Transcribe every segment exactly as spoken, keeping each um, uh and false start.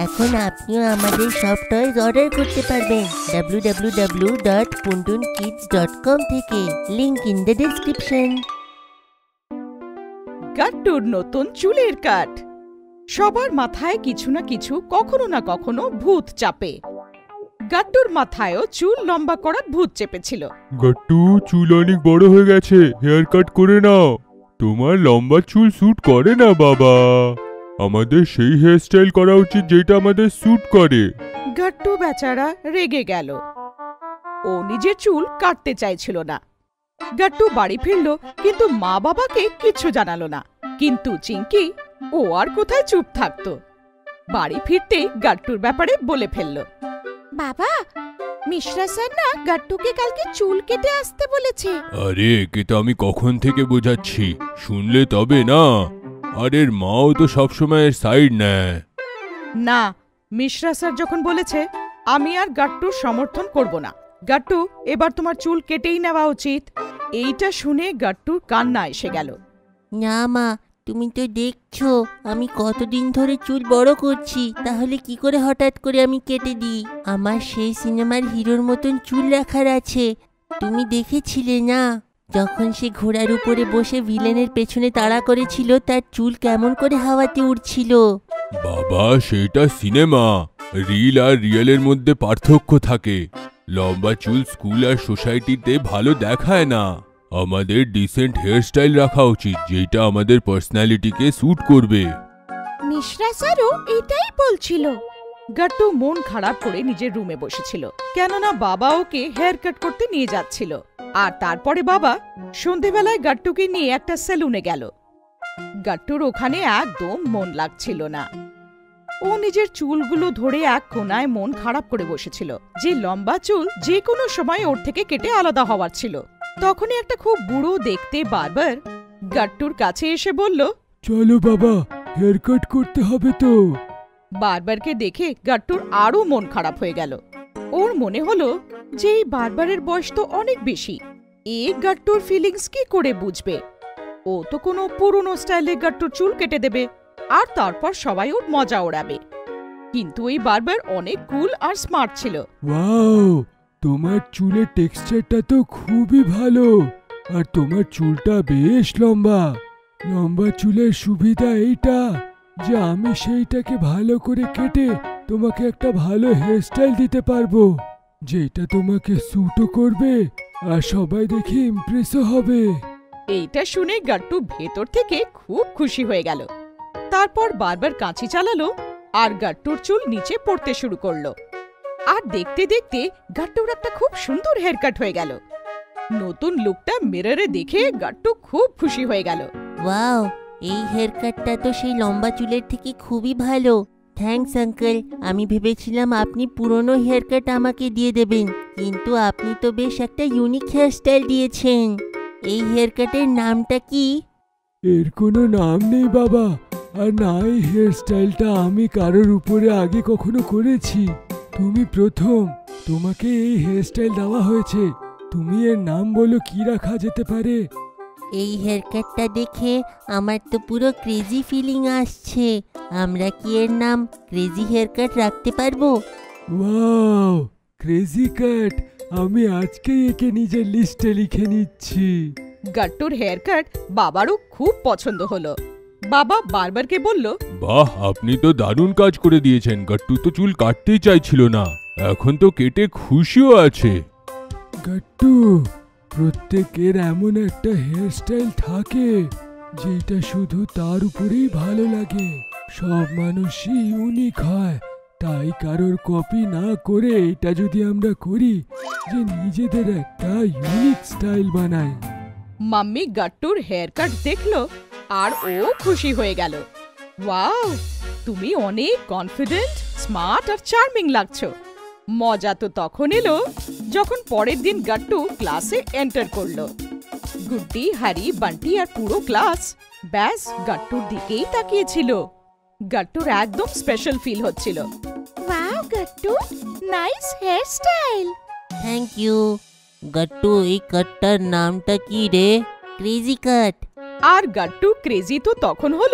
এখন আপনিও আমাদের সব টয়েস অর্ডার করতে পারবেন W W W dot Puntoon Kids dot com থেকে। Link in the description. গাট্টুর নতুন চুলের কাট। সবার মাথায় কিছু না কিছু কখনো না কখনো ভূত চাপে। গাট্টুর মাথায়ও চুল লম্বা করার ভূত চেপেছিল। গাট্টু, চুল অনেক বড় হয়ে গেছে, হেয়ার কাট করে নাও। তোমার লম্বা চুল স্যুট করে না বাবা। আমাদের সেই হেয়ার স্টাইল করা উচিত যেটা আমাদের স্যুট করে। গাট্টু বেচারা রেগে গেল। ও নিজের চুল কাটতে চাইছিল না। গাট্টু বাড়ি ফিরল, কিন্তু মা বাবাকে কিছু জানালো না। কিন্তু চিঙ্কি, ও আর কোথায় চুপ থাকতো। বাড়ি ফিরতেই গাট্টুর ব্যাপারে বলে ফেলল। বাবা, মিশ্রা স্যার না গাট্টুকে কালকে চুল কেটে আসতে বলেছে। আরে, একে তো আমি কখন থেকে বোঝাচ্ছি, শুনলে তবে না। আর এর মাও তো সবসময় এর সাইড নেয়। না, মিশ্রা স্যার যখন বলেছে, আমি আর গাট্টুর সমর্থন করব না। গাট্টু, এবার তোমার চুল কেটেই নেওয়া উচিত। এইটা শুনে গাট্টুর কান্না এসে গেল। না মা, তুমি তো দেখছো আমি কতদিন ধরে চুল বড় করছি, তাহলে কি করে হঠাৎ করে আমি কেটে দিই? আমার সেই সিনেমার হিরোর মতন চুল রাখার আছে। তুমি দেখেছিলে না, যখন সে ঘোড়ার উপরে বসে ভিলেনের পেছনে তাড়া করেছিল, তার চুল কেমন করে হাওয়াতে উড়ছিল। বাবা, সেটা সিনেমা। রিল আর রিয়েলের মধ্যে পার্থক্য থাকে। লম্বা চুল স্কুল আর সোসাইটিতে ভালো দেখায় না। আমাদের ডিসেন্ট হেয়ার স্টাইল রাখা উচিত, যেটা আমাদের পার্সোনালিটিকে স্যুট করবে। মিশ্রা স্যারও এটাই বলছিল। গাট্টু মন খারাপ করে নিজের রুমে বসেছিল, কেননা বাবা ওকে হেয়ার কাট করতে নিয়ে যাচ্ছিল। আর তারপরে বাবা সন্ধেবেলায় গাট্টুকে নিয়ে একটা সেলুনে গেল। গাট্টুর ওখানে একদম মন লাগছিল না। ও নিজের চুলগুলো ধরে এক কোনায় মন খারাপ করে বসেছিল। যে লম্বা চুল যে কোনো সময় ওর থেকে কেটে আলাদা হওয়ার ছিল। তখনই একটা খুব বুড়ো দেখতে বারবার গাট্টুর কাছে এসে বলল, চলো বাবা, হেয়ার কাট করতে হবে তো। বারবারকে দেখে গাট্টুর আরো মন খারাপ হয়ে গেল। ওর মনে হলো যে এই বারবারের বয়স তো অনেক বেশি, এ গাট্টুর ফিলিংস কি করে বুঝবে? ও তো কোনো পুরনো স্টাইলে গাট্টুর চুল কেটে দেবে, আর তারপর সবাই ওর মজা ওড়াবে। কিন্তু এই বারবার অনেক কুল আর স্মার্ট ছিল। ওয়াও, তোমার চুলের টেক্সচারটা তো খুবই ভালো। আর তোমার চুলটা বেশ লম্বা। লম্বা চুলের সুবিধা এইটা যে আমি সেইটাকে ভালো করে কেটে তোমাকে একটা ভালো হেয়ার স্টাইল দিতে পারবো, যেটা তোমাকে স্যুটও করবে আর সবাই দেখে ইমপ্রেসও হবে। এইটা শুনে গাট্টু ভেতর থেকে খুব খুশি হয়ে গেল। তারপর বারবার কাঁচি চালালো আর গাট্টুর চুল নিচে পড়তে শুরু করলো। আর দেখতে দেখতে গাট্টুর একটা খুব সুন্দর হেয়ার কাট হয়ে গেল। নতুন লুকটা মিররে দেখে গাট্টু খুব খুশি হয়ে গেল। ওয়াও, এই হেয়ার কাটটা তো সেই লম্বা চুলের থেকে খুবই ভালো। Thanks uncle. আমি ভেবেছিলাম আপনি পুরনো হেয়ার কাট আমাকে দিয়ে দেবেন, কিন্তু আপনি তো বেশ একটা ইউনিক হেয়ার স্টাইল দিয়েছেন। এই হেয়ার কাটের নামটা কি? এর কোনো নাম নেই বাবা, আর না এই হেয়ার স্টাইলটা আমি কারোর উপরে আগে কখনো করেছি। তুমি প্রথম, তোমাকে এই হেয়ার স্টাইল দেওয়া হয়েছে। তুমি এর নাম বলো, কি রাখা যেতে পারে? এই হেয়ার কাটটা দেখে আমার তো পুরো ক্রেজি ফিলিং আসছে। আমরা কি এর নাম ক্রেজি হেয়ার কাট রাখতে পারবো? Wow, crazy cut. আমি আজকেই একে নিজের লিস্টে লিখে নিচ্ছি। গাট্টুর হেয়ার কাট বাবারও খুব পছন্দ হলো। বাবা বারবারকে বলল, বাহ, আপনি তো দারুণ কাজ করে দিয়েছেন। গাট্টু তো চুল কাটতেই চাইছিল না, এখন তো কেটে খুশিও আছে। গাট্টু, প্রত্যেকের এমন একটা হেয়ার স্টাইল থাকে যেটা শুধু তার উপরেই ভালো লাগে। সব মানুষই ইউনিক হয়, তাই কারোর কপি না করে এটা যদি আমরা করি যে নিজেদের একটা ইউনিক স্টাইল বানাই। মাম্মি গাট্টুর হেয়ার কাট দেখলো আর ও খুশি হয়ে গেল। ওয়াও, তুমি অনেক কনফিডেন্ট, স্মার্ট আর চার্মিং লাগছো। মজা তো তখন এলো যখন পরের দিন গাট্টু ক্লাসে এন্টার করলো। গুড্ডি, হ্যারি, বান্টি আর পুরো ক্লাস ব্যাস গাট্টুর দিকেই তাকিয়েছিল। গাট্টুর একদম স্পেশাল ফিল হচ্ছিল। Wow Gattu, nice hair style. Thank you. Gattu, এই কাটটার নামটা কি রে? ক্রেজি কাট। আর গাট্টু ক্রেজি তো তখন হলো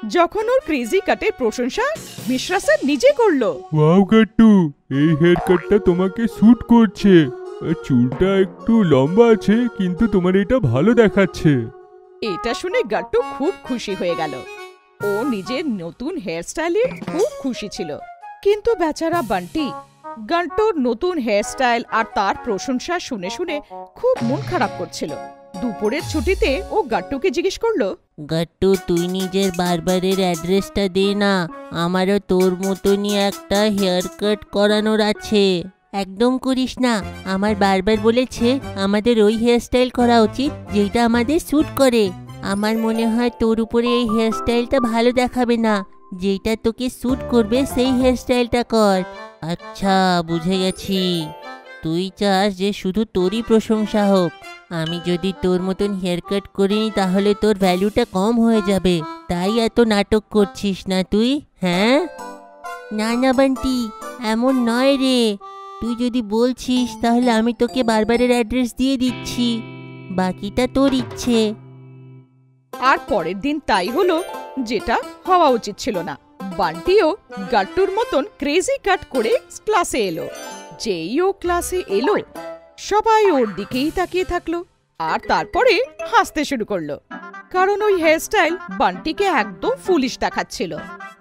যখন ওর ক্রেজি কাটের প্রশংসা মিশ্রা স্যার নিজে করলো। ওয়াও গাট্টু, এই হেয়ার কাটটা তোমাকে স্যুট করছে। চুলটা একটু লম্বা আছে, কিন্তু তোমার এটা ভালো দেখাচ্ছে। এটা শুনে গাট্টু খুব খুশি হয়ে গেল। ও নিজের নতুন হেয়ার স্টাইলে খুব খুশি ছিল। কিন্তু বেচারা বান্টি গাট্টুর নতুন হেয়ার স্টাইল আর তার প্রশংসা শুনে শুনে খুব মন খারাপ করছিল। দুপুরের ছুটিতে ও গাট্টুকে জিজ্ঞেস করলো, গাট্টু, তুই নিজের বারবারের অ্যাড্রেসটা দে না, আমারও তোর মতনই একটা হেয়ার কাট করানোর আছে। একদম করিস না, আমার বারবার বলেছে আমাদের ওই হেয়ারস্টাইল করা উচিত যেটা আমাদের স্যুট করে। আমার মনে হয় তোর উপরে এই হেয়ারস্টাইলটা ভালো দেখাবে না, যেটা তোকে স্যুট করবে সেই হেয়ারস্টাইলটা কর। আচ্ছা, বুঝে গেছি, তুই চাস যে শুধু তোরই প্রশংসা হোক। আমি যদি তোর মতন হেয়ার কাট করিনি তাহলে তোর ভ্যালুটা কম হয়ে যাবে, তাই এত নাটক করছিস না তুই? হ্যাঁ না না বান্টি, এমন নয় রে। তুই যদি বলছিস তাহলে আমি তোকে বারবারের অ্যাড্রেস দিয়ে দিচ্ছি, বাকিটা তোর ইচ্ছে। আর পরের দিন তাই হলো যেটা হওয়া উচিত ছিল না। বান্টিও গাট্টুর মতন ক্রেজি কাট করে ক্লাসে এলো। যেই ও ক্লাসে এলো সবাই ওর দিকেই তাকিয়ে থাকলো আর তারপরে হাসতে শুরু করলো, কারণ ওই হেয়ারস্টাইল বান্টিকে একদম ফুলিশ দেখাচ্ছিল।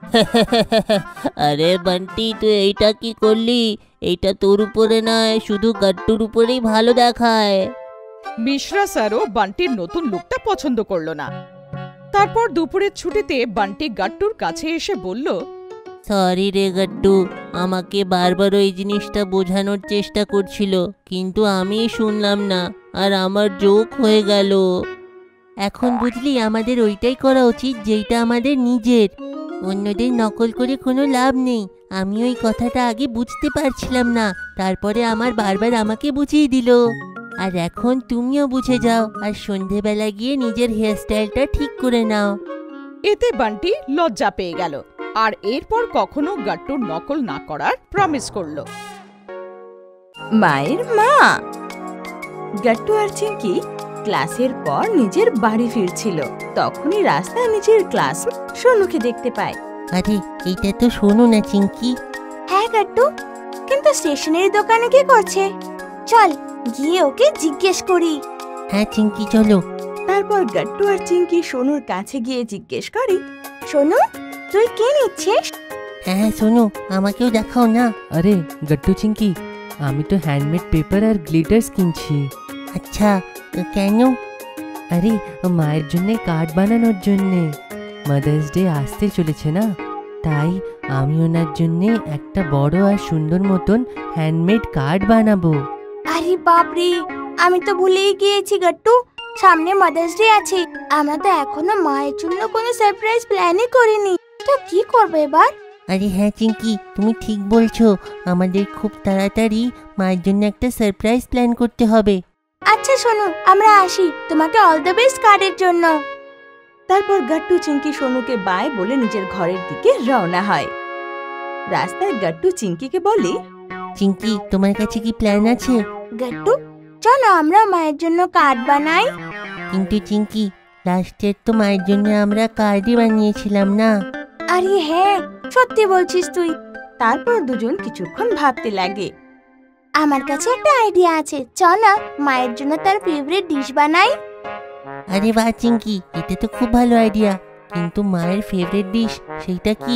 আরে বান্টি, তুই এইটা কি করলি? এইটা তোর উপরে নয়, শুধু গাট্টুর উপরেই ভালো দেখায়। মিশ্রা স্যারও বান্টির নতুন লুকটা পছন্দ করলো না। তারপর দুপুরের ছুটিতে বান্টি গাট্টুর কাছে এসে বলল, সরি রে গাট্টু, আমাকে বারবার ওই জিনিসটা বোঝানোর চেষ্টা করছিল, কিন্তু আমি শুনলাম না আর আমার জোক হয়ে গেল। এখন বুঝলি আমাদের ওইটাই করা উচিত যেটা আমাদের নিজের। অন্যদের নকল করে কোনো লাভ নেই। আমি ওই কথাটা আগে বুঝতে পারছিলাম না, তারপরে আমার বারবার আমাকে বুঝিয়ে দিল। আর এখন তুমিও বুঝে যাও আর সন্ধেবেলা গিয়ে নিজের হেয়ারস্টাইলটা ঠিক করে নাও। এতে বান্টি লজ্জা পেয়ে গেল আর এরপর কখনো গাট্টুর নকল না করার প্রমিস করলো। মায়ের মা। গাট্টু আর চিঙ্কি ক্লাসের পর নিজের বাড়ি ফিরছিল, তখনই রাস্তায় নিজের ক্লাস সোনুকে দেখতে পায়। আরে, এইটা তো শোনো না চিঙ্কি। হ্যাঁ গাট্টু, কিন্তু স্টেশনের দোকানে কি করছে? চল গিয়ে ওকে জিজ্ঞেস করি। হ্যাঁ চিঙ্কি, চলো। তারপর গাট্টু আর চিঙ্কি সোনুর কাছে গিয়ে জিজ্ঞেস করে, সোনু, তুই কি নিচ্ছিস? হ্যাঁ শোনো, আমাকেও দেখাও না। আরে গাট্টু চিঙ্কি, আমি তো হ্যান্ডমেড পেপার আর গ্লিটার্স কিনছি। আচ্ছা, কেন? আরে মায়ের জন্যে কার্ড বানানোর জন্যে। মাদার্স ডে আসতে চলেছে না, তাই আমি ওনার জন্যে একটা বড় আর সুন্দর মতন হ্যান্ডমেড কার্ড বানাবো। আরে বাপরে, আমি তো ভুলেই গিয়েছি গাট্টু, সামনে মাদার্স ডে আছে। আমরা তো এখনো মায়ের জন্য কোনো সারপ্রাইজ প্ল্যানই করিনি, তো কি করবো এবার? আরে হ্যাঁ চিঙ্কি, তুমি ঠিক বলছো, আমাদের খুব তাড়াতাড়ি মায়ের জন্য একটা সারপ্রাইজ প্ল্যান করতে হবে। আচ্ছা শোনো, আমরা আসি, তোমাকে অল দ্য বেস্ট কার্ডের জন্য। তারপর গাট্টু চিঙ্কি সোনুকে বাই বলে নিজের ঘরের দিকে রওনা হয়। রাস্তায় গাট্টু চিঙ্কিকে বলে, চিঙ্কি, তোমার কাছে কি প্ল্যান আছে? গাট্টু, চলো আমরা মায়ের জন্য কার্ড বানাই। কিন্তু চিঙ্কি, লাস্টের তো মায়ের জন্য আমরা কার্ডই বানিয়েছিলাম না। আরে হ্যাঁ, সত্যি বলছিস তুই। তারপর দুজন কিছুক্ষণ ভাবতে লাগে। আমার কাছে একটা আইডিয়া আছে, চল না মায়ের জন্য তার ফেভারিট ডিশ বানাই। আরে বাহ চিঙ্কি, এটা তো খুব ভালো আইডিয়া, কিন্তু মায়ের ফেভারিট ডিশ সেইটা কি?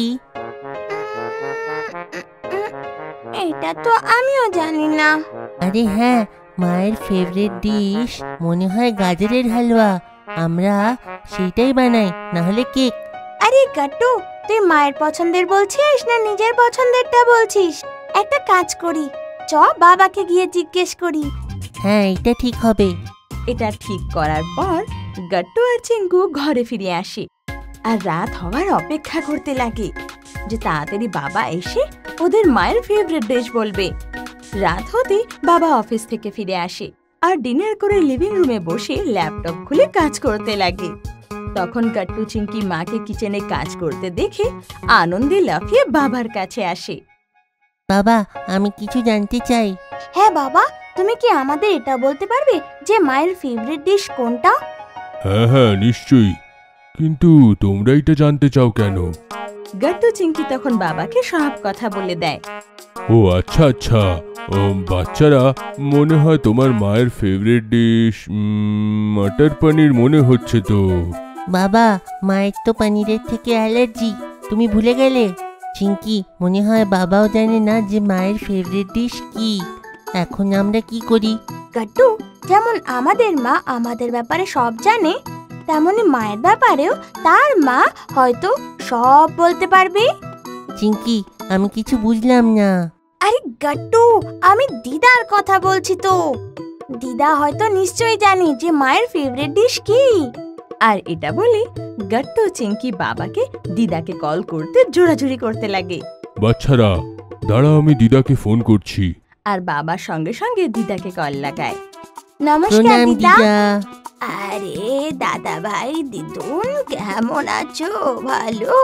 এটা তো আমিও জানি না। আরে হ্যাঁ, মায়ের ফেভারিট ডিশ মনে হয় গাজরের হালুয়া। আমরা সেইটাই বানাই, না হলে কেক। আরে গাট্টু, তুই মায়ের পছন্দের বলছিস না নিজের পছন্দেরটা বলছিস? একটা কাজ করি, চ বাবাকে গিয়ে জিজ্ঞেস করি। হ্যাঁ, এটা ঠিক হবে। এটা ঠিক করার পর গাট্টু আর চিঙ্কু ঘরে ফিরে আসে আর রাত হওয়ার অপেক্ষা করতে লাগে যে তাড়াতাড়ি বাবা এসে ওদের মায়ের ফেভারিট ডিশ বলবে। রাত হতে বাবা অফিস থেকে ফিরে আসে আর ডিনার করে লিভিং রুমে বসে ল্যাপটপ খুলে কাজ করতে লাগে। তখন গাট্টু চিঙ্কি মাকে কিচেনে কাজ করতে দেখে আনন্দে লাফিয়ে বাবার কাছে আসে। বাবা, আমি কিছু জানতে চাই। হ্যাঁ বাবা, তুমি কি আমাদের এটা বলতে পারবে যে মায়ের ফেভারিট ডিশ কোনটা? হ্যাঁ হ্যাঁ নিশ্চয়ই। কিন্তু তোমরা এটা জানতে চাও কেন? গাট্টু চিংকি তখন বাবাকে সব কথা বলে দেয়। ও আচ্ছা আচ্ছা, বাচ্চারা মনে হয় তোমার মায়ের ফেভারিট ডিশ মটর পনির মনে হচ্ছে তো। বাবা, মায়ের তো পনিরের থেকে অ্যালার্জি, তুমি ভুলে গেলে? চিংকি, মনে হয় বাবাও জানে না যে মায়ের ফেভারিট ডিশ কি। এখন আমরা কি করি? গাট্টু, যেমন আমাদের মা আমাদের ব্যাপারে সব জানে, তেমনি মায়ের ব্যাপারেও তার মা হয়তো সব বলতে পারবে। চিংকি, আমি কিছু বুঝলাম না। আরে গাট্টু, আমি দিদার কথা বলছি তো। দিদা হয়তো নিশ্চয়ই জানে যে মায়ের ফেভারিট ডিশ কি। আর এটা বলে গাট্টু চিংকি বাবাকে দিদাকে কল করতে জোরাজুরি করতে লাগে। বাচ্চারা দাঁড়াও, আমি দিদাকে ফোন করছি। আর বাবার সঙ্গে সঙ্গে দিদাকে কল লাগায়। নমস্কার প্রণাম দিদা। দিদা। আরে দাদা ভাই, দিদুন কেমন আছো? ভালো?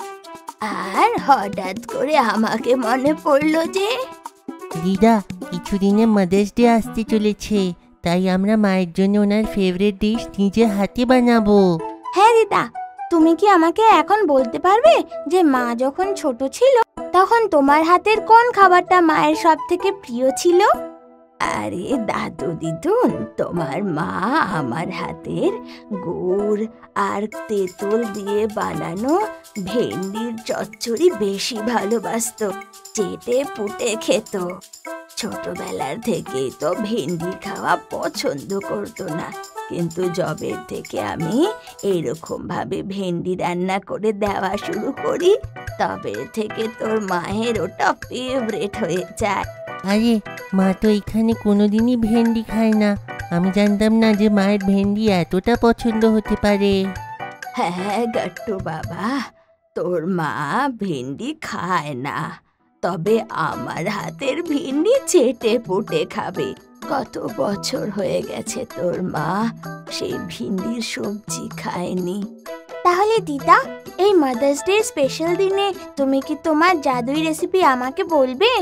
আর হঠাৎ করে আমাকে মনে পড়লো যে? দিদা, কিছুদিনে মাদার্স ডে আসতে চলেছে, তাই আমরা মায়ের জন্য ওনার ফেভারিট ডিশ নিজে হাতে বানাবো। হ্যাঁ দিদা, তুমি কি আমাকে এখন বলতে পারবে যে মা যখন ছোট ছিল তখন তোমার হাতের কোন খাবারটা মায়ের সব থেকে প্রিয় ছিল? আরে দাদু দিদুন, তোমার মা আমার হাতের গুড় আর তেঁতুল দিয়ে বানানো ভেন্ডির চচ্চড়ি বেশি ভালোবাসতো, চেটে পুটে খেত। ছোটবেলার থেকেই তো ভেন্ডি খাওয়া পছন্দ করতো না, কিন্তু জবের থেকে আমি এইরকম ভাবে ভেন্ডি রান্না করে দেওয়া শুরু করি, তবে থেকে তোর মায়ের ওটা ফেভারিট হয়ে যায়। আরে, মা তো এখানে কোনোদিনই ভেন্ডি খায় না। আমি জানতাম না যে মায়ের ভেন্ডি এতটা পছন্দ হতে পারে। হ্যাঁ গাট্টু বাবা, তোর মা ভেন্ডি খায় না, তবে আমার হাতের ভেন্ডি চেটে পুটে খাবে। কত বছর হয়ে গেছে তোর মা সেই ভিন্ডির সবজি খায়নি। তাহলে দিদা, এই মাদার্স ডে স্পেশাল দিনে তুমি কি তোমার জাদুই রেসিপি আমাকে বলবে?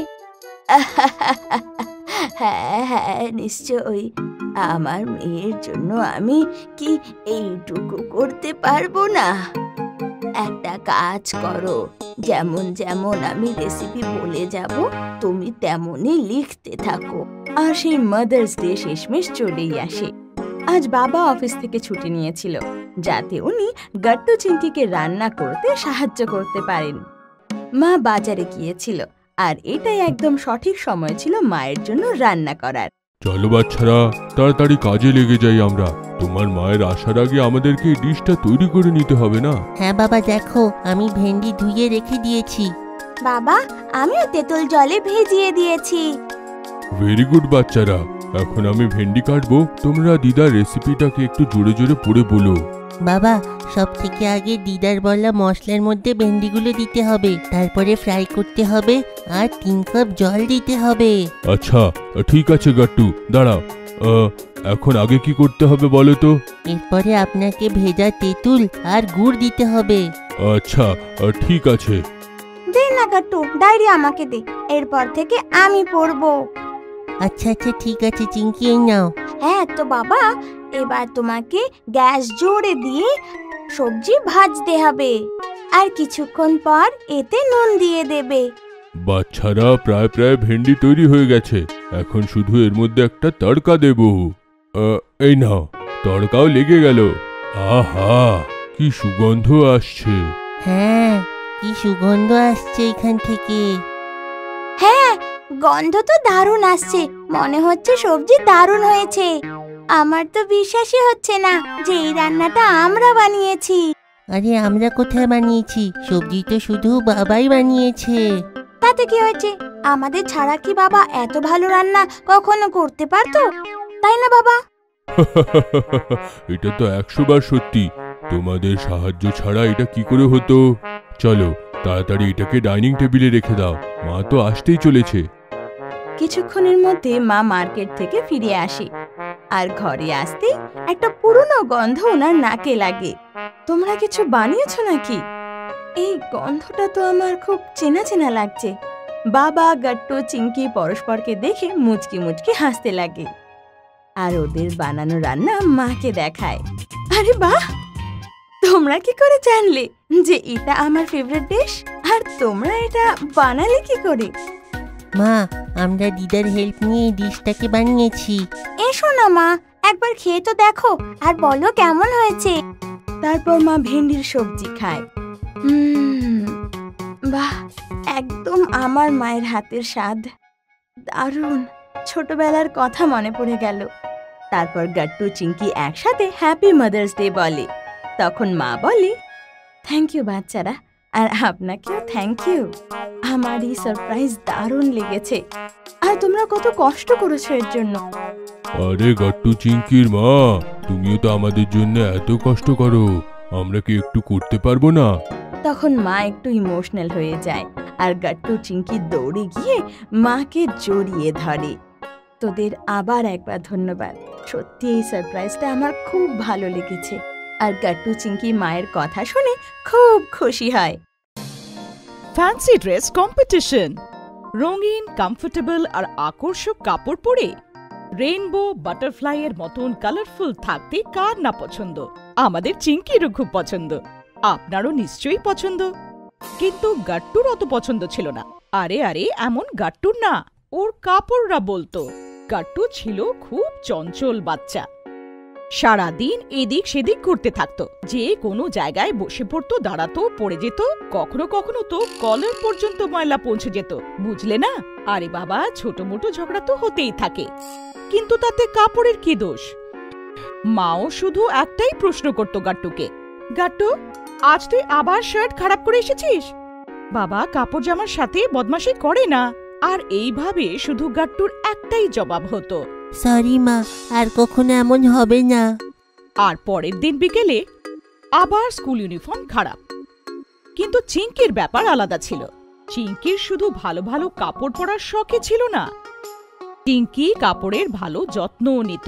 হ্যাঁ হ্যাঁ নিশ্চয়ই। আমার মেয়ের জন্য আমি কি এইটুকু করতে পারবো না? একটা কাজ করো, যেমন যেমন আমি রেসিপি বলে যাব তুমি তেমনই লিখতে থাকো। আর সেই মাদার্স ডে শেষমেশ চলেই আসে। আজ বাবা অফিস থেকে ছুটি নিয়েছিল, যাতে উনি গাট্টু চিংকিকে রান্না করতে সাহায্য করতে পারেন। মা বাজারে গিয়েছিল, আর এটাই একদম সঠিক সময় ছিল মায়ের জন্য রান্না করার। চলো বাচ্চারা, তাড়াতাড়ি কাজে লেগে যাই আমরা। তোমার মায়ের আসার আগে আমাদেরকে এই ডিশটা তৈরি করে নিতে হবে না? হ্যাঁ বাবা, দেখো আমি ভেন্ডি ধুয়ে রেখে দিয়েছি। বাবা, আমিও তেঁতুল জলে ভিজিয়ে দিয়েছি। ভেরি গুড বাচ্চারা, এখন আমি ভেন্ডি কাটবো, তোমরা দিদার রেসিপিটাকে একটু জোরে জোরে পড়ে বলো। বাবা, সব থেকে আগে দিদার বলা মশলার মধ্যে ভেন্ডিগুলো দিতে হবে, তারপরে ফ্রাই করতে হবে, আর তিন কাপ জল দিতে হবে। আচ্ছা ঠিক আছে গাট্টু, দাঁড়াও, আহ, এখন আগে কি করতে হবে বলো তো? এরপরে আপনাকে ভেজা তেঁতুল আর গুড় দিতে হবে। আচ্ছা ঠিক আছে। দে না গাট্টু, ডায়েরি আমাকে দে, এরপর থেকে আমি পড়বো। আচ্ছা আচ্ছা ঠিক আছে চিংকি, এই নাও। হ্যাঁ তো বাবা, এবার তোমাকে গ্যাস জোরে দিয়ে সবজি ভাজতে হবে, আর কিছুক্ষণ পর এতে নুন দিয়ে দেবে। বাচ্চারা, প্রায় প্রায় ভেন্ডি তৈরি হয়ে গেছে, এখন শুধু এর মধ্যে একটা তড়কা দেব। আহ, এই নাও, তড়কাও লেগে গেল। আহা, কি সুগন্ধ আসছে। হ্যাঁ, কি সুগন্ধ আসছে এখান থেকে। হ্যাঁ, গন্ধ তো দারুণ আসছে, মনে হচ্ছে সবজি দারুণ হয়েছে। আমার তো বিশ্বাসই হচ্ছে না যে এই রান্নাটা আমরা বানিয়েছি। আরে আমরা কোথায় বানিয়েছি? সবজি তো শুধু বাবাই বানিয়েছে। তাতে কি হয়েছে? আমাদের ছাড়া কি বাবা এত ভালো রান্না কখনো করতে পারতো? তাই না বাবা? এটা তো একশো বার সত্যি, তোমাদের সাহায্য ছাড়া এটা কি করে হতো? চলো তাড়াতাড়ি এটাকে ডাইনিং টেবিলে রেখে দাও, মা তো আসতেই চলেছে। কিছুক্ষণের মধ্যে মা মার্কেট থেকে ফিরে আসে, আর ঘরে আসতে একটা পুরনো গন্ধ ওনার নাকে লাগে। তোমরা কিছু বানিয়েছো নাকি? এই গন্ধটা তো আমার খুব চেনা চেনা লাগছে। বাবা, গাট্টু, চিংকি পরস্পরকে দেখে মুচকি মুচকি হাসতে লাগে, আর ওদের বানানো রান্না মাকে দেখায়। আরে বাহ, তোমরা কি করে জানলে যে এটা আমার ফেভারিট ডিশ? আর তোমরা এটা বানালে কি করে? মা, আমরা দিদার হেল্প নিয়ে এই ডিশটাকে বানিয়েছি। এসো না মা, একবার খেয়ে তো দেখো আর বলো কেমন হয়েছে। তারপর মা ভেন্ডির সবজি খায়। হুম, বাহ, একদম আমার মায়ের হাতের স্বাদ। দারুণ, ছোটবেলার কথা মনে পড়ে গেল। তারপর গাট্টু চিঙ্কি একসাথে হ্যাপি মাদার্স ডে বলে। তখন মা বলে, থ্যাংক ইউ বাচ্চারা, আর আপনাকেও থ্যাংক ইউ। আমার এই সারপ্রাইজ দারুণ লেগেছে, আর তোমরা কত কষ্ট করেছো এর জন্য। আরে গাট্টু চিঙ্কির মা, তুমিও তো আমাদের জন্য এত কষ্ট করো, আমরা কি একটু করতে পারবো না? তখন মা একটু ইমোশনাল হয়ে যায়, আর গাট্টু চিঙ্কি দৌড়ে গিয়ে মাকে জড়িয়ে ধরে। তোদের আবার একবার ধন্যবাদ, সত্যি এই সারপ্রাইজটা আমার খুব ভালো লেগেছে। আর গাট্টু চিঙ্কি মায়ের কথা শুনে খুব খুশি হয়। Fancy dress competition. রঙিন, কমফোর্টেবল আর আকর্ষক কাপড় পরে রেইনবো বাটারফ্লাই এর মতন কালারফুল থাকতে কার না পছন্দ? আমাদের চিঙ্কিরও খুব পছন্দ, আপনারও নিশ্চয়ই পছন্দ। কিন্তু গাট্টুর অত পছন্দ ছিল না। আরে আরে এমন গাট্টুর না, ওর কাপড়রা বলতো। গাট্টু ছিল খুব চঞ্চল বাচ্চা। সারাদিন এদিক সেদিক ঘুরতে থাকতো, যে কোনো জায়গায় বসে পড়তো, দাঁড়াতো, পড়ে যেত, কখনো কখনো তো কলার পর্যন্ত ময়লা পৌঁছে যেত, বুঝলে না? আরে বাবা, ছোট মোটো ঝগড়া তো হতেই থাকে, কিন্তু তাতে কাপড়ের কি দোষ? মাও শুধু একটাই প্রশ্ন করত গাট্টুকে, গাট্টু, আজ তুই আবার শার্ট খারাপ করে এসেছিস? বাবা কাপড় জামার সাথে বদমাশি করে না। আর এইভাবে শুধু গাট্টুর একটাই জবাব হতো, সরি মা, আর কখনো এমন হবে না। আর পরের দিন বিকেলে আবার স্কুল ইউনিফর্ম খারাপ। কিন্তু চিঙ্কির ব্যাপার আলাদা ছিল। চিঙ্কির শুধু ভালো ভালো কাপড় পরার শখই ছিল না, চিঙ্কি কাপড়ের ভালো যত্নও নিত।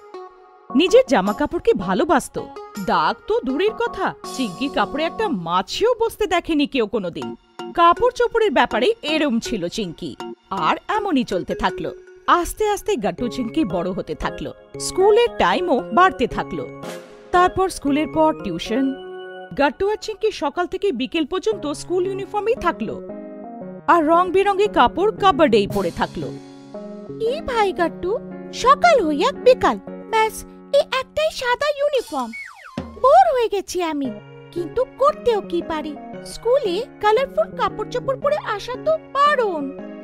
নিজের জামা কাপড়কে ভালোবাসত। দাগ তো দূরের কথা, চিঙ্কি কাপড়ে একটা মাছিও বসতে দেখেনি কেউ কোনোদিন। কাপড় চোপড়ের ব্যাপারে এরম ছিল চিঙ্কি, আর এমনই চলতে থাকলো। আস্তে আস্তে গাট্টু চিঙ্কি বড় হতে থাকলো, স্কুলের টাইমও বাড়তে থাকলো। তারপর স্কুলের পর টিউশন। গাট্টু আর চিঙ্কি সকাল থেকে বিকেল পর্যন্ত স্কুল ইউনিফর্মেই থাকলো, আর রং বেরঙে কাপড় কাবার্ডেই পরে থাকলো। কি ভাই গাট্টু, সকাল হইয়া বিকাল, ব্যাস এই একটাই সাদা ইউনিফর্ম। বোর হয়ে গেছি আমি, কিন্তু করতেও কি পারি? স্কুলে কালারফুল কাপড় চোপড় পরে আসা তো বারণ।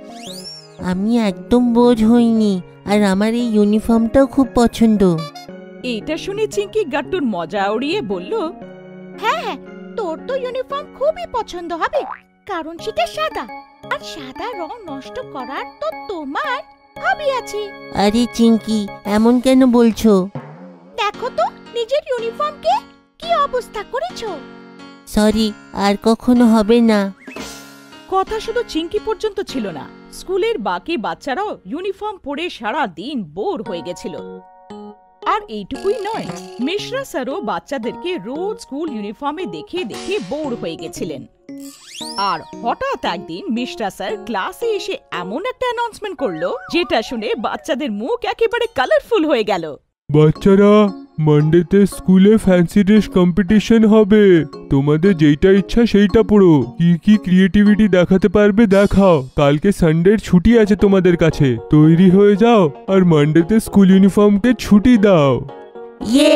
আমি একদম বোঝ হইনি, আর আমার এই ইউনিফর্মটাও খুব পছন্দ। এইটা শুনে চিঙ্কি গাট্টুর মজা উড়িয়ে বলল, হ্যাঁ হ্যাঁ, তোর তো ইউনিফর্ম খুবই পছন্দ হবে, কারণ সেটা সাদা, আর সাদা রং নষ্ট করার তো তোমার হবি আছে। আরে চিঙ্কি, এমন কেন বলছো? দেখো তো নিজের ইউনিফর্মকে কি অবস্থা করেছো। সরি, আর কখনো হবে না। কথা শুধু চিঙ্কি পর্যন্ত ছিল না, স্কুলের বাকি বাচ্চারাও ইউনিফর্ম পরে সারা দিন বোর হয়ে গেছিল। আর এইটুকুই নয়, মিশ্রা স্যারও বাচ্চাদেরকে রোজ স্কুল ইউনিফর্মে দেখে দেখে বোর হয়ে গেছিলেন। আর হঠাৎ একদিন মিশ্রা স্যার ক্লাসে এসে এমন একটা অ্যানাউন্সমেন্ট করলো, যেটা শুনে বাচ্চাদের মুখ একেবারে কালারফুল হয়ে গেল। বাচ্চারা, মানডেতে স্কুলে ফ্যান্সি ড্রেস কম্পিটিশন হবে। তোমাদের যেইটা ইচ্ছা সেইটা পড়ো, কি কি ক্রিয়েটিভিটি দেখাতে পারবে দেখাও। কালকে সানডের ছুটি আছে তোমাদের কাছে, তৈরি হয়ে যাও আর মানডেতে স্কুল ইউনিফর্মকে ছুটি দাও। ইয়ে!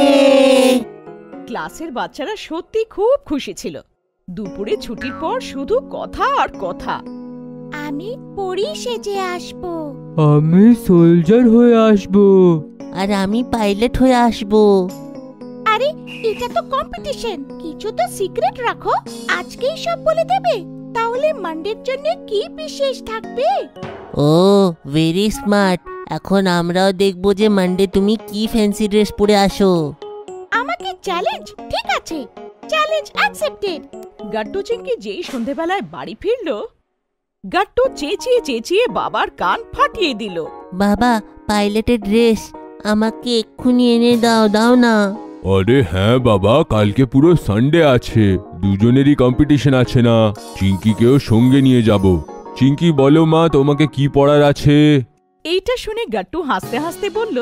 ক্লাসের বাচ্চারা সত্যি খুব খুশি ছিল। দুপুরে ছুটির পর শুধু কথা আর কথা। আমি পরি সেজে আসবো, আমি সোলজার হয়ে আসবো, আর আমি পাইলট হয়ে আসবো। আরে এটা তো কম্পিটিশন, কিছু তো সিক্রেট রাখো, আজকেই সব বলে দেবে। তাহলে মানডের জন্য কি বিশেষ থাকবে? Oh, very smart. এখন আমরাও দেখবো যে মানডে তুমি কি ফ্যান্সি ড্রেস পরে আসো। আমাকে চ্যালেঞ্জ? ঠিক আছে, চ্যালেঞ্জ অ্যাকসেপ্টেড। গাট্টু চিঙ্কি যেই সন্ধেবেলায় বাড়ি ফিরল, গাট্টু চেঁচিয়ে চেঁচিয়ে বাবার কান ফাটিয়ে দিল। বাবা, পাইলটের ড্রেস আমাকে এক্ষুনি এনে দাও, দাও না। আরে হ্যাঁ বাবা, কালকে পুরো সানডে আছে, দুজনেরই কম্পিটিশন আছে না? চিঙ্কিকেও সঙ্গে নিয়ে যাব। চিঙ্কি বলো মা, তোমাকে কি পড়ার আছে? এইটা শুনে গাট্টু হাসতে হাসতে বলল,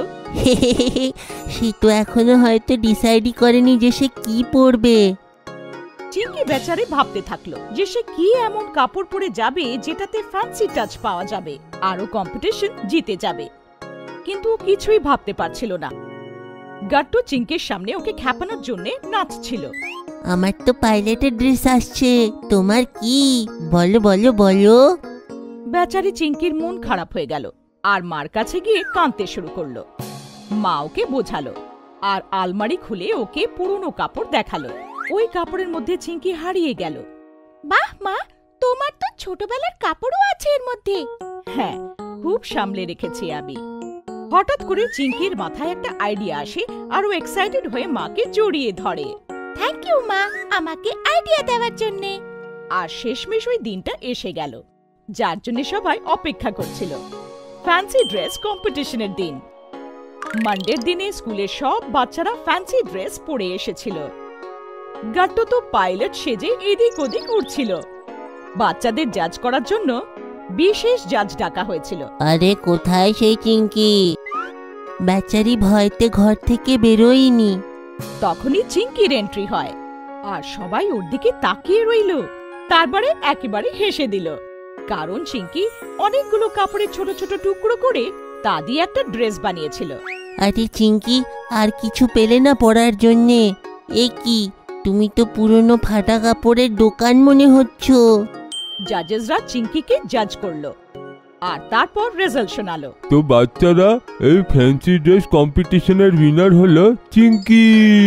সে তো এখনো হয়তো ডিসাইডই করেনি যে সে কি পরবে। চিঙ্কি বেচারে ভাবতে থাকলো যে সে কি এমন কাপড় পরে যাবে যেটাতে ফ্যান্সি টাচ পাওয়া যাবে, আরো কম্পিটিশন জিতে যাবে, কিন্তু ও কিছুই ভাবতে পারছিল না। গাট্টু চিঙ্কির সামনে ওকে খ্যাপানোর জন্য নাচছিল। আমার তো পাইলটের ড্রেস আসছে, তোমার কি? বলো বলো বলো। বেচারি চিঙ্কির মন খারাপ হয়ে গেল আর মার কাছে গিয়ে কাঁদতে শুরু করলো। মা ওকে বোঝালো আর আলমারি খুলে ওকে পুরনো কাপড় দেখালো। ওই কাপড়ের মধ্যে চিঙ্কি হারিয়ে গেল। বাহ মা, তোমার তো ছোটবেলার কাপড়ও আছে এর মধ্যে। হ্যাঁ, খুব সামলে রেখেছি আমি। হঠাৎ করে চিঙ্কির মাথায় একটা আইডিয়া আসে আর ও এক্সাইটেড হয়ে মাকে জড়িয়ে ধরে। থ্যাংক ইউ মা, আমাকে আইডিয়া দেওয়ার জন্য। আর শেষমেশ ওই দিনটা এসে গেল যার জন্য সবাই অপেক্ষা করছিল, ফ্যান্সি ড্রেস কম্পিটিশনের দিন। মানডের দিনে স্কুলের সব বাচ্চারা ফ্যান্সি ড্রেস পরে এসেছিল। গাট্টু তো পাইলট সেজে এদিক ওদিক উড়ছিল। বাচ্চাদের জাজ করার জন্য বিশেষ জাজ ডাকা হয়েছিল। আরে কোথায় সেই চিঙ্কি? বেচারি ভয়তে ঘর থেকে বেরোয়নি। তখনই চিঙ্কির এন্ট্রি হয় আর সবাই ওর দিকে তাকিয়ে রইল। তারপরে একেবারে হেসে দিল, কারণ চিঙ্কি অনেকগুলো কাপড়ের ছোট ছোট টুকরো করে তা দিয়ে একটা ড্রেস বানিয়েছিল। আরে চিঙ্কি, আর কিছু পেলে না পরার জন্যে? এ কি, তুমি তো পুরনো ফাটা কাপড়ের দোকান মনে হচ্ছ। জাজেসরা চিঙ্কিকে জাজ করলো আর তারপর রেজাল্ট শোনালো। তো বাচ্চারা, এই ফ্যান্সি ড্রেস কম্পিটিশনের উইনার হলো চিঙ্কি।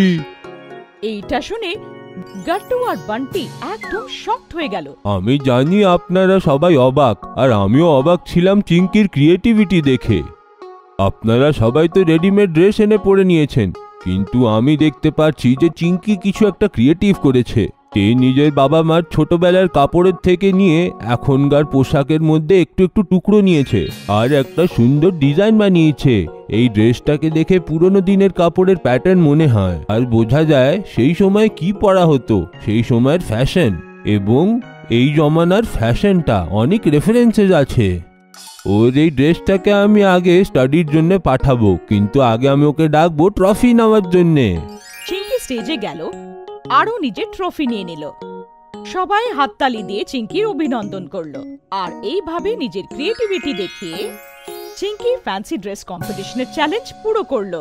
এইটা শুনে গাট্টু আর বান্টি একদম শকড হয়ে গেল। আমি জানি আপনারা সবাই অবাক, আর আমিও অবাক ছিলাম চিঙ্কির ক্রিয়েটিভিটি দেখে। আপনারা সবাই তো রেডিমেড ড্রেস এনে পরে নিয়েছেন, কিন্তু আমি দেখতে পাচ্ছি যে চিঙ্কি কিছু একটা ক্রিয়েটিভ করেছে। সে নিজের বাবা মার ছোটবেলার কাপড়ের থেকে নিয়ে এখনকার পোশাকের মধ্যে একটু একটু টুকরো নিয়েছে আর একটা সুন্দর ডিজাইন বানিয়েছে। এই ড্রেসটাকে দেখে পুরনো দিনের কাপড়ের প্যাটার্ন মনে হয়, আর বোঝা যায় সেই সময় কি পরা হতো, সেই সময়ের ফ্যাশন। এবং এই জমানার ফ্যাশনটা অনেক রেফারেন্সেস আছে। ওর এই ড্রেসটাকে আমি আগে স্টাডির জন্য পাঠাবো, কিন্তু আগে আমি ওকে ডাকবো ট্রফি নেওয়ার জন্যে। চিঙ্কি স্টেজে গেল আরও নিজের ট্রফি নিয়ে নিল। সবাই হাততালি দিয়ে চিঙ্কির অভিনন্দন করলো। আর এইভাবে নিজের ক্রিয়েটিভিটি দেখিয়ে চিঙ্কি ফ্যান্সি ড্রেস কম্পিটিশনের চ্যালেঞ্জ পুরো করলো।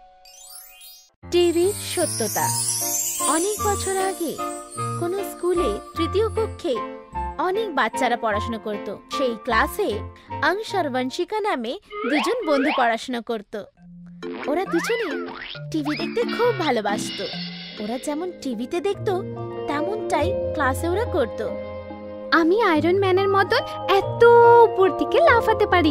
টিভির সত্যতা। অনেক বছর আগে কোন স্কুলে তৃতীয় কক্ষে অনেক বাচ্চারা পড়াশোনা করত। সেই ক্লাসে অংশ আর বংশিকা নামে দুজন বন্ধু পড়াশোনা করত। ওরা দুজনে টিভি দেখতে খুব ভালোবাসতো। ওরা যেমন টিভিতে দেখতো তেমনটাই ক্লাসে ওরা করত। আমি আয়রন ম্যানের মতন এত উপর থেকে লাফাতে পারি।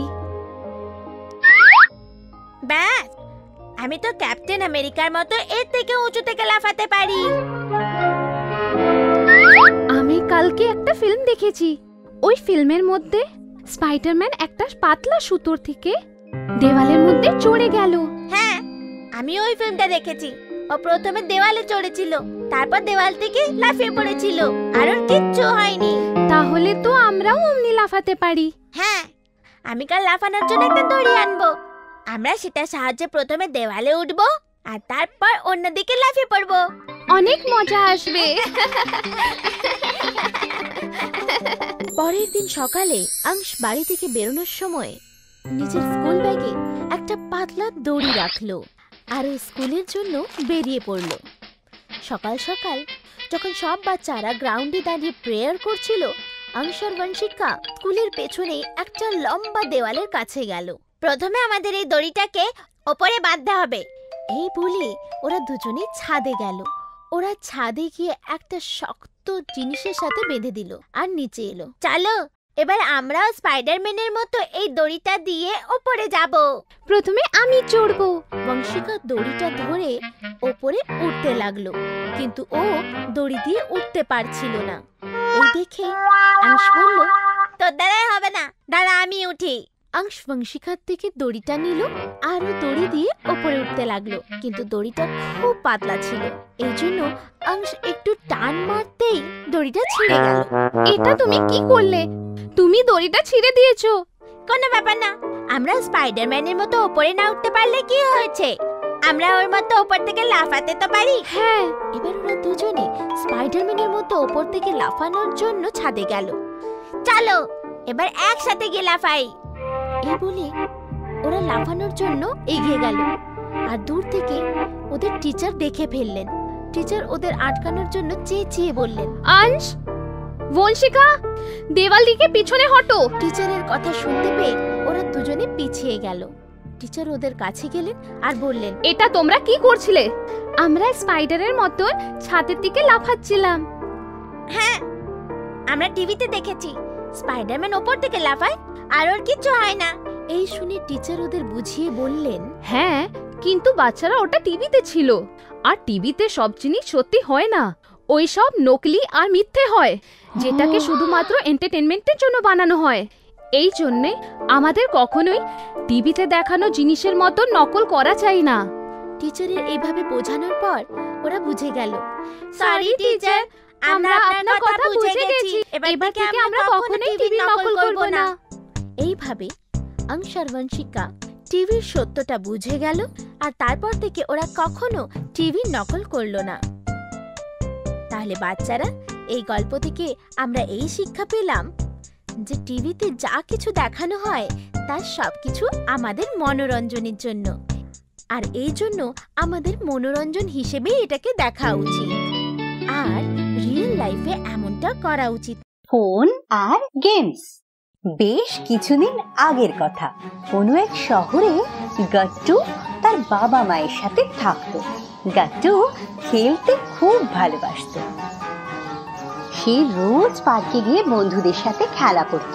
ব্যাস, আমি তো ক্যাপ্টেন আমেরিকার মতো এর থেকে উঁচু থেকে লাফাতে পারি। আমি কালকে একটা ফিল্ম দেখেছি। ওই ফিল্মের মধ্যে স্পাইডারম্যান একটা পাতলা সুতোর থেকে দেওয়ালের মধ্যে চড়ে গেল। হ্যাঁ, আমি ওই ফিল্মটা দেখেছি। ও প্রথমে দেওয়ালে চড়েছিল, তারপর দেওয়াল থেকে লাফিয়ে পড়েছিল, আর ওর কিচ্ছু হয়নি। তাহলে তো আমরাও অমনি লাফাতে পারি। হ্যাঁ, আমি কাল লাফানোর জন্য একটা দড়ি আনবো। আমরা সেটার সাহায্যে প্রথমে দেওয়ালে উঠবো আর তারপর অন্যদিকে লাফিয়ে পড়বো। অনেক মজা আসবে। পরের দিন সকালে অংশ বাড়ি থেকে বেরোনোর সময় নিজের স্কুল ব্যাগে একটা পাতলা দড়ি রাখলো আর ও স্কুলের জন্য বেরিয়ে পড়ল। সকাল সকাল যখন সব বাচ্চারা গ্রাউন্ডে দাঁড়িয়ে প্রেয়ার করছিল, অংশ আর বংশিকা স্কুলের পেছনে একটা লম্বা দেওয়ালের কাছে গেল। প্রথমে আমাদের এই দড়িটাকে ওপরে বাঁধতে হবে, এই বলে ওরা দুজনেই ছাদে গেল। ওরা ছাদে গিয়ে একটা শক্ত জিনিসের সাথে বেঁধে দিল আর নিচে এলো। চলো, এবার আমরাও স্পাইডারম্যানের মতো এই দড়িটা দিয়ে ওপরে যাব। প্রথমে আমি চড়বো। বংশিকা দড়িটা ধরে ওপরে উঠতে লাগলো, কিন্তু ও দড়ি দিয়ে উঠতে পারছিল না। এই দেখে অংশ বলল, তোর দ্বারাই হবে না, দাঁড়া আমি উঠি। অংশ বংশিকার থেকে দড়িটা নিল আর ও দড়ি দিয়ে ওপরে উঠতে লাগলো, কিন্তু দড়িটা খুব পাতলা ছিল। এই জন্য অংশ একটু টান মারতেই দড়িটা ছিঁড়ে গেল। এটা তুমি কি করলে? তুমি দড়িটা ছিঁড়ে দিয়েছো। কোনো ব্যাপার না, আমরা স্পাইডারম্যানের মতো উপরে না উঠতে পারলে কি হয়েছে, আমরা ওর মতো উপর থেকে লাফাতে তো পারি। হ্যাঁ, এবার ওরা দুজনে স্পাইডারম্যানের মতো উপর থেকে লাফানোর জন্য ছাদে গেল। চলো এবার একসাথে গিয়ে লাফাই, এই বলে ওরা লাফানোর জন্য এগিয়ে গেল। আর দূর থেকে ওদের টিচার দেখে ফেললেন। টিচার ওদের আটকানোর জন্য চেঁচিয়ে বললেন, আংশ, বংশিকা, দেওয়াল দিকে পিছনে হটো। টিচারের কথা শুনতে পেয়ে ওরা দুজনে পিছিয়ে গেল। টিচার ওদের কাছে গেলেন আর বললেন, এটা তোমরা কি করছিলে? আমরা স্পাইডারের মতন ছাদের দিকে লাফাচ্ছিলাম। হ্যাঁ, আমরা টিভিতে দেখেছি স্পাইডারম্যান ওপর থেকে লাফায় আর ওর কিছু হয় না। এই শুনে টিচার ওদের বুঝিয়ে বললেন, হ্যাঁ, কিন্তু বাচ্চারা ওটা টিভিতে ছিল, আর টিভিতে সব জিনিস সত্যি হয় না, ওই সব নকলি আর মিথ্যে হয়, যেটাকে শুধুমাত্র এন্টারটেনমেন্টের জন্য বানানো হয়। এই জন্যে আমাদের কখনোই টিভিতে দেখানো জিনিসের মতো নকল করা চাই না। টিচারের এইভাবে বোঝানোর পর ওরা বুঝে গেল। সরি টিচার, আমরা আপনার কথা বুঝে গেছি, এবার থেকে আমরা কখনোই টিভি নকল করব না। এইভাবে অংশ আর বংশিকা টিভির সত্যটা বুঝে গেল, আর তারপর থেকে ওরা কখনো টিভি নকল করলো না। তাহলে বাচ্চারা, এই গল্প থেকে আমরা এই শিক্ষা পেলাম যে টিভিতে যা কিছু দেখানো হয় তার সবকিছু আমাদের মনোরঞ্জনের জন্য, আর এই জন্য আমাদের মনোরঞ্জন হিসেবে এটাকে দেখা উচিত, আর রিয়েল লাইফে এমনটা করা উচিত। ফোন আর গেমস। বেশ কিছুদিন আগের কথা, কোনো এক শহরে গাট্টু তার বাবা মায়ের সাথে থাকতো। গাট্টু খেলতে খুব ভালোবাসতো। সে রোজ পার্কে গিয়ে বন্ধুদের সাথে খেলা করত।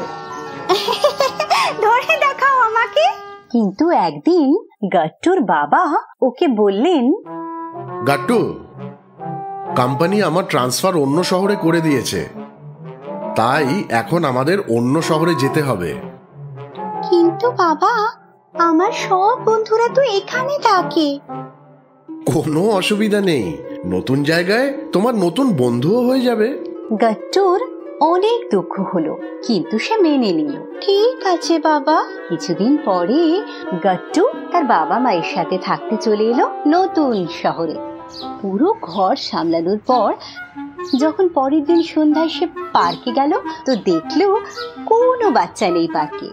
ধরে দেখাও আমাকে। কিন্তু একদিন গাট্টুর বাবা ওকে বললেন, গাট্টু, কোম্পানি আমার ট্রান্সফার অন্য শহরে করে দিয়েছে, তাই এখন আমাদের অন্য শহরে যেতে হবে। কিন্তু বাবা, আমার সব বন্ধুরা তো এখানে থাকে। কোনো অসুবিধা নেই, নতুন জায়গায় তোমার নতুন বন্ধুও হয়ে যাবে। গাট্টুর অনেক দুঃখ হলো, কিন্তু সে মেনে নিল। ঠিক আছে বাবা। কিছুদিন পরে গাট্টু তার বাবা মায়ের সাথে থাকতে চলে এলো নতুন শহরে। পুরো ঘর সামলানোর পর যখন পরের দিন সন্ধ্যায় সে পার্কে গেল, তো দেখলো কোনো বাচ্চা নেই পার্কে।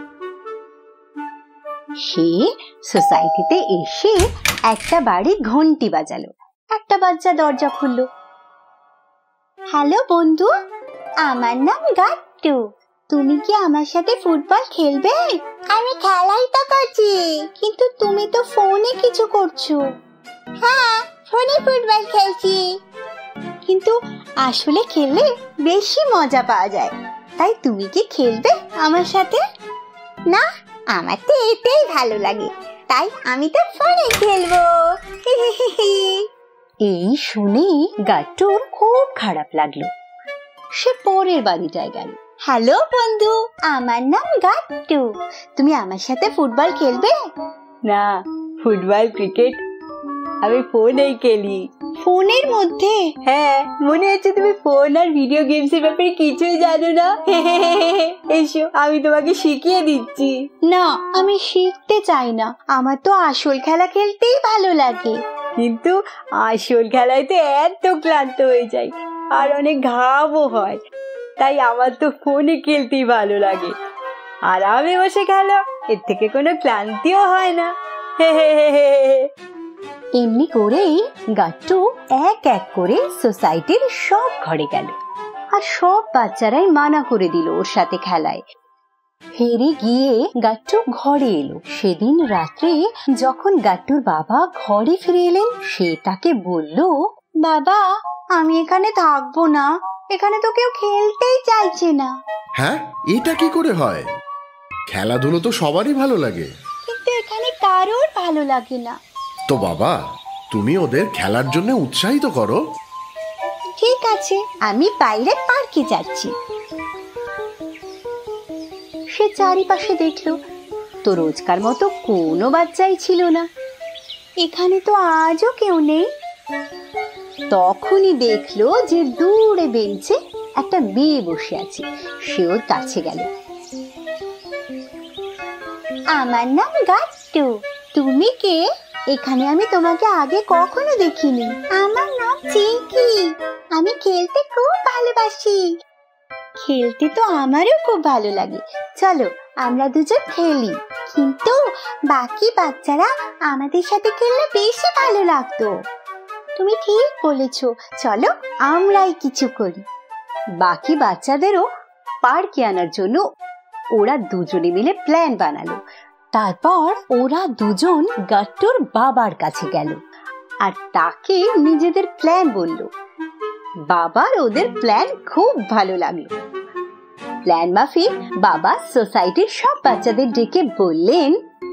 সে সোসাইটিতে এসে একটা বাড়ি ঘন্টি বাজালো। একটা বাচ্চা দরজা খুললো। হ্যালো বন্ধু, আমার নাম গাট্টু, তুমি কি আমার সাথে ফুটবল খেলবে? আমি খেলাই তো করছি। কিন্তু তুমি তো ফোনে কিছু করছো। হ্যাঁ, ফোনে ফুটবল খেলছি, কিন্তু আসলে খেললে বেশি মজা পাওয়া যায়। তাই তুমি কি খেলবে আমার সাথে? না, আমার তো এটাই ভালো লাগে, তাই আমি তো ফোনে খেলবো। এই শুনে গাট্টুর খুব খারাপ লাগলো। সে পরের বাড়িটায় গেল। হ্যালো বন্ধু, আমার নাম গাট্টু, তুমি আমার সাথে ফুটবল খেলবে? না, ফুটবল ক্রিকেট আমি ফোনেই খেলি। ফোনের মধ্যে? হ্যাঁ, মনে হচ্ছে তুমি ফোন আর ভিডিও গেমস এর ব্যাপারে কিছুই জানো না। এসো, আমি তোমাকে শিখিয়ে দিচ্ছি। না, আমি শিখতে চাই না, আমার তো আসল খেলা খেলতেই ভালো লাগে। কিন্তু আসল খেলায় তো এত ক্লান্ত হয়ে যাই, আর অনেক ঘামও হয়, তাই আমার তো ফোনে খেলতেই ভালো লাগে। আরামে বসে খেলো, এর থেকে কোনো ক্লান্তিও হয় না। এমনি করেই গাট্টু এক এক করে সোসাইটির সব ঘরে গেল, আর সব বাচ্চারাই মানা করে দিল ওর সাথে খেলায়। ফিরে গিয়ে গাট্টু ঘরে এলো। সেদিন রাত্রে যখন গাট্টুর বাবা ঘরে ফিরে এলেন, সে তাকে বলল, বাবা, আমি এখানে থাকবো না, এখানে তো কেউ খেলতেই চাইছে না। হ্যাঁ, এটা কি করে হয়? খেলাধুলো তো সবারই ভালো লাগে, কিন্তু এখানে কারোর ভালো লাগে না। তো বাবা, তুমি ওদের খেলার জন্য উৎসাহিত করো। ঠিক আছে, আমি বাইরে পার্কে যাচ্ছি। সে চারিপাশে দেখলো, তো রোজকার মতো কোনো বাচ্চাই ছিল না। এখানে তো আজও কেউ নেই। তখনই দেখলো যে দূরে বেঞ্চে একটা মেয়ে বসে আছে। সে ওর কাছে গেল। আমার নাম গাট্টু। তুমি কে? এখানে আমি তোমাকে আগে কখনো দেখিনি। আমার নাম চিঙ্কি। আমি খেলতে খুব ভালোবাসি। খেলতে তো আমারও খুব ভালো লাগে। চলো আমরা দুজন খেলি। কিন্তু বাকি বাচ্চারা আমাদের সাথে খেললে বেশি ভালো লাগতো। তুমি ঠিক বলেছো, চলো আমরাই কিছু করি। বাকি বাচ্চাদেরও পার্কে আনার জন্য ওরা দুজনে মিলে প্ল্যান বানালো। তারপর ওরা দুজন গাট্টুর বাবার কাছে গেল আর তাকে নিজেদের প্ল্যান বলল। বাবার ওদের প্ল্যান খুব ভালো লাগলো। প্ল্যান মাফিক বাবা সোসাইটির সব বাচ্চাদের ডেকে বললেন,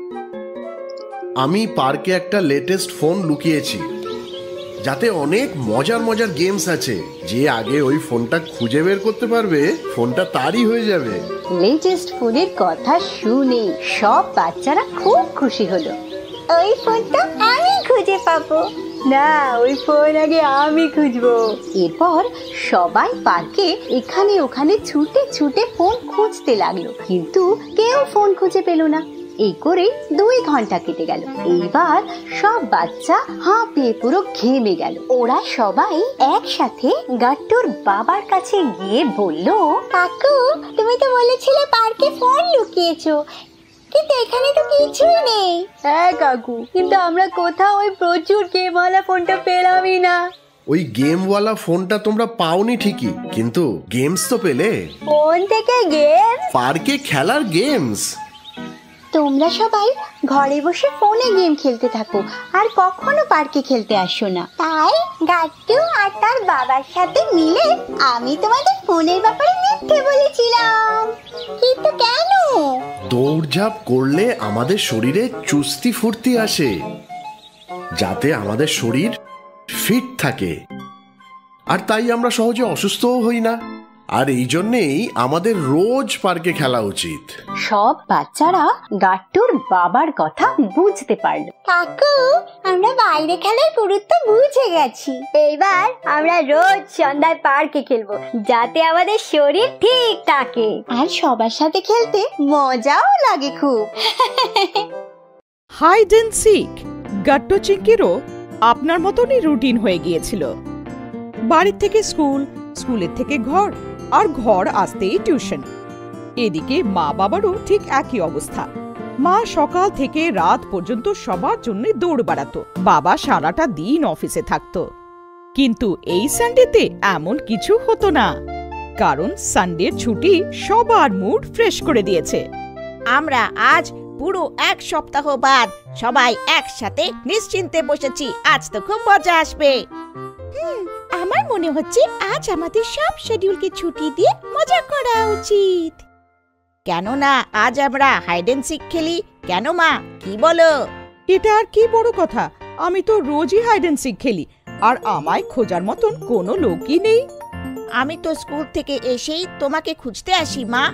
আমি পার্কে একটা লেটেস্ট ফোন লুকিয়েছি, যাতে অনেক মজার মজার গেমস আছে। যে আগে ওই ফোনটা খুঁজে বের করতে পারবে, ফোনটা তারই হয়ে যাবে। লেটেস্ট ফোনের কথা শুনে সব বাচ্চারা খুব খুশি হলো। ওই ফোনটা আমি খুঁজে পাবো না, ওই ফোন আগে আমি খুঁজবো। এরপর সবাই পার্কে এখানে ওখানে ছুটে ছুটে ফোন খুঁজতে লাগলো, কিন্তু কেউ ফোন খুঁজে পেল না। এই করে দুই ঘন্টা কেটে গেল। এইবার সব বাচ্চা হাঁপিয়ে পুরো ঘেমে গেল। ওরা সবাই একসাথে গাট্টুর বাবার কাছে গিয়ে বলল, কাকু তুমি তো বলেছিলে পার্কে ফোন লুকিয়েছো, কিন্তু এখানে তো কিছুই নেই। হ্যাঁ কাকু, কিন্তু আমরা কোথাও ওই প্রচুর গেমওয়ালা ফোনটা পেলামই না। ওই গেমওয়ালা ফোনটা তোমরা পাওনি ঠিকই, কিন্তু গেমস তো পেলে। ফোন থেকে গেম? পার্কে খেলার গেমস। তোমরা সবাই ঘরে বসে ফোনে গেম খেলতে থাকো আর কখনো পার্কে খেলতে আসো না। তাই গাট্টু আর তার বাবার সাথে মিলে আমি তোমাদের ফোনের ব্যাপারে মিথ্যে বলেছিলাম। কিন্তু কেন? দৌড়ঝাঁপ করলে আমাদের শরীরে চুস্তি ফুর্তি আসে, যাতে আমাদের শরীর ফিট থাকে, আর তাই আমরা সহজে অসুস্থও হই না। আর এই জন্যেই আমাদের রোজ পার্কে খেলা উচিত। সব বাচ্চারা গাট্টুর বাবার কথা বুঝতে পারল। কাকু আমরা বাইরে খেলার গুরুত্ব বুঝে গেছি। এবার আমরা রোজ সন্ধ্যায় পার্কে খেলবো, যাতে আমাদের শরীর ঠিক থাকে আর সবার সাথে খেলতে মজাও লাগে খুব। হাইড এন্ড সিক গাট্টু চিঙ্কিরও আপনার মতনই রুটিন হয়ে গিয়েছিল। বাড়ির থেকে স্কুল, স্কুলের থেকে ঘর, আর ঘর আসতেই টিউশন। এদিকে মা বাবারও ঠিক একই অবস্থা। মা সকাল থেকে রাত পর্যন্ত সবার জন্য দৌড় বাড়াতো, বাবা সারাটা দিন অফিসে থাকতো। কিন্তু এই সানডেতে এমন কিছু হতো না, কারণ সানডের ছুটি সবার মুড ফ্রেশ করে দিয়েছে। আমরা আজ পুরো এক সপ্তাহ বাদ সবাই একসাথে নিশ্চিন্তে বসেছি। আজ তো খুব মজা আসবে। হুম, আমার মনে হচ্ছে আজ আমাদের সব শিডিউলকে ছুটি দিয়ে মজা করা উচিত। কেন না আজ আমরা হাইড এন্ড সিক খেলি? কেন মা, কি বলো? এটা আর কি বড় কথা, আমি তো রোজই হাইড এন্ড সিক খেলি, আর আমায় খোঁজার মতন কোনো লোকই নেই। আমি তো স্কুল থেকে এসেই তোমাকে খুঁজতে আসি মা।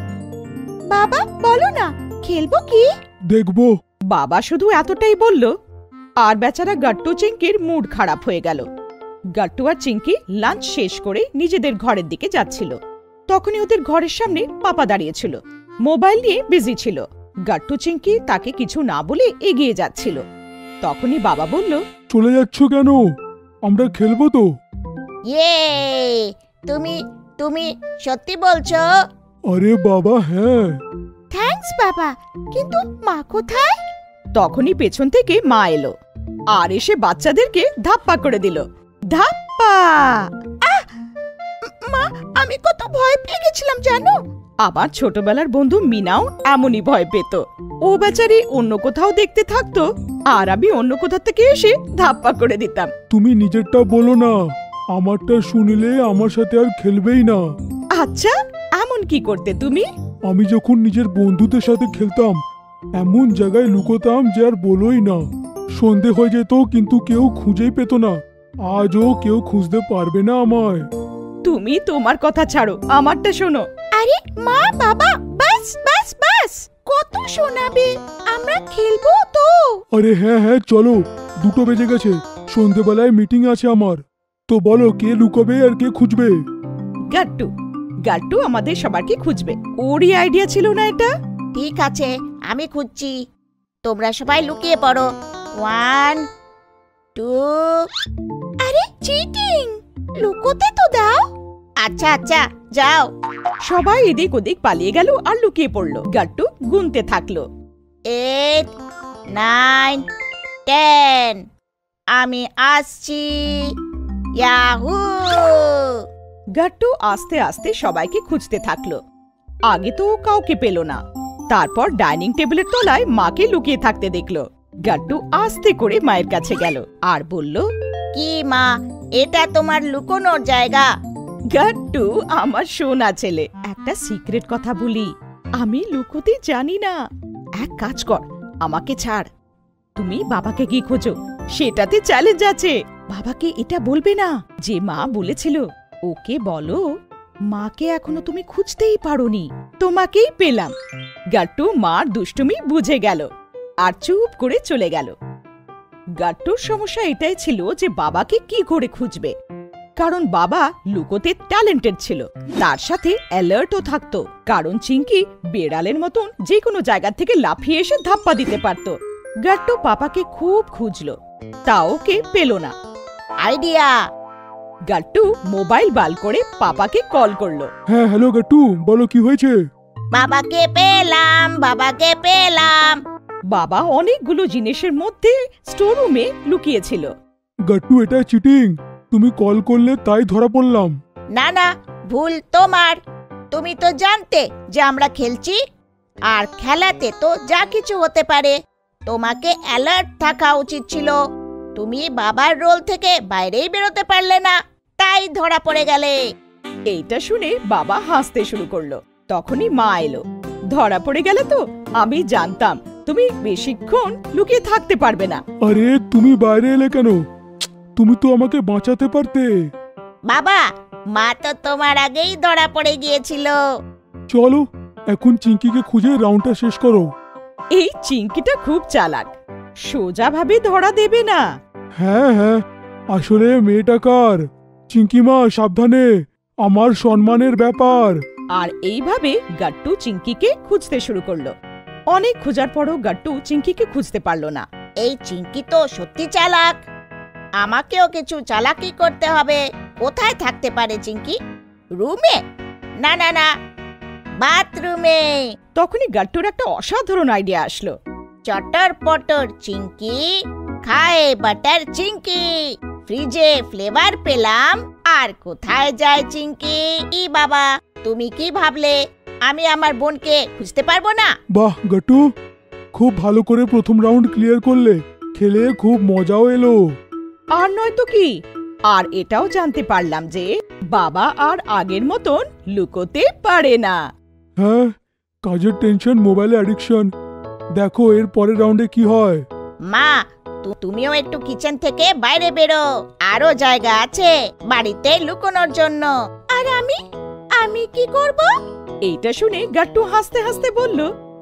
বাবা বলো না, খেলবো কি? দেখবো। বাবা শুধু এতটাই বলল, আর বেচারা গাট্টু চিঙ্কির মুড খারাপ হয়ে গেল। গাট্টু আর চিঙ্কি লাঞ্চ শেষ করে নিজেদের ঘরের দিকে যাচ্ছিল। তখনই ওদের ঘরের সামনে পাপা দাঁড়িয়েছিল, মোবাইল নিয়ে বিজি ছিল। গাট্টু চিঙ্কি তাকে কিছু না বলে এগিয়ে যাচ্ছিল। তখনই বাবা বলল, চলে যাচ্ছ কেন? আমরা খেলবো তো। ইয়ে, তুমি তুমি সত্যি বলছো? আরে বাবা হ্যাঁ। থ্যাঙ্কস বাবা, কিন্তু মা কোথায়? তখনই পেছন থেকে মা এলো আর এসে বাচ্চাদেরকে ধাপ্পা করে দিল। ধাপ্পা! আহ! মা, আমি কত ভয় পেয়ে গেছিলাম জানো। আমার ছোটবেলার বন্ধু মিনাও এমনই ভয় পেত। ও বেচারি অন্য কোথাও দেখতে থাকতো, আর আমি অন্য কোথা থেকে এসে ধাপ্পা করে দিতাম। তুমি নিজেরটা বলো না, আমারটা শুনলে আমার সাথে আর খেলবেই না। আচ্ছা, এমন কি করতে তুমি? আমি যখন নিজের বন্ধুদের সাথে খেলতাম, এমন জায়গায় লুকোতাম যে আর বলোই না। সন্ধে হয়ে যেত, কিন্তু কেউ খুঁজেই পেত না। আজও কেউ খুঁজতে পারবে না আমায়। তুমি তোমার কথা ছাড়ো, আমারটা শোনো। আরে মা বাবা, বাস বাস বাস, কত শোনাবে? আমরা খেলবো তো। আরে হ্যাঁ হ্যাঁ চলো, দুটো বেজে গেছে, সন্ধেবেলায় মিটিং আছে আমার। তো বলো, কে লুকাবে আর কে খুঁজবে? গাট্টু। গাট্টু আমাদের সবাইকে খুঁজবে। ওরই আইডিয়া ছিল না এটা? ঠিক আছে, আমি খুঁজছি। তোমরা সবাই লুকিয়ে পড়ো। One two. আরে চিটিং, লুকোতে তো দাও। আচ্ছা আচ্ছা যাও। সবাই এদিক ওদিক পালিয়ে গেল আর লুকিয়ে পড়লো। গাট্টু গুনতে থাকলো। Eight nine ten. আমি আসছি। ইয়াহু! গাট্টু আস্তে আস্তে সবাইকে খুঁজতে থাকলো। আগে তো কাউকে পেল না। তারপর ডাইনিং টেবিলের তলায় মাকে লুকিয়ে থাকতে দেখলো। গাট্টু আস্তে করে মায়ের কাছে গেল আর বলল, কি মা, এটা তোমার লুকোনোর জায়গা? গাট্টু আমার সোনা ছেলে, একটা সিক্রেট কথা বলি, আমি লুকোতে জানি না। এক কাজ কর, আমাকে ছাড়। তুমি বাবাকে কি খোঁজো, সেটাতে চ্যালেঞ্জ আছে। বাবাকে এটা বলবে না যে মা বলেছিল। ওকে বলো মাকে এখনো তুমি খুঁজতেই পারোনি, তোমাকেই পেলাম। গাট্টু মার দুষ্টুমি বুঝে গেল আর চুপ করে চলে গেল। গাট্টুর সমস্যা এটাই ছিল যে বাবাকে কি করে খুঁজবে, কারণ বাবা লুকোতে ট্যালেন্টেড ছিল, তার সাথে অ্যালার্টও থাকতো। কারণ চিঙ্কি বেড়ালের মতন যে কোনো জায়গা থেকে লাফিয়ে এসে ধাপ্পা দিতে পারত। গাট্টু পাপাকে খুব খুঁজলো, তা ওকে পেল না। আইডিয়া! গাট্টু মোবাইল বার করে পাপাকে কল করলো। হ্যাঁ হ্যালো গাট্টু, বলো কি হয়েছে? বাবাকে পেলাম, বাবাকে পেলাম। বাবা অনেকগুলো জিনিসের মধ্যে স্টোররুমে লুকিয়েছিল। গাট্টু এটা চিটিং, তুমি কল করলে তাই ধরা পড়লাম। না না, ভুল তোমার। তুমি তো জানতে যে আমরা খেলছি, আর খেলাতে তো যা কিছু হতে পারে। তোমাকে অ্যালার্ট থাকা উচিত ছিল। তুমি বাবার রোল থেকে বাইরেই বেরোতে পারলে না, তাই ধরা পড়ে গেলে। এইটা শুনে বাবা হাসতে শুরু করলো। তখনই মা এলো। ধরা পড়ে গেলে তো? আমি জানতাম তুমি বেশিক্ষণ লুকিয়ে থাকতে পারবে না। আরে তুমি বাইরে এলে কেন? তুমি তো আমাকে বাঁচাতে পারতে। বাবা, মা তো তোমার আগেই ধরা পড়ে গিয়েছিল। চলো এখন চিঙ্কিকে খুঁজে রাউন্ডটা শেষ করো। এই চিঙ্কিটা খুব চালাক, সোজা ভাবে ধরা দেবে না। হ্যাঁ হ্যাঁ, আসলে মেয়েটা কার? চিঙ্কি মা সাবধানে, আমার সম্মানের ব্যাপার। আর এইভাবে গাট্টু চিঙ্কিকে খুঁজতে শুরু করলো। অনেক খোঁজার পরও গাট্টু চিঙ্কিকে খুঁজতে পারলো না। এই চিঙ্কি তো সত্যি চালাক। আমাকেও কিছু চালাকি করতে হবে। কোথায় থাকতে পারে চিঙ্কি? রুমে? না না না, বাথরুমে। তখনই গাট্টুর একটা অসাধারণ আইডিয়া আসলো। চটর পটর চিঙ্কি খায় বাটার চিঙ্কি, ফ্রিজে ফ্লেভার পেলাম। আর কোথায় যায় চিঙ্কি? ই বাবা, তুমি কি ভাবলে আমি আমার বোনকে খুঁজতে পারবো না? বাহ গাট্টু, খুব ভালো করে প্রথম রাউন্ড ক্লিয়ার করলে, খেলে খুব মজাও এলো। আর নয় তো কি, আর এটাও জানতে পারলাম যে বাবা আর আগের মতন লুকোতে পারে না। হ্যাঁ, কাজের টেনশন, মোবাইলে অ্যাডিকশন। দেখো এর পরের রাউন্ডে কি হয়। মা, তুমিও একটু কিচেন থেকে বাইরে বেরো, আরো জায়গা আছে বাড়িতে লুকোনোর জন্য। আর আমি আমি কি করব? এইটা শুনে গাট্টু হাসতে হাসতে বলল,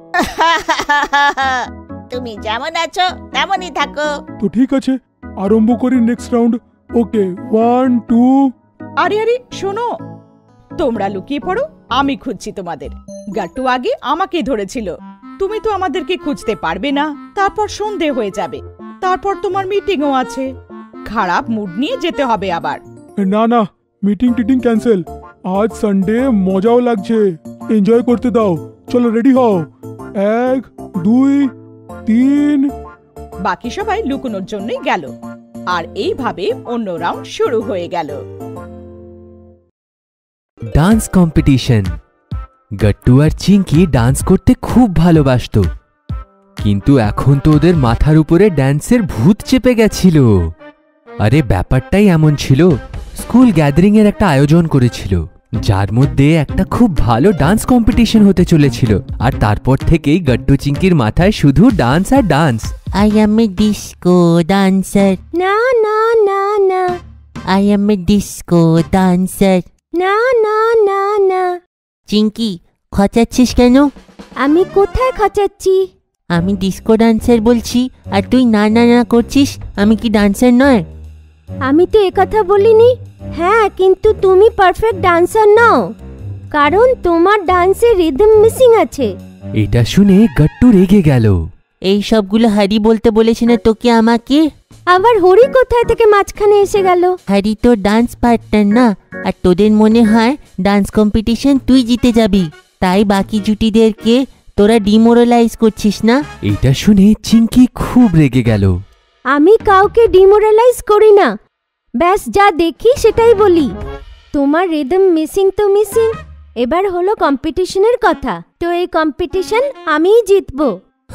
তুমি যেমন আছো তেমনই থাকো। তো ঠিক আছে, আরম্ভ করি next round. Okay, one two. আরে আরে শোনো, তোমরা লুকিয়ে পড়ো, আমি খুঁজছি তোমাদের। গাট্টু আগে আমাকে ধরেছিল। তুমি তো আমাদেরকে খুঁজতে পারবে না, তারপর সন্ধে হয়ে যাবে, তারপর তোমার মিটিংও আছে। খারাপ মুড নিয়ে যেতে হবে আবার। না না, মিটিং টিটিং ক্যান্সেল। আজ সানডে, মজাও লাগছে, এনজয় করতে দাও। চলো রেডি হও। এক, দুই, তিন। বাকি সবাই লুকোনোর জন্যই গেল, আর এইভাবে অন্য রাউন্ড শুরু হয়ে গেল। Dance competition. গাট্টু আর চিঙ্কি ডান্স করতে খুব ভালোবাসতো, কিন্তু এখন তো ওদের মাথার উপরে ড্যান্সের ভূত চেপে গেছিল। আরে ব্যাপারটাই এমন ছিল, স্কুল গ্যাদারিং এর একটা আয়োজন করেছিল, যার মধ্যে একটা খুব ভালো ডান্স কম্পিটিশন হতে চলেছিল। আর তারপর থেকেই গাট্টু চিঙ্কির মাথায় শুধু ডান্স আর dance. I am a disco dancer. না না না না I am a disco dancer. না না না না চিঙ্কি, খচাচ্ছিস কেন? আমি কোথায় খচাচ্ছি? আমি ডিস্কো ডান্সার বলছি, আর তুই না না না করছিস। আমি কি ডান্সার নয়? আমি তো একথা বলিনি। হ্যাঁ, কিন্তু তুমি পারফেক্ট ডান্সার নও, কারণ তোমার ডান্সে রিদম মিসিং আছে। এটা শুনে গাট্টু রেগে গেল। এই সবগুলো হারি বলতে বলেছে না তোকে আমাকে? আবার হরি কোথায় থেকে মাঝখানে এসে গেল? হারি তো ডান্স পার্টনার না, আর তোদের মনে হয় ডান্স কম্পিটিশন তুই জিতে যাবি, তাই বাকি জুটিদেরকে তোরা ডিমোরালাইজ করছিস না? এটা শুনে চিঙ্কি খুব রেগে গেল। আমি কাউকে ডিমোরালাইজ করি না, ব্যাস যা দেখি সেটাই বলি। তোমার রিদম মিসিং তো মিসিং, এবার হলো কম্পিটিশনের কথা, তো এই কম্পিটিশন আমিই জিতবো।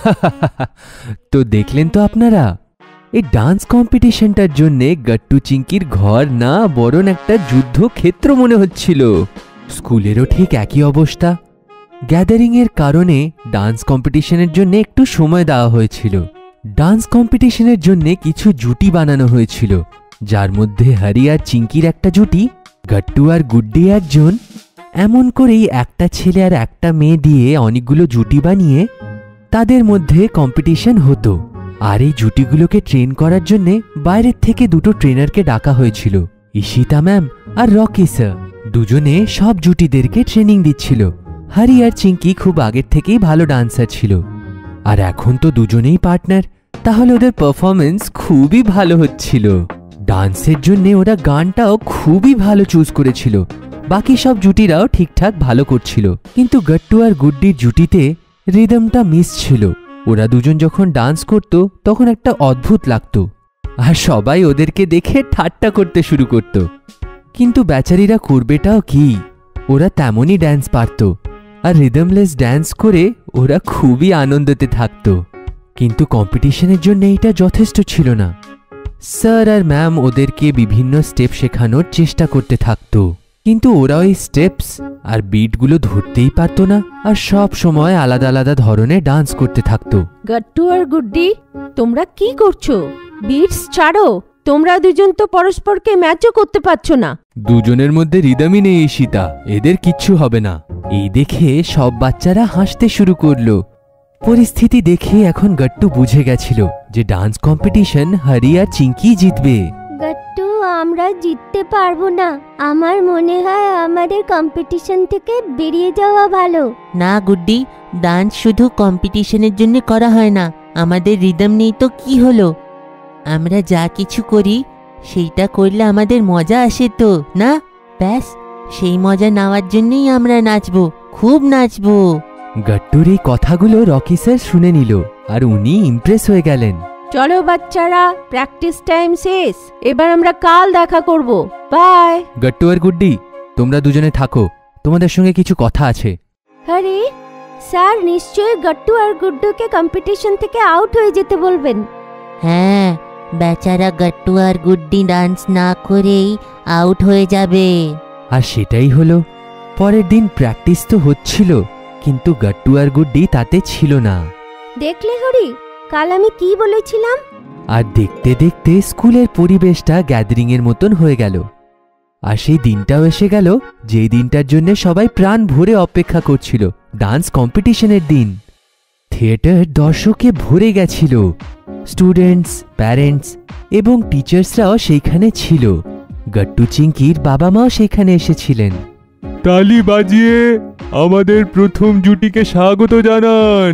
তো দেখলেন তো আপনারা, এই ডান্স কম্পিটিশনটার জন্যে গাট্টু চিঙ্কির ঘর না বরং একটা যুদ্ধক্ষেত্র মনে হচ্ছিল। স্কুলেরও ঠিক একই অবস্থা। গ্যাদারিং এর কারণে ডান্স কম্পিটিশনের জন্য একটু সময় দেওয়া হয়েছিল। ডান্স কম্পিটিশনের জন্য কিছু জুটি বানানো হয়েছিল, যার মধ্যে হরি আর চিঙ্কির একটা জুটি, গাট্টু আর গুড্ডি একজন। এমন করেই একটা ছেলে আর একটা মেয়ে দিয়ে অনেকগুলো জুটি বানিয়ে তাদের মধ্যে কম্পিটিশন হতো। আর এই জুটিগুলোকে ট্রেন করার জন্য বাইরের থেকে দুটো ট্রেনারকে ডাকা হয়েছিল, ঈশিতা ম্যাম আর রকি স্যার। দুজনে সব জুটিদেরকে ট্রেনিং দিচ্ছিল। হরি আর চিঙ্কি খুব আগের থেকেই ভালো ডান্সার ছিল, আর এখন তো দুজনেই পার্টনার, তাহলে ওদের পারফরমেন্স খুবই ভালো হচ্ছিল। ডান্সের জন্য ওরা গানটাও খুবই ভালো চুজ করেছিল। বাকি সব জুটিরাও ঠিকঠাক ভালো করছিল, কিন্তু গাট্টু আর গুড্ডির জুটিতে রিদমটা মিস ছিল। ওরা দুজন যখন ডান্স করত তখন একটা অদ্ভুত লাগতো, আর সবাই ওদেরকে দেখে ঠাট্টা করতে শুরু করত। কিন্তু বেচারিরা করবেটাও কি, ওরা তেমনই ড্যান্স পারত, আর রিদমলেস ড্যান্স করে ওরা খুবই আনন্দতে থাকত। কিন্তু কম্পিটিশনের জন্য এটা যথেষ্ট ছিল না। স্যার আর ম্যাম ওদেরকে বিভিন্ন স্টেপ শেখানোর চেষ্টা করতে থাকত, কিন্তু ওরা ওই স্টেপস আর বিটগুলো ধরতেই পারত না, আর সব সময় আলাদা আলাদা ধরনের ডান্স করতে থাকতো। গাট্টু আর গুড্ডি, তোমরা কি করছো? বিটস ছাড়ো, তোমরা দুজন তো পরস্পরকে ম্যাচও করতে পারছো না। দুজনের মধ্যে রিদমই নেই ঈশিতা, এদের কিচ্ছু হবে না। এই দেখে সব বাচ্চারা হাসতে শুরু করলো। পরিস্থিতি দেখে এখন গাট্টু বুঝে গেছিল যে ডান্স কম্পিটিশন হরি আর চিঙ্কি জিতবে। গাট্টু, আমরা জিততে পারবো না, আমার মনে হয় আমাদের কম্পিটিশন থেকে বেরিয়ে যাওয়া ভালো। না গুড্ডি, ডান্স শুধু কম্পিটিশনের জন্য করা হয় না। আমাদের রিদম নেই তো কি হলো, আমরা যা কিছু করি সেইটা করলে আমাদের মজা আসে তো না? ব্যাস সেই মজা নেওয়ার জন্যই আমরা নাচবো, খুব নাচবো। গাট্টুর এই কথাগুলো রকি স্যার শুনে নিল, আর উনি ইমপ্রেস হয়ে গেলেন। চলো বাচ্চারা, প্র্যাকটিস টাইম শেষ, এবার আমরা কাল দেখা করব, বাই। গাট্টু আর গুড্ডি, তোমরা দুজনে থাকো, তোমাদের সঙ্গে কিছু কথা আছে। আরে স্যার নিশ্চয়ই গাট্টু আর গুড্ডুকে কম্পিটিশন থেকে আউট হয়ে যেতে বলবেন। হ্যাঁ, বেচারা গাট্টু আর গুড্ডি ডান্স না করেই আউট হয়ে যাবে। আর সেটাই হলো। পরের দিন প্র্যাকটিস তো হচ্ছিল, কিন্তু গাট্টু আর গুড্ডি তাতে ছিল না। দেখলে হরি, কাল আমি কি বলেছিলাম? আর দেখতে দেখতে স্কুলের পরিবেশটা গ্যাদারিং এর মতন হয়ে গেল। আর সেই দিনটাও এসে গেল যেই দিনটার জন্য সবাই প্রাণ ভরে অপেক্ষা করছিল, ডান্স কম্পিটিশনের দিন। থিয়েটার দর্শকে ভরে গেছিল। স্টুডেন্টস, প্যারেন্টস এবং টিচার্সরাও সেইখানে ছিল। গাট্টু চিঙ্কির বাবা মাও সেখানে এসেছিলেন। তালি বাজিয়ে আমাদের প্রথম জুটিকে স্বাগত জানান,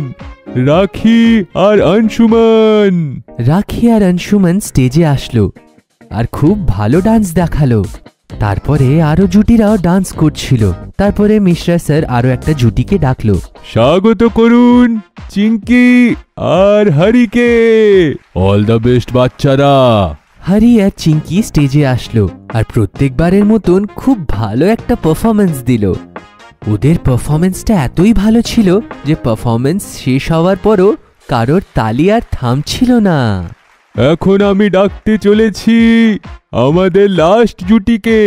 রাখি আর অংশুমান। রাখি আর অংশুমান স্টেজে আসলো আর খুব ভালো ডান্স দেখালো। তারপরে আরো জুটিরাও ডান্স করছিল। তারপরে মিশ্রা স্যার আরো একটা জুটিকে ডাকলো। স্বাগত করুন চিঙ্কি আর হরিকে। অল দ্য বেস্ট বাচ্চারা। হরি আর চিঙ্কি স্টেজে আসলো আর প্রত্যেকবারের মতন খুব ভালো একটা পারফরমেন্স দিল। ওদের পারফরমেন্সটা এতই ভালো ছিল যে পারফরমেন্স শেষ হওয়ার পরও কারোর তালি আর থামছিল না। এখন আমি ডাকতে চলেছি আমাদের last জুটিকে,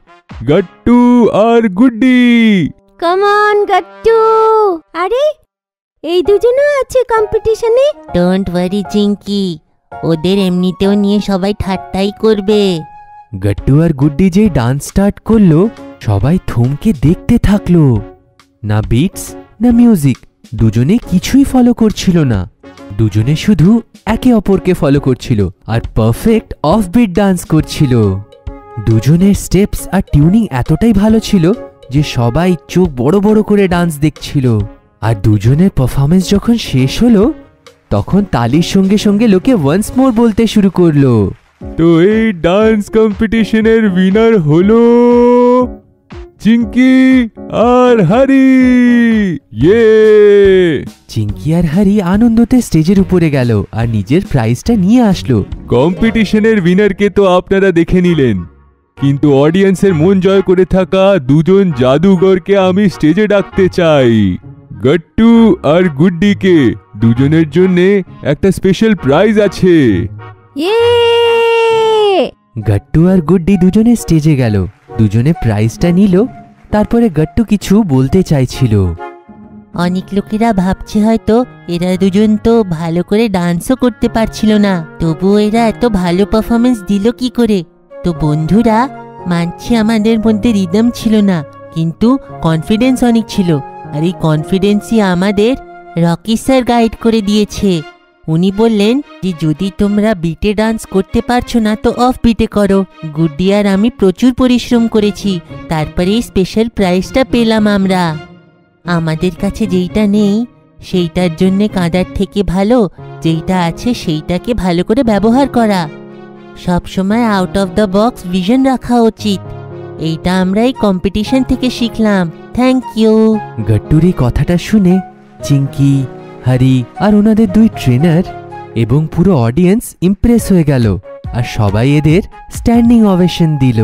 Gattu R Guddi. Come on Gattu. আরে এই দুজনও আছে কম্পিটিশনে। ডোন্ট ওয়ারি চিঙ্কি, ওদের এমনিতেও নিয়ে সবাই ঠাট্টাই করবে। গাট্টু আর গুড্ডি যেই ডান্স স্টার্ট করলো, সবাই থমকে দেখতে থাকলো। না বিটস না মিউজিক, দুজনে কিছুই ফলো করছিল না। দুজনে শুধু একে অপরকে ফলো করছিল আর পারফেক্ট অফবিট ডান্স করছিল। দুজনের স্টেপস আর টিউনিং এতটাই ভালো ছিল যে সবাই চোখ বড় বড় করে ডান্স দেখছিল। আর দুজনের পারফরমেন্স যখন শেষ হলো তখন তালির সঙ্গে সঙ্গে লোকে ওয়ান্স মোর বলতে শুরু করলো। তো এই ডান্স কম্পিটিশনের উইনার হলো চিঙ্কি আর হারি। ইয়ে! চিঙ্কি আর হারি আনন্দতে স্টেজের উপরে গেল আর নিজের প্রাইজটা নিয়ে আসলো। কম্পিটিশনের উইনারকে তো আপনারা দেখে নিলেন, কিন্তু অডিয়েন্সের মন জয় করে থাকা দুজন জাদুঘরকে আমি স্টেজে ডাকতে চাই। গট্টু আর গুড্ডিকে, দুজনের জন্য একটা স্পেশাল প্রাইজ আছে। গট্টু আর গুড্ডি দুজনে স্টেজে গেল, দুজনে প্রাইজটা নিল। তারপরে গট্টু কিছু বলতে চাইছিল। অনেক লোকেরা ভাবছে হয়তো এরা দুজন তো ভালো করে ডান্সও করতে পারছিল না, তবুও এরা এত ভালো পারফরমেন্স দিল কি করে। তো বন্ধুরা, মানছি আমাদের মধ্যে রিদম ছিল না, কিন্তু কনফিডেন্স অনেক ছিল। আর এই কনফিডেন্সই আমাদের রকি স্যার গাইড করে দিয়েছে। উনি বললেন যে যদি তোমরা বিটে ডান্স করতে পারছো না তো অফ বিটে করো। গুড্ডি আর আমি প্রচুর পরিশ্রম করেছি, তারপরে এই স্পেশাল প্রাইজটা পেলাম আমরা। আমাদের কাছে যেইটা নেই সেইটার জন্যে কাঁদার থেকে ভালো যেইটা আছে সেইটাকে ভালো করে ব্যবহার করা। সব সময় out of the box vision রাখা উচিত। এইটা আমরা এই কম্পিটিশন থেকে শিখলাম। Thank you. গট্টুর এই কথাটা শুনে চিঙ্কি, হারি আর ওনাদের দুই ট্রেনার এবং পুরো অডিয়েন্স ইমপ্রেস হয়ে গেল আর সবাই এদের স্ট্যান্ডিং ওভেশন দিল।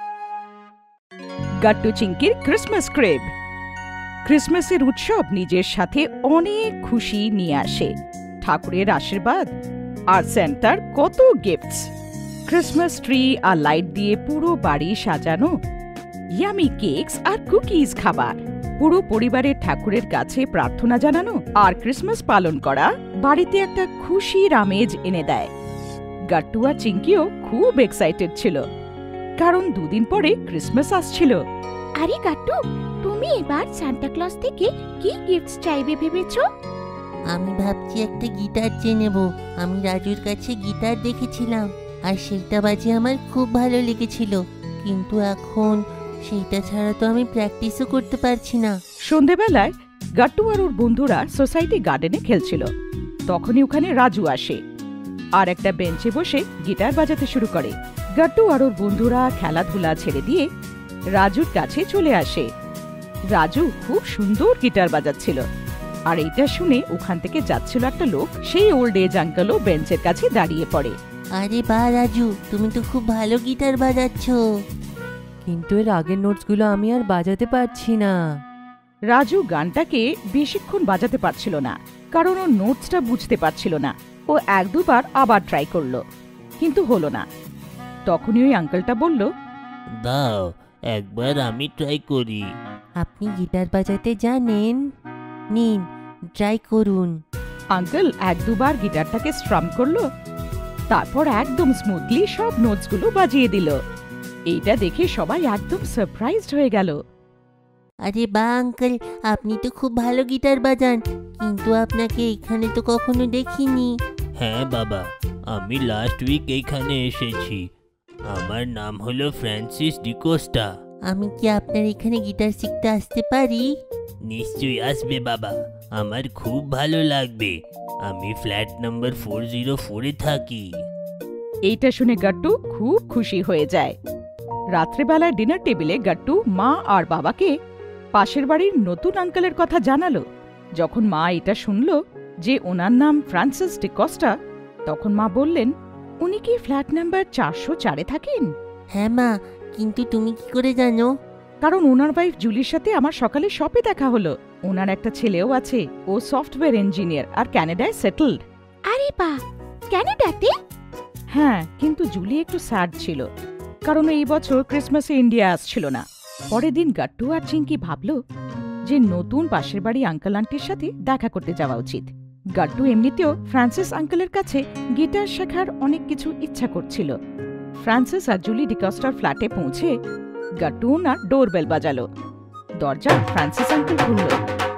গাট্টু চিঙ্কির ক্রিসমাস ক্রেব। ক্রিসমাসের উৎসব নিজের সাথে অনেক খুশি নিয়ে আসে, ঠাকুরের আশীর্বাদ আর সেন্টার কত গিফটস। ক্রিসমাস ট্রি আর লাইট দিয়ে পুরো বাড়ি সাজানো, ইয়ামি কেকস আর কুকিজ খাবার, পুরো পরিবারের ঠাকুরের কাছে প্রার্থনা জানানো আর ক্রিসমাস পালন করা বাড়িতে একটা খুশির আমেজ এনে দেয়। গাট্টু আর চিঙ্কিও খুব এক্সাইটেড ছিল, কারণ দুদিন পরে ক্রিসমাস আসছিল। আরে গাট্টু, তুমি এবার সান্টা ক্লজ থেকে কি গিফটস চাইবে ভেবেছো? আমি ভাবছি একটা গিটার চেয়ে নেব। আমি রাজুর কাছে গিটার দেখেছিলাম আর সেইটা বাজে আমার খুব ভালো লেগেছিল, কিন্তু এখন সেইটা ছাড়া তো আমি প্র্যাকটিসও করতে পারছি না। সন্ধেবেলায় গাট্টু আর ওর বন্ধুরা সোসাইটি গার্ডেনে খেলছিল। তখনই ওখানে রাজু আসে আর একটা বেঞ্চে বসে গিটার বাজাতে শুরু করে। গাট্টু আর ওর বন্ধুরা খেলাধুলা ছেড়ে দিয়ে রাজুর কাছে চলে আসে। রাজু খুব সুন্দর গিটার বাজাচ্ছিল, আর এইটা শুনে ওখান থেকে যাচ্ছিল একটা লোক, সেই ওল্ড এজ আঙ্কেলও বেঞ্চের কাছে দাঁড়িয়ে পড়ে। আরে বাহ রাজু, তুমি তো খুব ভালো গিটার বাজাচ্ছ। কিন্তু এর আগের নোটসগুলো আমি আর বাজাতে পারছি না। রাজু গানটাকে বেশিক্ষণ বাজাতে পারছিল না, কারণ ও নোটসটা বুঝতে পারছিল না। ও এক দুবার আবার ট্রাই করলো, কিন্তু হলো না। তখনই ওই আঙ্কেলটা বলল, দাও একবার আমি ট্রাই করি। আপনি গিটার বাজাতে জানেন? নিন ট্রাই করুন। আঙ্কেল এক দুবার গিটারটাকে স্ট্রাম করলো, তারপর একদম স্মুথলি সব নোটসগুলো বাজিয়ে দিল। এইটা দেখে সবাই একদম সারপ্রাইজড হয়ে গেল। আরে বাহ আঙ্কেল, আপনি তো খুব ভালো গিটার বাজান, কিন্তু আপনাকে এখানে তো কখনো দেখিনি। হ্যাঁ বাবা, আমি লাস্ট উইক এইখানে এসেছি। আমার নাম হলো ফ্রান্সিস ডিকোস্টা। আমি কি আপনার এখানে গিটার শিখতে আসতে পারি? নিশ্চয়ই আসবে বাবা, আমার খুব ভালো লাগবে। আমি ফ্ল্যাট নাম্বার ফোর জিরো ফোরে থাকি। এইটা শুনে গাট্টু খুব খুশি হয়ে যায়। রাত্রেবেলায় ডিনার টেবিলে গাট্টু মা আর বাবাকে পাশের বাড়ির নতুন আঙ্কেলের কথা জানালো। যখন মা এটা শুনল যে ওনার নাম ফ্রান্সিস ডিকোস্টা, তখন মা বললেন, উনি কি ফ্ল্যাট নাম্বার চারশো চারে থাকেন? হ্যাঁ মা, কিন্তু তুমি কি করে জানো? কারণ ওনার ওয়াইফ জুলির সাথে আমার সকালে শপে দেখা হলো। ওনার একটা ছেলেও আছে, ও সফটওয়্যার ইঞ্জিনিয়ার আর ক্যানাডায় সেটেলড। আরে বাহ, ক্যানাডাতে? হ্যাঁ, কিন্তু জুলি একটু স্যাড ছিল, কারণ এই বছর ক্রিসমাসে ইন্ডিয়া আসছিল না। পরের দিন গাট্টু আর চিঙ্কি ভাবল যে নতুন পাশের বাড়ি আঙ্কেল আন্টির সাথে দেখা করতে যাওয়া উচিত। গাট্টু এমনিতেও ফ্রান্সিস আঙ্কেলের কাছে গিটার শেখার অনেক কিছু ইচ্ছা করছিল। ফ্রান্সিস আর জুলি ডিকস্টার ফ্ল্যাটে পৌঁছে গাট্টু ওনার ডোরবেল বাজালো। দরজা ফ্রান্সিস আঙ্কেল খুলল।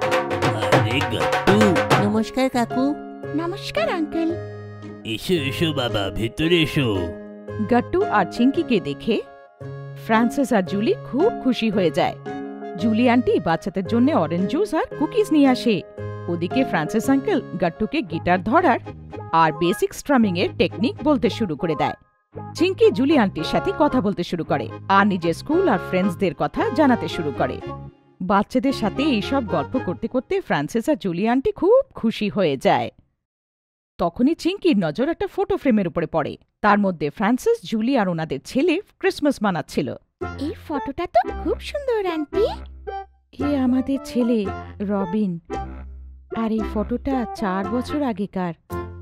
আরে গাট্টু। নমস্কার কাকু। নমস্কার আঙ্কেল। এসো এসো বাবা, ভেতরে এসো। গাট্টু আর চিঙ্কিকে দেখে ফ্রান্সিস আর জুলি খুব খুশি হয়ে যায়। জুলি আন্টি বাচ্চাদের জন্য অরেঞ্জ জুস আর কুকিজ নিয়ে আসে। ওদিকে ফ্রান্সিস আঙ্কেল গাট্টুকে গিটার ধরার আর বেসিক স্ট্রামিং এর টেকনিক বলতে শুরু করে দেয়। চিঙ্কি জুলি আন্টির সাথে কথা বলতে শুরু করে আর নিজের স্কুল আর ফ্রেন্ডসদের কথা জানাতে শুরু করে। বাচ্চাদের সাথে এইসব গল্প করতে করতে ফ্রান্সিস আর জুলি আন্টি খুব খুশি হয়ে যায়। তখনই চিঙ্কির নজর একটা ফটো ফ্রেমের উপরে পড়ে। তার মধ্যে ফ্রান্সিস, জুলি আর ওনাদের ছেলে ক্রিসমাস মানাচ্ছিল। এই ফটোটা তো খুব সুন্দর আন্টি। এ আমাদের ছেলে রবিন, আর এই ফটোটা চার বছর আগেকার।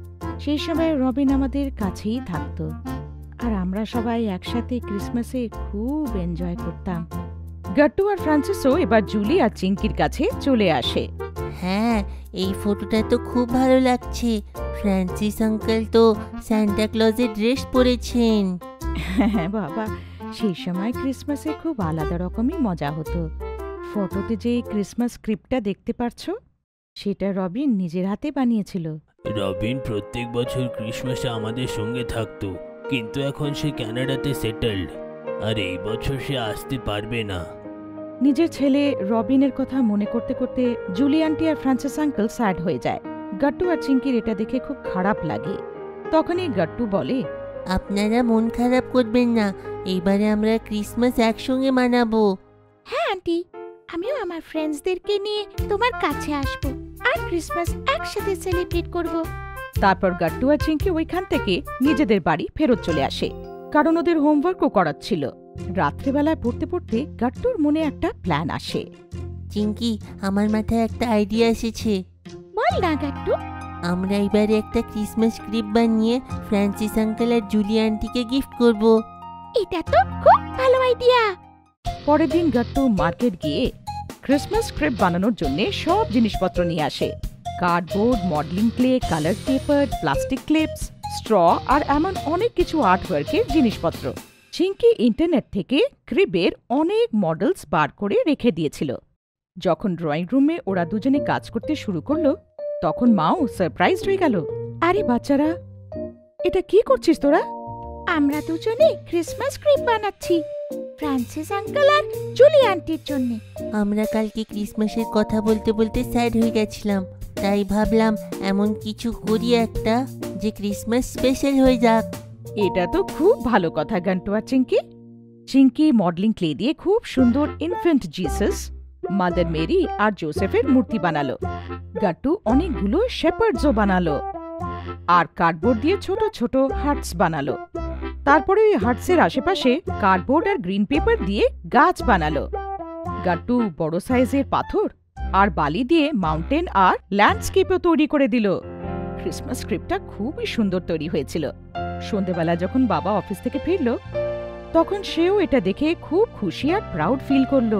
সেই সময় রবিন আমাদের কাছেই থাকতো আর আমরা সবাই একসাথে ক্রিসমাসে খুব এনজয় করতাম। গাট্টু আর ফ্রান্সিসও এবার জুলি আর চিঙ্কির কাছে চলে আসে। হ্যাঁ, এই ফটোটা তো খুব ভালো লাগছে। ফ্রান্সিস আঙ্কেল তো সান্টা ক্লজের ড্রেস পরেছেন। হ্যাঁ বাবা, সেই সময় ক্রিসমাসে খুব আলাদা রকমই মজা হতো। ফটোতে যে ক্রিসমাস স্ক্রিপ্টটা দেখতে পারছো, সেটা রবিন নিজের হাতে বানিয়েছিল। রবিন প্রত্যেক বছর ক্রিসমাসে আমাদের সঙ্গে থাকতো, কিন্তু এখন সে কানাডাতে সেটেলড, আর এই বছর সে আসতে পারবে না। নিজের ছেলে রবিনের কথা মনে করতে করতে জুলি আন্টি আর ফ্রান্সিস আঙ্কেল স্যাড হয়ে যায়। গাট্টু আর চিঙ্কির এটা দেখে খুব খারাপ লাগে। তখনই গাট্টু বলে, আপনারা মন খারাপ করবেন না, এইবারে আমরা ক্রিসমাস একসঙ্গে মানাবো। হ্যাঁ আন্টি, আমিও আমার ফ্রেন্ডসদেরকে নিয়ে তোমার কাছে আসবো আর ক্রিসমাস একসাথে সেলিব্রেট করব। তারপর গাট্টু আর চিঙ্কি ওইখান থেকে নিজেদের বাড়ি ফেরত চলে আসে, কারণ ওদের হোমওয়ার্কও করাচ্ছিল। রাত্রিবেলায় পড়তে পড়তে গাট্টুর মনে একটা প্ল্যান আসে। চিঙ্কি, আমার মাথায় একটা আইডিয়া এসেছে। বল না গাট্টু। আমরা এবারে একটা ক্রিসমাস স্ক্রিপ্ট বানিয়ে ফ্রান্সিস আঙ্কেল আর জুলি আন্টিকে গিফট করব। এটা তো খুব ভালো আইডিয়া। পরের দিন গাট্টু মার্কেট গিয়ে ক্রিসমাস স্ক্রিপ্ট বানানোর জন্য সব জিনিসপত্র নিয়ে আসে। Cardboard, modelling clay, colour paper, plastic clips, straw আর এমন অনেক কিছু আর্টওয়ার্কের জিনিসপত্র। চিঙ্কি ইন্টারনেট থেকে ক্রিবের অনেক মডেলস বার করে রেখে দিয়েছিল। যখন ড্রয়িং রুমে ওরা দুজনে কাজ করতে শুরু করলো, তখন মাও সারপ্রাইজড হয়ে গেল। আরে বাচ্চারা, এটা কি করছিস তোরা? আমরা দুজনে ক্রিসমাস স্ক্রিপ্ট বানাচ্ছি ফ্রান্সিস আঙ্কেল আর জুলি আন্টির জন্য। আমরা কালকে ক্রিসমাসের কথা বলতে বলতে স্যাড হয়ে গেছিলাম, তাই ভাবলাম এমন কিছু করি একটা যে ক্রিসমাস স্পেশাল হয়ে যাক। এটা তো খুব ভালো কথা গান্টু আর চিঙ্কি। চিঙ্কি মডেলিং ক্লে দিয়ে খুব সুন্দর ইনফ্যান্ট জিসাস, মাদার মেরি আর জোসেফের মূর্তি বানালো। গাট্টু অনেকগুলো শেপার্ডসও বানালো আর কার্ডবোর্ড দিয়ে ছোট ছোট হার্টস বানালো। তারপরে ওই হার্টসের আশেপাশে কার্ডবোর্ড আর গ্রিন পেপার দিয়ে গাছ বানালো। গাট্টু বড় সাইজের পাথর আর বালি দিয়ে মাউন্টেন আর ল্যান্ডস্কেপও তৈরি করে দিল। ক্রিসমাস স্ক্রিপ্টটা খুবই সুন্দর তৈরি হয়েছিল। সন্ধেবেলা যখন বাবা অফিস থেকে ফিরল, তখন সেও এটা দেখে খুব খুশি আর প্রাউড ফিল করল।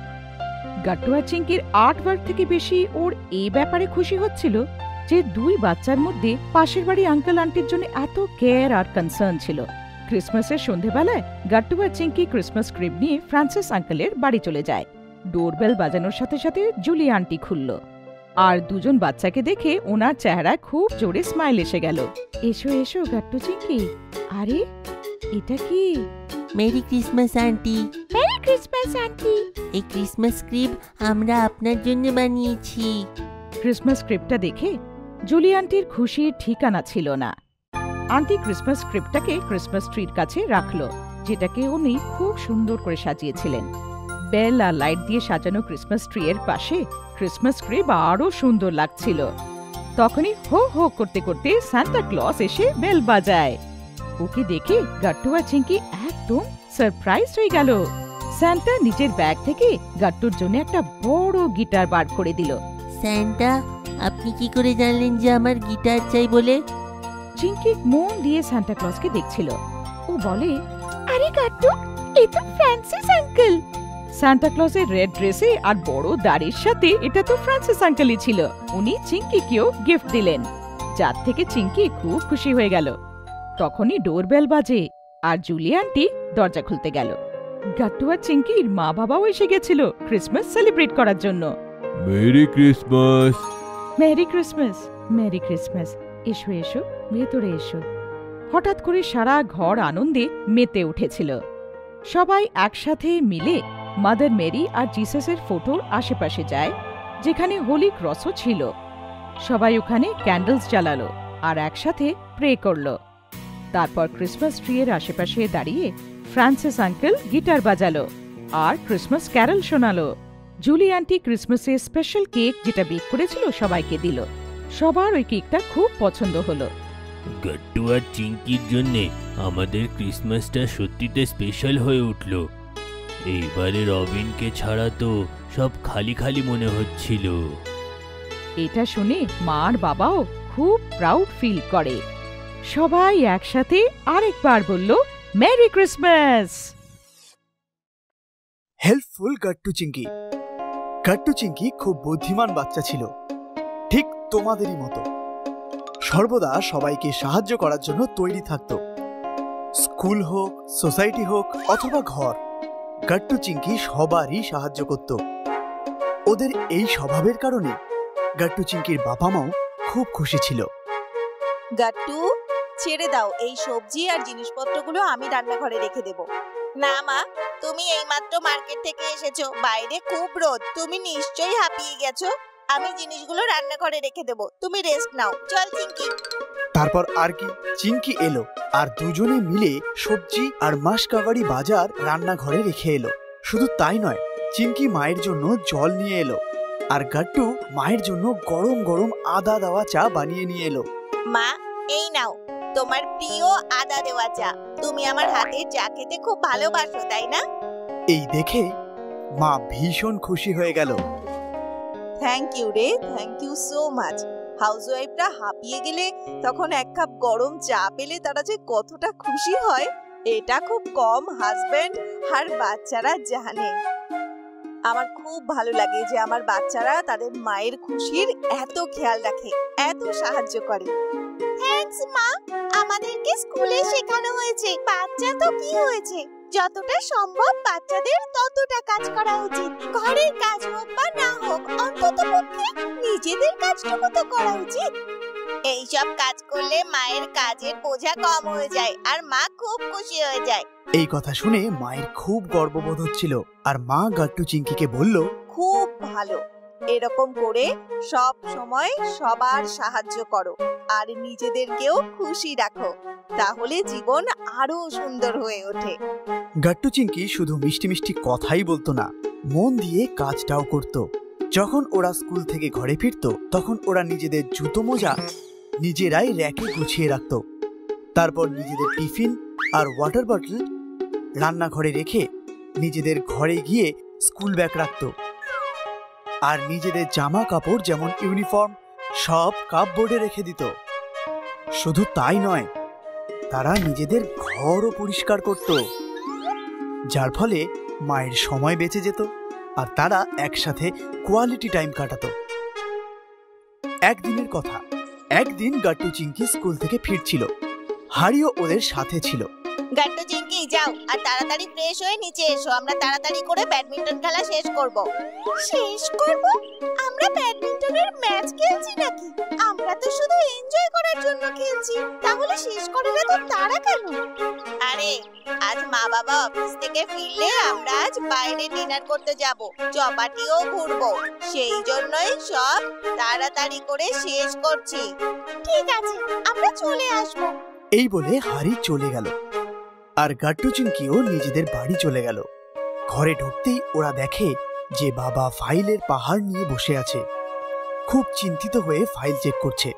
গাট্টু আর চিঙ্কির আর্ট ওয়ার্ক থেকে বেশি ওর এই ব্যাপারে খুশি হচ্ছিল যে দুই বাচ্চার মধ্যে পাশের বাড়ি আঙ্কেল আন্টির জন্য এত কেয়ার আর কনসার্ন ছিল। ক্রিসমাসের সন্ধেবেলায় গাট্টু আর চিঙ্কি ক্রিসমাস স্ক্রিপ্ট নিয়ে ফ্রান্সিস আঙ্কেলের বাড়ি চলে যায়। ডোরবেল বাজানোর সাথে সাথে জুলি আন্টি খুলল, আর দুজন বাচ্চাকে দেখে ওনার চেহারায় খুব জোরে স্মাইল এসে গেল। এসো এসো গাট্টু চিঙ্কি। আরে এটা কি? Merry Christmas aunty. Merry Christmas aunty. এই ক্রিসমাস স্ক্রিপ্ট আমরা আপনার জন্য বানিয়েছি। ক্রিসমাস স্ক্রিপ্টটা দেখে জুলি আন্টির খুশির ঠিকানা ছিল না। আন্টি ক্রিসমাস স্ক্রিপ্টটাকে ক্রিসমাস ট্রির কাছে রাখলো, যেটাকে উনি খুব সুন্দর করে সাজিয়েছিলেন। বেল আর লাইট দিয়ে সাজানো ক্রিসমাস ট্রি এর পাশে ক্রিসমাস স্ক্রিপ্ট আরো সুন্দর লাগছিল। তখনই হো হো করতে করতে সান্টা ক্লজ এসে বেল বাজায়। ওকে দেখে গাট্টু আর চিঙ্কি একদম সারপ্রাইজ হয়ে গেল। সান্টা নিজের ব্যাগ থেকে গাট্টুর জন্য একটা বড় গিটার বার করে দিল। সান্টা, আপনি কি করে জানলেন যে আমার গিটার চাই বলে? চিঙ্কি মন দিয়ে সান্টা ক্লজকে দেখছিল। ও বলে, আরে গাট্টু, এ তো ফ্রান্সিস আঙ্কেল। সান্টা ক্লজের রেড ড্রেসে আর বড় দাড়ির সাথে এটা তো ফ্রান্সিস আঙ্কেলই ছিল। উনি চিঙ্কিকেও গিফট দিলেন, যার থেকে চিঙ্কি খুব খুশি হয়ে গেল। তখনই ডোরবেল বাজে আর জুলি আন্টি দরজা খুলতে গেল। গাট্টু আর চিঙ্কির মা বাবাও এসে গেছিল ক্রিসমাস সেলিব্রেট করার জন্য। Merry Christmas. Merry Christmas. Merry Christmas. এসো এসো, ভেতরে এসো। হঠাৎ করে সারা ঘর আনন্দে মেতে উঠেছিল। সবাই একসাথে মিলে মাদার মেরি আর জিসাসের ফটোর আশেপাশে যায়, যেখানে হোলি ক্রসও ছিল। সবাই ওখানে ক্যান্ডেলস জ্বালালো আর একসাথে প্রে করলো। তারপর ক্রিসমাস ট্রি এর আশেপাশে দাঁড়িয়ে ফ্রান্সিস আঙ্কেল গিটার বাজালো আর ক্রিসমাস ক্যারল শোনালো। জুলি আন্টি ক্রিসমাসের স্পেশাল কেক যেটা বেক করেছিল সবাইকে দিল। সবার ওই কেকটা খুব পছন্দ হলো। গাট্টু আর চিঙ্কির জন্যে আমাদের ক্রিসমাসটা সত্যিতে স্পেশাল হয়ে উঠল। এইবারে রবিনকে ছাড়া তো সব খালি খালি মনে হচ্ছিল। এটা শুনে মা আর বাবাও খুব প্রাউড ফিল করে। সবাই একসাথে আরেকবার বলল merry Christmas. Helpful Gattu Chinki. Gattu Chinki খুব বুদ্ধিমান বাচ্চা ছিল, ঠিক তোমাদেরই মতো। সর্বদা সবাইকে সাহায্য করার জন্য তৈরি থাকত। স্কুল হোক, সোসাইটি হোক অথবা ঘর, গাট্টু চিঙ্কি সবারই সাহায্য করত। ওদের এই স্বভাবের কারণে গাট্টু চিঙ্কির বাবা মাও খুব খুশি ছিল। গাট্টু, ছেড়ে দাও, এই সবজি আর জিনিসপত্রগুলো আমি রান্নাঘরে রেখে দেব। না মা, তুমি এইমাত্র মার্কেট থেকে এসেছো, বাইরে খুব রোদ, তুমি নিশ্চয়ই হাঁপিয়ে গেছো। আমি জিনিসগুলো রান্নাঘরে রেখে দেব, তুমি রেস্ট নাও। চল চিঙ্কি। তারপর আর কি, চিঙ্কি এলো আর দুজনে মিলে সবজি আর মাসকাবাড়ি বাজার রান্নাঘরে রেখে এলো। শুধু তাই নয়, চিঙ্কি মায়ের জন্য জল নিয়ে এলো আর গাট্টু মায়ের জন্য গরম গরম আদা দেওয়া চা বানিয়ে নিয়ে এলো। মা, এই নাও তোমার প্রিয় আদা দেওয়া চা। তুমি আমার হাতের চা খেতে খুব ভালোবাসো, তাই না? এই দেখে মা ভীষণ খুশি হয়ে গেল। থ্যাংক ইউ রে, থ্যাংক ইউ সো মাচ। হাউসওয়াইফরা হাঁপিয়ে গেলে তখন এক কাপ গরম চা পেলে তারা যে কতটা খুশি হয়, এটা খুব কম হাজবেন্ড আর বাচ্চারা জানে। আমার খুব ভালো লাগে যে আমার বাচ্চারা তাদের মায়ের খুশির এত খেয়াল রাখে, এত সাহায্য করে। থ্যাঙ্কস মা, আমাদেরকে স্কুলে শেখানো হয়েছে বাচ্চা তো কি হয়েছে, যতটা সম্ভব বাচ্চাদের ততটা কাজ করা উচিত। ঘরের কাজ হোক বা না হোক, অন্তত পক্ষে নিজেদের কাজটুকু তো করা উচিত। এইসব কাজ করলে মায়ের কাজের বোঝা কম হয়ে যায় আর মা খুব খুশি হয়ে যায়। এই কথা শুনে মায়ের খুব গর্ববোধ হচ্ছিল আর মা গাট্টু চিঙ্কিকে বলল, খুব ভালো, এরকম করে সব সময় সবার সাহায্য করো আর নিজেদেরকেও খুশি রাখো, তাহলে জীবন আরো সুন্দর হয়ে ওঠে। গাট্টু চিঙ্কি শুধু মিষ্টি মিষ্টি কথাই বলতো না, মন দিয়ে কাজটাও করত। যখন ওরা স্কুল থেকে ঘরে ফিরত তখন ওরা নিজেদের জুতো মোজা নিজেরাই র্যাকে গুছিয়ে রাখত। তারপর নিজেদের টিফিন আর ওয়াটার বটল রান্নাঘরে রেখে নিজেদের ঘরে গিয়ে স্কুল ব্যাগ রাখত। আর নিজেদের জামা কাপড় যেমন ইউনিফর্ম সব কাপবোর্ডে রেখে দিত। শুধু তাই নয়, তারা নিজেদের ঘরও পরিষ্কার করত, যার ফলে মায়ের সময় বেঁচে যেত আর তারা একসাথে কোয়ালিটি টাইম কাটাতো। একদিনের কথা, একদিন গাট্টু চিঙ্কি স্কুল থেকে ফিরছিল, হারিও ওদের সাথে ছিল। গাট্টু চিঙ্কি যাও আর তাড়াতাড়ি ফ্রেশ হয়ে নিচে এসো, আমরা তাড়াতাড়ি করে ব্যাডমিন্টন খেলা শেষ করব। শেষ করব? আমরা ব্যাডমিন্টনের ম্যাচ খেলছি নাকি? আমরা তো শুধু এনজয় করার জন্য খেলছি, তাহলে শেষ করে না তো তারা কেন? আরে আজ মা বাবা অফিস থেকে ফিরলে আমরা আজ বাইরে ডিনার করতে যাব, চপাটিও ঘুরবো, সেই জন্যই সব তাড়াতাড়ি করে শেষ করছি। ঠিক আছে, আমরা চলে আসবো। এই বলে হারি চলে গেল আর গাট্টু চিঙ্কিও নিজেদের বাড়ি চলে গেল। ঘরে ঢুকতেই ওরা দেখে যে বাবা ফাইলের পাহাড় নিয়ে বসে আছে, খুব চিন্তিত হয়ে ফাইল চেক করছে।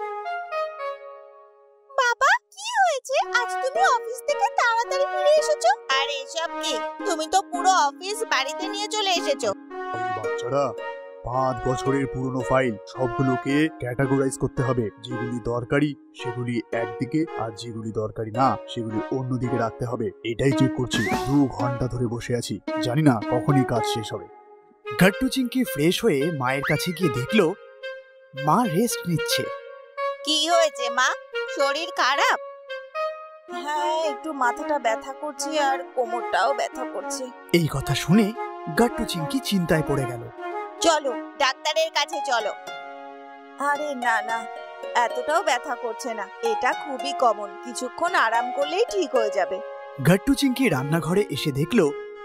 বাবা, কি হয়েছে? আজ তুমি অফিস থেকে তাড়াতাড়ি ফিরে এসেছো? আর এসব কি? তুমি তো পুরো অফিস বাড়িতে নিয়ে চলে এসেছো। বাচ্চারা, পাঁচ বছরের পুরনো ফাইল সবগুলোকে ক্যাটাগরাইজ করতে হবে। যেগুলি দরকারি সেগুলি একদিকে আর যেগুলি দরকারি না সেগুলি অন্যদিকে রাখতে হবে। এটাই চেক করছি, দু ঘন্টা ধরে বসে আছি, জানি না কখনই কাজ শেষ হবে। গাট্টু চিঙ্কি ফ্রেশ হয়ে মায়ের কাছে গিয়ে দেখলো মা রেস্ট নিচ্ছে। কি হয়েছে মা, শরীর খারাপ? হ্যাঁ, একটু মাথাটা ব্যথা করছে আর কোমরটাও ব্যথা করছে। এই কথা শুনে গাট্টু চিঙ্কি চিন্তায় পড়ে গেল। চলো ডাক্তারের কাছে চলো। আরে না না, এতটাও ব্যথা করছে না, এটা খুবই কমন, কিছুক্ষণ আরাম করলেই ঠিক হয়ে যাবে। গাট্টু চিঙ্কি রান্নাঘরে এসে দেখলো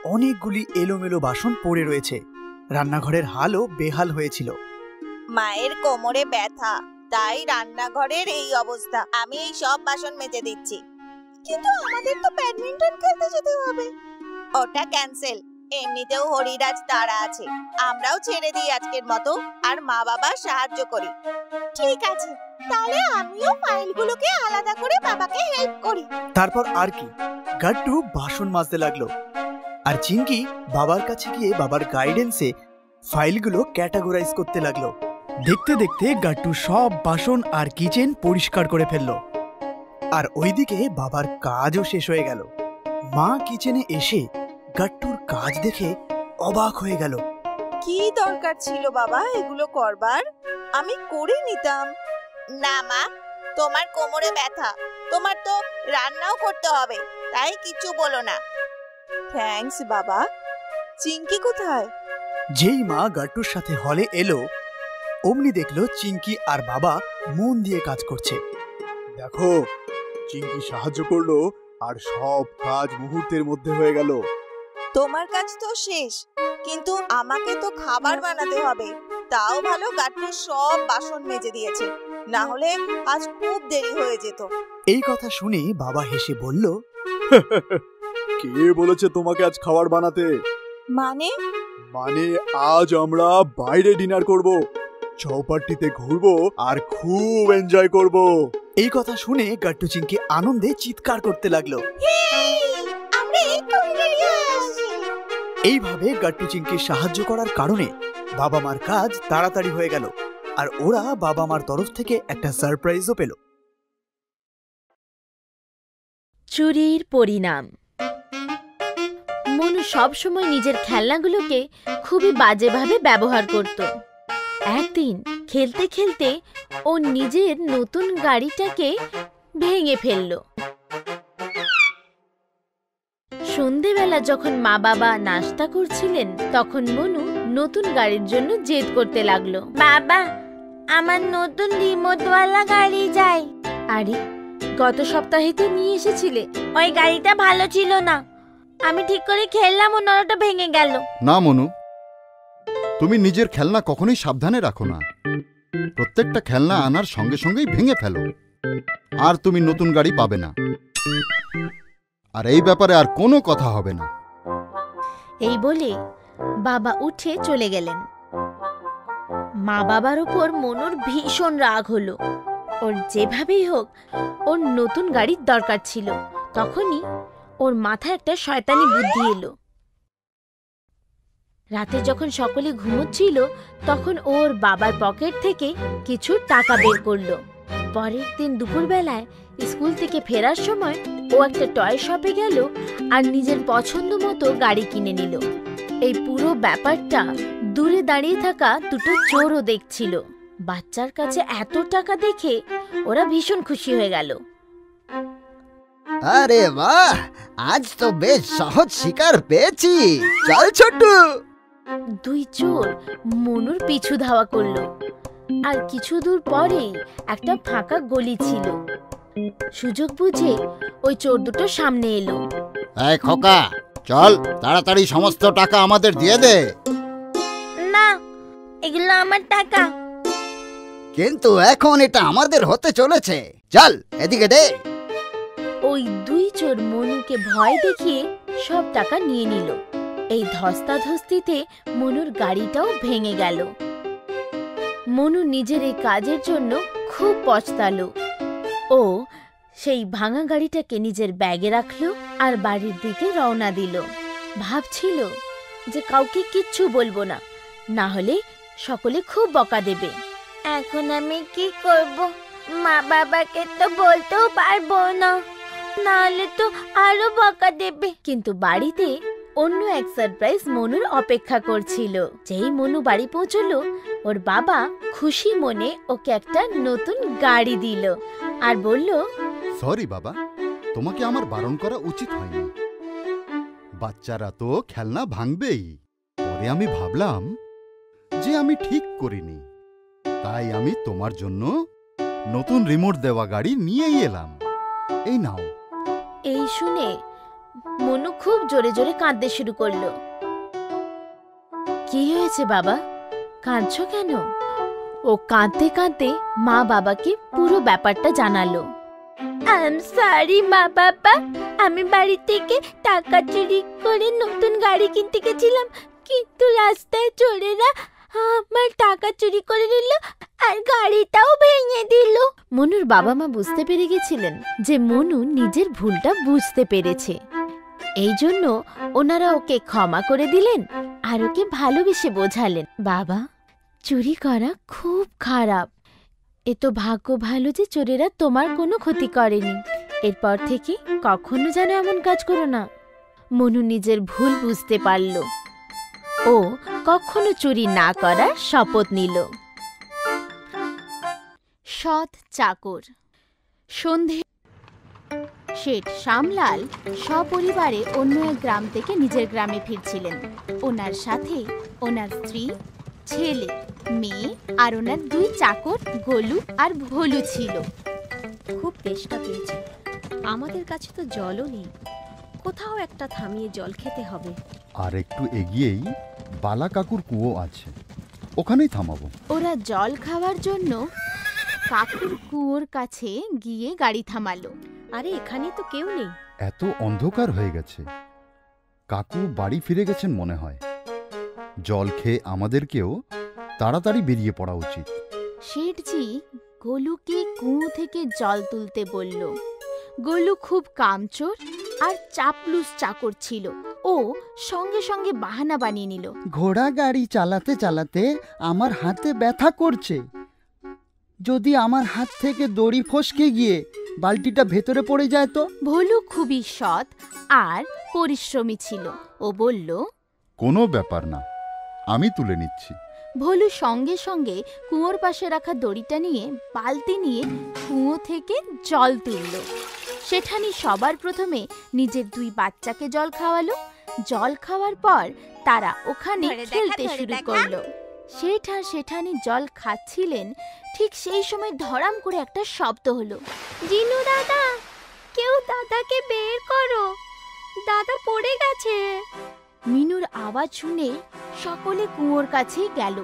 অনেকগুলি এলোমেলো বাসন পড়ে রয়েছে। রান্নাঘরের হালও বেহাল হয়েছিল। মায়ের কোমরে ব্যথা, তাই রান্নাঘরের এই অবস্থা। আমি এই সব বাসন মেজে দিচ্ছি। কিন্তু আমাদের তো ব্যাডমিন্টন খেলতে যেতে হবে। ওটা ক্যান্সেল। এমনিতেও হরিরাজ তারা আছে, আমরাও ছেড়ে দিই আজকের মতো, আর মা বাবা সাহায্য করি। ঠিক আছে, তাহলে আমিও ফাইলগুলোকে আলাদা করে বাবাকে হেল্প করি। তারপর আর কি, গাট্টু বাসন মাজতে লাগলো, আর চিঙ্কি বাবার কাছে গিয়ে বাবার গাইডেন্সে ফাইলগুলো ক্যাটাগরাইজ করতে লাগলো। দেখতে দেখতে গাট্টু সব বাসন আর কিচেন পরিষ্কার করে ফেললো। আর ওইদিকে বাবার কাজও শেষ হয়ে গেল। মা কিচেনে এসে গাট্টুর কাজ দেখে অবাক হয়ে গেল। কি দরকার ছিল বাবা এগুলো করবার? আমি করে নিতাম। না মা, তোমার কোমরে ব্যথা, তোমার তো রান্নাও করতে হবে, তাই কিছু বলো না। থ্যাঙ্কস বাবা। চিঙ্কি কোথায়? যেই মা গাট্টুর সাথে হলে এলো, অমনি দেখলো চিঙ্কি আর বাবা মন দিয়ে কাজ করছে। দেখো, চিঙ্কি সাহায্য করলো আর সব কাজ মুহূর্তের মধ্যে হয়ে গেল। তোমার কাজ তো শেষ, কিন্তু আমাকে তো খাবার বানাতে হবে। তাও ভালো গাট্টু সব বাসন মেজে দিয়েছে, না হলে আজ খুব দেরি হয়ে যেত। এই কথা শুনে বাবা হেসে বলল, কে বলেছে তোমাকে আজ খাবার বানাতে? মানে? মানে আজ আমরা বাইরে ডিনার করব, চৌপাটিতে ঘুরবো আর খুব এনজয় করব। এই কথা শুনে গাট্টু চিঙ্কি আনন্দে চিৎকার করতে লাগলো। এইভাবে গাট্টু চিঙ্কির সাহায্য করার কারণে বাবা মার কাজ তাড়াতাড়ি হয়ে গেল, আর ওরা বাবা মার তরফ থেকে একটা সারপ্রাইজও পেল। চুরির পরিণাম। মনু সবসময় নিজের খেলনাগুলোকে খুবই বাজেভাবে ব্যবহার করত। একদিন খেলতে খেলতে ও নিজের নতুন গাড়িটাকে ভেঙে ফেলল। সন্ধেবেলা যখন মা বাবা নাস্তা করছিলেন, তখন মনু নতুন গাড়ির জন্য জেদ করতে লাগলো। বাবা, আমার নতুন রিমোটওয়ালা গাড়ি চাই। আরে, গত সপ্তাহে তো নিয়ে এসেছিলে। ওই গাড়িটা ভালো ছিল না, আমি ঠিক করে খেললাম ও নড়াটা ভেঙে গেল। না মনু, তুমি নিজের খেলনা কখনোই সাবধানে রাখো না। প্রত্যেকটা খেলনা আনার সঙ্গে সঙ্গেই ভেঙে ফেলো, আর তুমি নতুন গাড়ি পাবে না। আর এই ব্যাপারে আর কোনো কথা হবে না। এই বলে বাবা উঠে চলে গেলেন। মা বাবার উপর মনুর ভীষণ রাগ হলো। ওর যেভাবেই হোক ওর নতুন গাড়ির দরকার ছিল। তখনই ওর মাথায় একটা শয়তানি বুদ্ধি এলো। রাতে যখন সকলে ঘুমোচ্ছিল, তখন ওর বাবার পকেট থেকে কিছু টাকা বের করলো। পরের দিন দুপুরবেলায় স্কুল থেকে ফেরার সময় ও একটা টয় শপে গেল আর নিজের পছন্দ মতো গাড়ি কিনে নিল। এই পুরো ব্যাপারটা দূরে দাঁড়িয়ে থাকা দুটো চোরও দেখছিল। বাচ্চার কাছে এত টাকা দেখে ওরা ভীষণ খুশি হয়ে গেল। আরে বাহ, আজ তো বেশ সহজ শিকার পেয়েছি। চল ছোট্টু। দুই চোর মনুর পিছু ধাওয়া করলো, আর কিছু দূর পরেই একটা ফাঁকা গলি ছিল। সুযোগ বুঝে ওই চোর দুটো সামনে এলো। এই খোকা, চল তাড়াতাড়ি সমস্ত টাকা আমাদের দিয়ে দে। না, এগুলো আমার টাকা। কিন্তু এখন এটা আমাদের হতে চলেছে। চল এদিকে দে। ওই দুই চোর মনুকে ভয় দেখিয়ে সব টাকা নিয়ে নিল। এই ধস্তাধস্তিতে মনুর গাড়িটাও ভেঙে গেল। মনু নিজের এই কাজের জন্য খুব পছতালো। ও সেই ভাঙা গাড়িটাকে নিজের ব্যাগে রাখলো আর বাড়ির দিকে রওনা দিল। ভাবছিল যে কাউকে কিচ্ছু বলবো না, না হলে সকলে খুব বকা দেবে। এখন আমি কি করব? মা বাবাকে তো বলতেও পারবো না, নাহলে তো আরো বকা দেবে। কিন্তু বাড়িতে অন্য এক সারপ্রাইজ মনুর অপেক্ষা করছিল। যেই মনু বাড়ি পৌঁছলো, ওর বাবা খুশি মনে ওকে একটা নতুন গাড়ি দিল আর বলল, সরি বাবা, তোমাকে আমার বারণ করা উচিত হয়নি। বাচ্চারা তো খেলনা ভাঙবেই। পরে আমি ভাবলাম যে আমি ঠিক করিনি, তাই আমি তোমার জন্য নতুন রিমোট দেওয়া গাড়ি নিয়েই এলাম। এই নাও। এই শুনে মনু খুব জোরে জোরে কাঁদতে শুরু করলো। কি হয়েছে বাবা, কাঁদছো কেন? ও কাঁদতে কাঁদতে মা বাবাকে পুরো ব্যাপারটা জানালো। আই এম সরি মা বাবা, আমি বাড়ি থেকে টাকা চুরি করে নতুন গাড়ি কিনতে গেছিলাম, কিন্তু রাস্তায় চোরেরা আমার টাকা চুরি করে নিল আর গাড়িটাও ভেঙে দিল। মনুর বাবা মা বুঝতে পেরে গেছিলেন যে মনু নিজের ভুলটা বুঝতে পেরেছে। এই জন্য ওনারা ওকে ক্ষমা করে দিলেন আর ওকে ভালোবেসে বোঝালেন, বাবা চুরি করা খুব খারাপ, এ তো ভাগ্য ভালো যে চোরেরা তোমার কোনো ক্ষতি করেনি। এরপর থেকে কখনো যেন এমন কাজ করো না। মনু নিজের ভুল বুঝতে পারল। ও কখনো চুরি না করার শপথ নিল। সৎ চাকর। সন্ধে শেঠ শ্যামলাল সপরিবারে অন্য এক গ্রাম থেকে নিজের গ্রামে ফিরছিলেন। ওনার সাথে ওনার স্ত্রী, ছেলে, মেয়ে আর ওনার দুই চাকর গোলু আর ভোলু ছিল। খুব তেষ্টা পেয়েছে, আমাদের কাছে তো জলও নেই, কোথাও একটা থামিয়ে জল খেতে হবে। আর একটু এগিয়েই বালা কাকুর কুয়ো আছে, ওখানেই থামাবো। ওরা জল খাওয়ার জন্য কাকুর কুয়োর কাছে গিয়ে গাড়ি থামালো। আরে এখানে তো কেউ নেই। এত অন্ধকার হয়ে গেছে, কাকু বাড়ি ফিরে গেছেন মনে হয়। জল খেয়ে আমাদেরকেও তাড়াতাড়ি বেরিয়ে পড়া উচিত। শেঠজি গোলুকে কুয়ো থেকে জল তুলতে বলল। গোলু খুব কামচোর আর চাপলুস চাকর ছিল। ও সঙ্গে সঙ্গে বাহানা বানিয়ে নিল, ঘোড়া গাড়ি চালাতে চালাতে আমার হাতে ব্যথা করছে, যদি আমার হাত থেকে দড়ি ফসকে গিয়ে বালতিটা ভেতরে পড়ে যায় তো। ভোলু খুবই সৎ আর পরিশ্রমী ছিল। ও বলল, কোনো ব্যাপার না, আমি তুলে নিচ্ছি। ভোলু সঙ্গে সঙ্গে কুয়োর পাশে রাখা দড়িটা নিয়ে বালতি নিয়ে কুয়ো থেকে জল তুলল। সেখানে সবার প্রথমে নিজের দুই বাচ্চাকে জল খাওয়ালো। জল খাওয়ার পর তারা ওখানে খেলতে শুরু করলো। শেঠ আর শেঠানি জল খাচ্ছিলেন, ঠিক সেই সময় ধরাম করে একটা শব্দ হলো। জিনু দাদা, কেউ দাদাকে বের করো, দাদা পড়ে গেছে। মিনুর আওয়াজ শুনে সকলে কুয়োর কাছে গেল।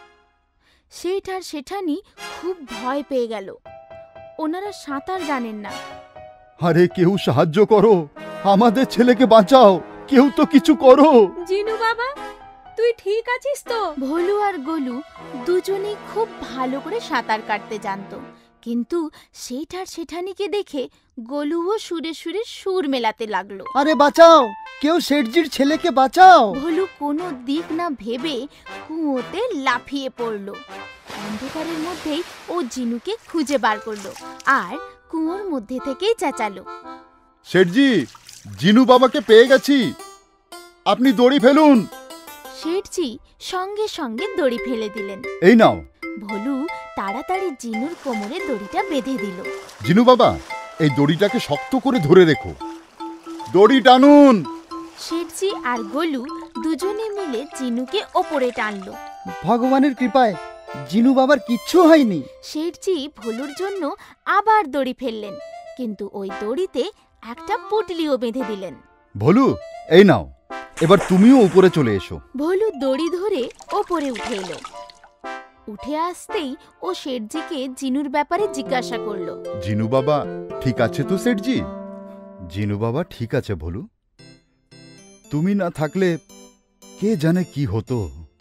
শেঠ আর শেঠানি খুব ভয় পেয়ে গেল, ওনারা সাঁতার জানেন না। আরে কেউ সাহায্য করো, আমাদের ছেলেকে বাঁচাও, কেউ তো কিছু করো। জিনু বাবা, তুই ঠিক আছিস তো? ভোলু আর গোলু দুজনেই খুব ভালো করে সাঁতার কাটতে জানতো, কিন্তু শেঠ আর শেঠানিকে দেখে গোলুও সুরে সুরে সুর মেলাতে লাগলো। আরে বাঁচাও, কেউ শেঠজির ছেলেকে বাঁচাও। ভোলু কোনো দিক না ভেবে কুয়োতে লাফিয়ে পড়লো। অন্ধকারের মধ্যেই ও জিনুকে খুঁজে বার করলো আর কুয়োর মধ্যে থেকেই চেঁচালো, শেঠজি, জিনু বাবাকে পেয়ে গেছি, আপনি দড়ি ফেলুন। শেঠজি সঙ্গে সঙ্গে দড়ি ফেলে দিলেন। এই নাও। ভোলু তাড়াতাড়ি জিনুর কোমরে দড়িটা বেঁধে দিল। জিনু বাবা, এই দড়িটাকে শক্ত করে ধরে রেখো, দড়ি টানুন। শেঠজি আর গোলু দুজনে মিলে জিনুকে ওপরে টানলো। ভগবানের কৃপায় জিনু বাবার কিচ্ছু হয়নি। শেঠজি ভোলুর জন্য আবার দড়ি ফেললেন, কিন্তু ওই দড়িতে একটা পুটলিও বেঁধে দিলেন। ভোলু, এই নাও, এবার তুমিও উপরে চলে এসো। ভোলু দড়ি ধরে ওপরে উঠে এলো। উঠে আসতেই ও শেঠজিকে জিনুর ব্যাপারে জিজ্ঞাসা করলো। জিনু বাবা ঠিক আছে তো শেঠজি? জিনু বাবা ঠিক আছে ভোলু, তুমি না থাকলে কে জানে কি হতো।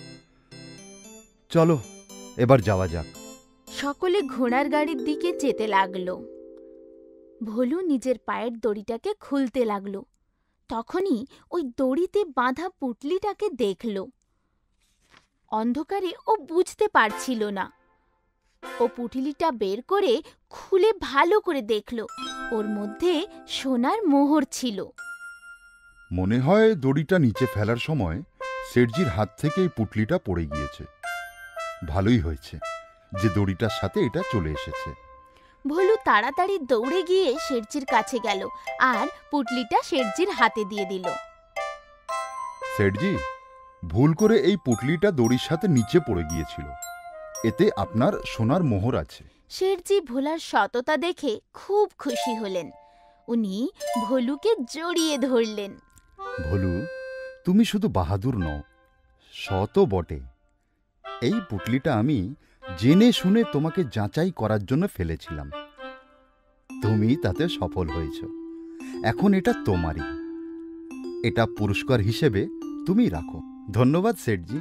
চলো এবার যাওয়া যাক। সকলে ঘোড়ার গাড়ির দিকে যেতে লাগলো। ভোলু নিজের পায়ের দড়িটাকে খুলতে লাগলো। তখনই ওই দড়িতে বাঁধা পুটলিটাকে দেখল। অন্ধকারে ও বুঝতে পারছিল না। ও পুটলিটা বের করে খুলে ভালো করে দেখল, ওর মধ্যে সোনার মোহর ছিল। মনে হয় দড়িটা নিচে ফেলার সময় শেঠজির হাত থেকে এই পুটলিটা পড়ে গিয়েছে। ভালোই হয়েছে যে দড়িটার সাথে এটা চলে এসেছে। ভোলু তাড়াতাড়ি দৌড়ে গিয়ে শেঠজির কাছে গেল আর পুটলিটা শেঠজির হাতে দিয়ে দিল। শেঠজি, ভুল করে এই পুটলিটা দড়ির সাথে নিচে পড়ে গিয়েছিল, এতে আপনার সোনার মোহর আছে। শেঠজি ভোলার সততা দেখে খুব খুশি হলেন। উনি ভোলুকে জড়িয়ে ধরলেন। ভোলু, তুমি শুধু বাহাদুর নও, সত বটে। এই পুটলিটা আমি জেনে শুনে তোমাকে যাচাই করার জন্য ফেলেছিলাম। তুমি তাতে সফল হয়েছ। এখন এটা তোমারই। এটা পুরস্কার হিসেবে তুমি রাখো। ধন্যবাদ শেঠজি।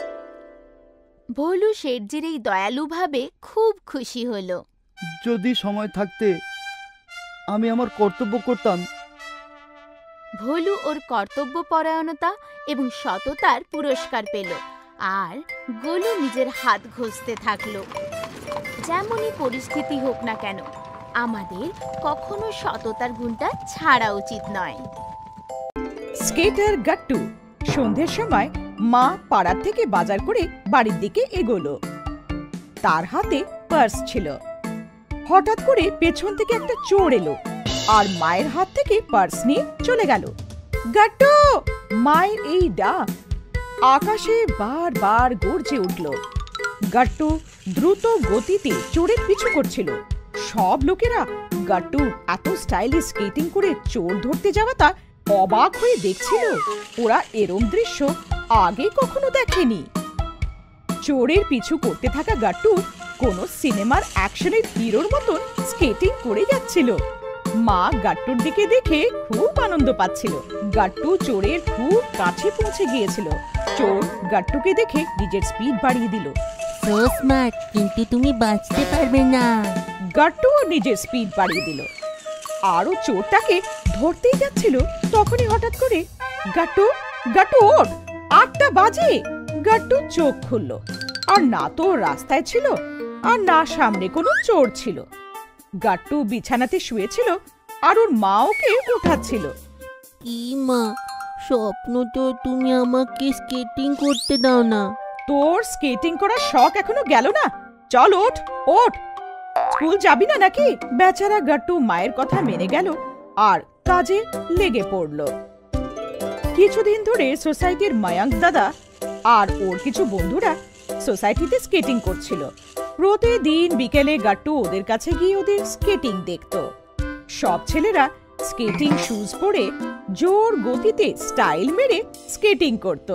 ভোলু শেঠজির এই দয়ালু ভাবে খুব খুশি হলো। যদি সময় থাকতে আমি আমার কর্তব্য করতাম। ভোলু ওর কর্তব্য পরায়ণতা এবং সততার পুরস্কার পেল, আর গোলু নিজের হাত ঘষতে থাকলো। যেমনই পরিস্থিতি হোক না কেন, আমাদের কখনো সততার গুণটা ছাড়া উচিত নয়। স্কেটার গাট্টু সন্ধ্যের সময় মা পাড়ার থেকে বাজার করে বাড়ির দিকে এগোলো। তার হাতে পার্স ছিল। হঠাৎ করে পেছন থেকে একটা চোর এলো আর মায়ের হাত থেকে পার্স নিয়ে চলে গেল। গাট্টু! মায়ের এই ডাক আকাশে বারবার গর্জে উঠল। গাট্টু দ্রুত গতিতে চোরের পিছু করছিল। সব লোকেরা গাট্টুর এত স্টাইলিশ স্কেটিং করে চোর ধরতে যাওয়াটা অবাক হয়ে দেখছিল। ওরা এরম দৃশ্য আগে কখনো দেখেনি। চোরের পিছু করতে থাকা গাট্টু কোনো সিনেমার অ্যাকশনের হিরোর মতন স্কেটিং করে যাচ্ছিল। মা গাট্টুর দিকে দেখে খুব আনন্দ পাচ্ছিল। গাট্টু চোরের খুব কাছে পৌঁছে গিয়েছিল। চোর গাট্টুকে দেখে নিজের স্পিড বাড়িয়ে দিল। সো স্মার্ট, কিন্তু তুমি বাঁচতে পারবে না। গাট্টুও নিজের স্পিড বাড়িয়ে দিল। আরো চোরটাকে ধরতেই যাচ্ছিল, তখনই হঠাৎ করে গাট্টু গাট্টু ওঠ, আটটা বাজে। গাট্টু চোখ খুলল, আর না তো রাস্তায় ছিল আর না সামনে কোনো চোর ছিল। গাট্টু বিছানাতে শুয়েছিল আর ওর মা ওকে উঠাচ্ছিল। কি মা, স্বপ্ন তো তুমি আমাকে স্কেটিং করতে দাও না। তোর স্কেটিং করার শখ এখনো গেল না? চল ওঠ ওঠ, স্কুল যাবি না নাকি? বেচারা গাট্টু মায়ের কথা মেনে গেল আর কাজে লেগে পড়ল। কিছুদিন ধরে সোসাইটির মায়াঙ্ক দাদা আর ওর কিছু বন্ধুরা সোসাইটিতে স্কেটিং করছিল। প্রতিদিন বিকেলে গাট্টু ওদের কাছে গিয়ে ওদের স্কেটিং দেখত। সব ছেলেরা স্কেটিং শুজ পরে জোর গতিতে স্টাইল মেরে স্কেটিং করত।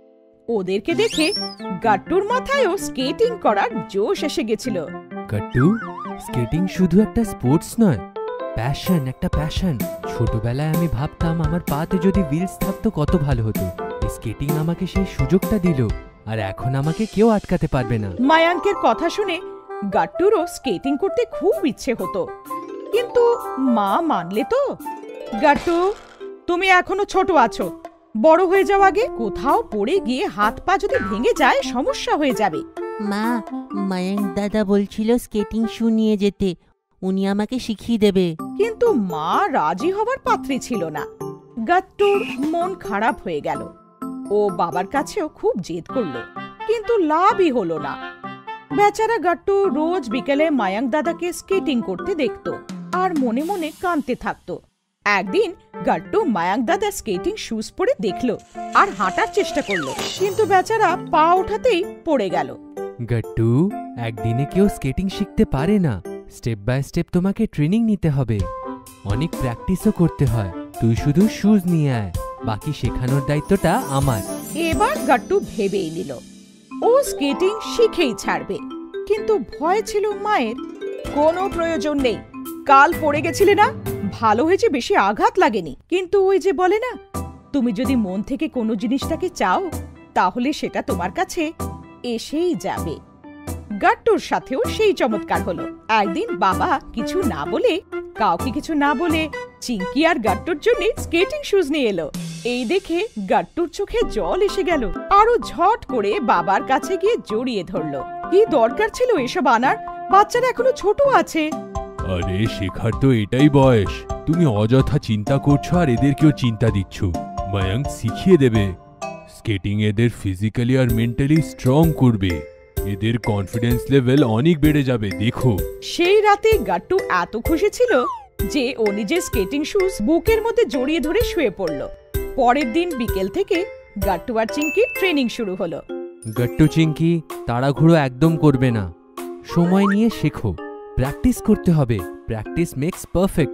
ওদেরকে দেখে গাট্টুর মাথায়ও স্কেটিং করার জোশ এসে গেছিল। গাট্টু, স্কেটিং শুধু একটা স্পোর্টস নয়, প্যাশন, একটা প্যাশন। ছোটবেলায় আমি ভাবতাম আমার পাতে যদি হুইলস থাকতো কত ভালো হতো। স্কেটিং আমাকে সেই সুযোগটা দিল, আর এখন আমাকে কেউ আটকাতে পারবে না। মায়াঙ্কের কথা শুনে গাট্টুরও স্কেটিং করতে খুব ইচ্ছে হতো, কিন্তু মা মানলে তো? গাট্টু, তুমি এখনো ছোট আছো, বড় হয়ে যাও আগে। কোথাও পড়ে গিয়ে হাত পা যদি ভেঙে যায় সমস্যা হয়ে যাবে। মা, মায়াঙ্ক দাদা বলছিল স্কেটিং শু নিয়ে যেতে, উনি আমাকে শিখিয়ে দেবে। কিন্তু মা রাজি হবার পাত্রী ছিল না। গাট্টুর মন খারাপ হয়ে গেল। ও বাবার কাছেও খুব জেদ করলো, কিন্তু লাভই হলো না। বেচারা গাট্টু রোজ বিকেলে মায়াঙ্ক দাদাকে স্কেটিং করতে দেখত আর মনে মনে কাঁদতে থাকতো। একদিন গাট্টু মায়াঙ্ক দাদা স্কেটিং শুজ পরে দেখলো আর হাঁটার চেষ্টা করলো, কিন্তু বেচারা পা ওঠাতেই পড়ে গেল। গাট্টু, একদিনে কেউ স্কেটিং শিখতে পারে না। স্টেপ বাই স্টেপ তোমাকে ট্রেনিং নিতে হবে, অনেক প্র্যাকটিসও করতে হয়। তুই শুধু শুজ নিয়ে আয়, বাকি শেখানোর দায়িত্বটা আমার। এবার গাট্টু ভেবেই নিল ও স্কেটিং শিখেই ছাড়বে, কিন্তু ভয় ছিল মায়ের। কোনো প্রয়োজন নেই, কাল পড়ে গেছিলে না, ভালো হয়েছে, বেশি আঘাত লাগেনি। কিন্তু ওই যে বলে না, তুমি যদি মন থেকে কোনো জিনিসটাকে চাও তাহলে সেটা তোমার কাছে এসেই যাবে। গাট্টুর সাথেও সেই চমৎকার হলো। একদিন বাবা কিছু না বলে, কাউকে কিছু না বলে চিঙ্কি আর গাট্টুর জন্য স্কেটিং শুজ নিয়ে এলো। এই দেখে গাট্টুর চোখে জল এসে গেল, আরো ঝট করে বাবার কাছে গিয়ে জড়িয়ে ধরলো। কি দরকার ছিল এসব আনার? বাচ্চারা এখনো ছোট আছে। আরে শেখার তো এটাই বয়স, তুমি অযথা চিন্তা করছো আর এদেরকেও চিন্তা দিচ্ছ। মায়াঙ্ক শিখিয়ে দেবে। স্কেটিং এদের ফিজিক্যালি আর মেন্টালি স্ট্রং করবে, এদের কনফিডেন্স লেভেল অনেক বেড়ে যাবে, দেখো। সেই রাতে গাট্টু এত খুশি ছিল যে ও নিজের স্কেটিং শুজ বুকের মধ্যে জড়িয়ে ধরে শুয়ে পড়ল। পরের দিন বিকেল থেকে গাট্টু আর চিঙ্কির ট্রেনিং শুরু হলো। গাট্টু, চিঙ্কি, তাড়াহুড়ো একদম করবে না, সময় নিয়ে শেখো, প্র্যাকটিস করতে হবে। Practice makes perfect.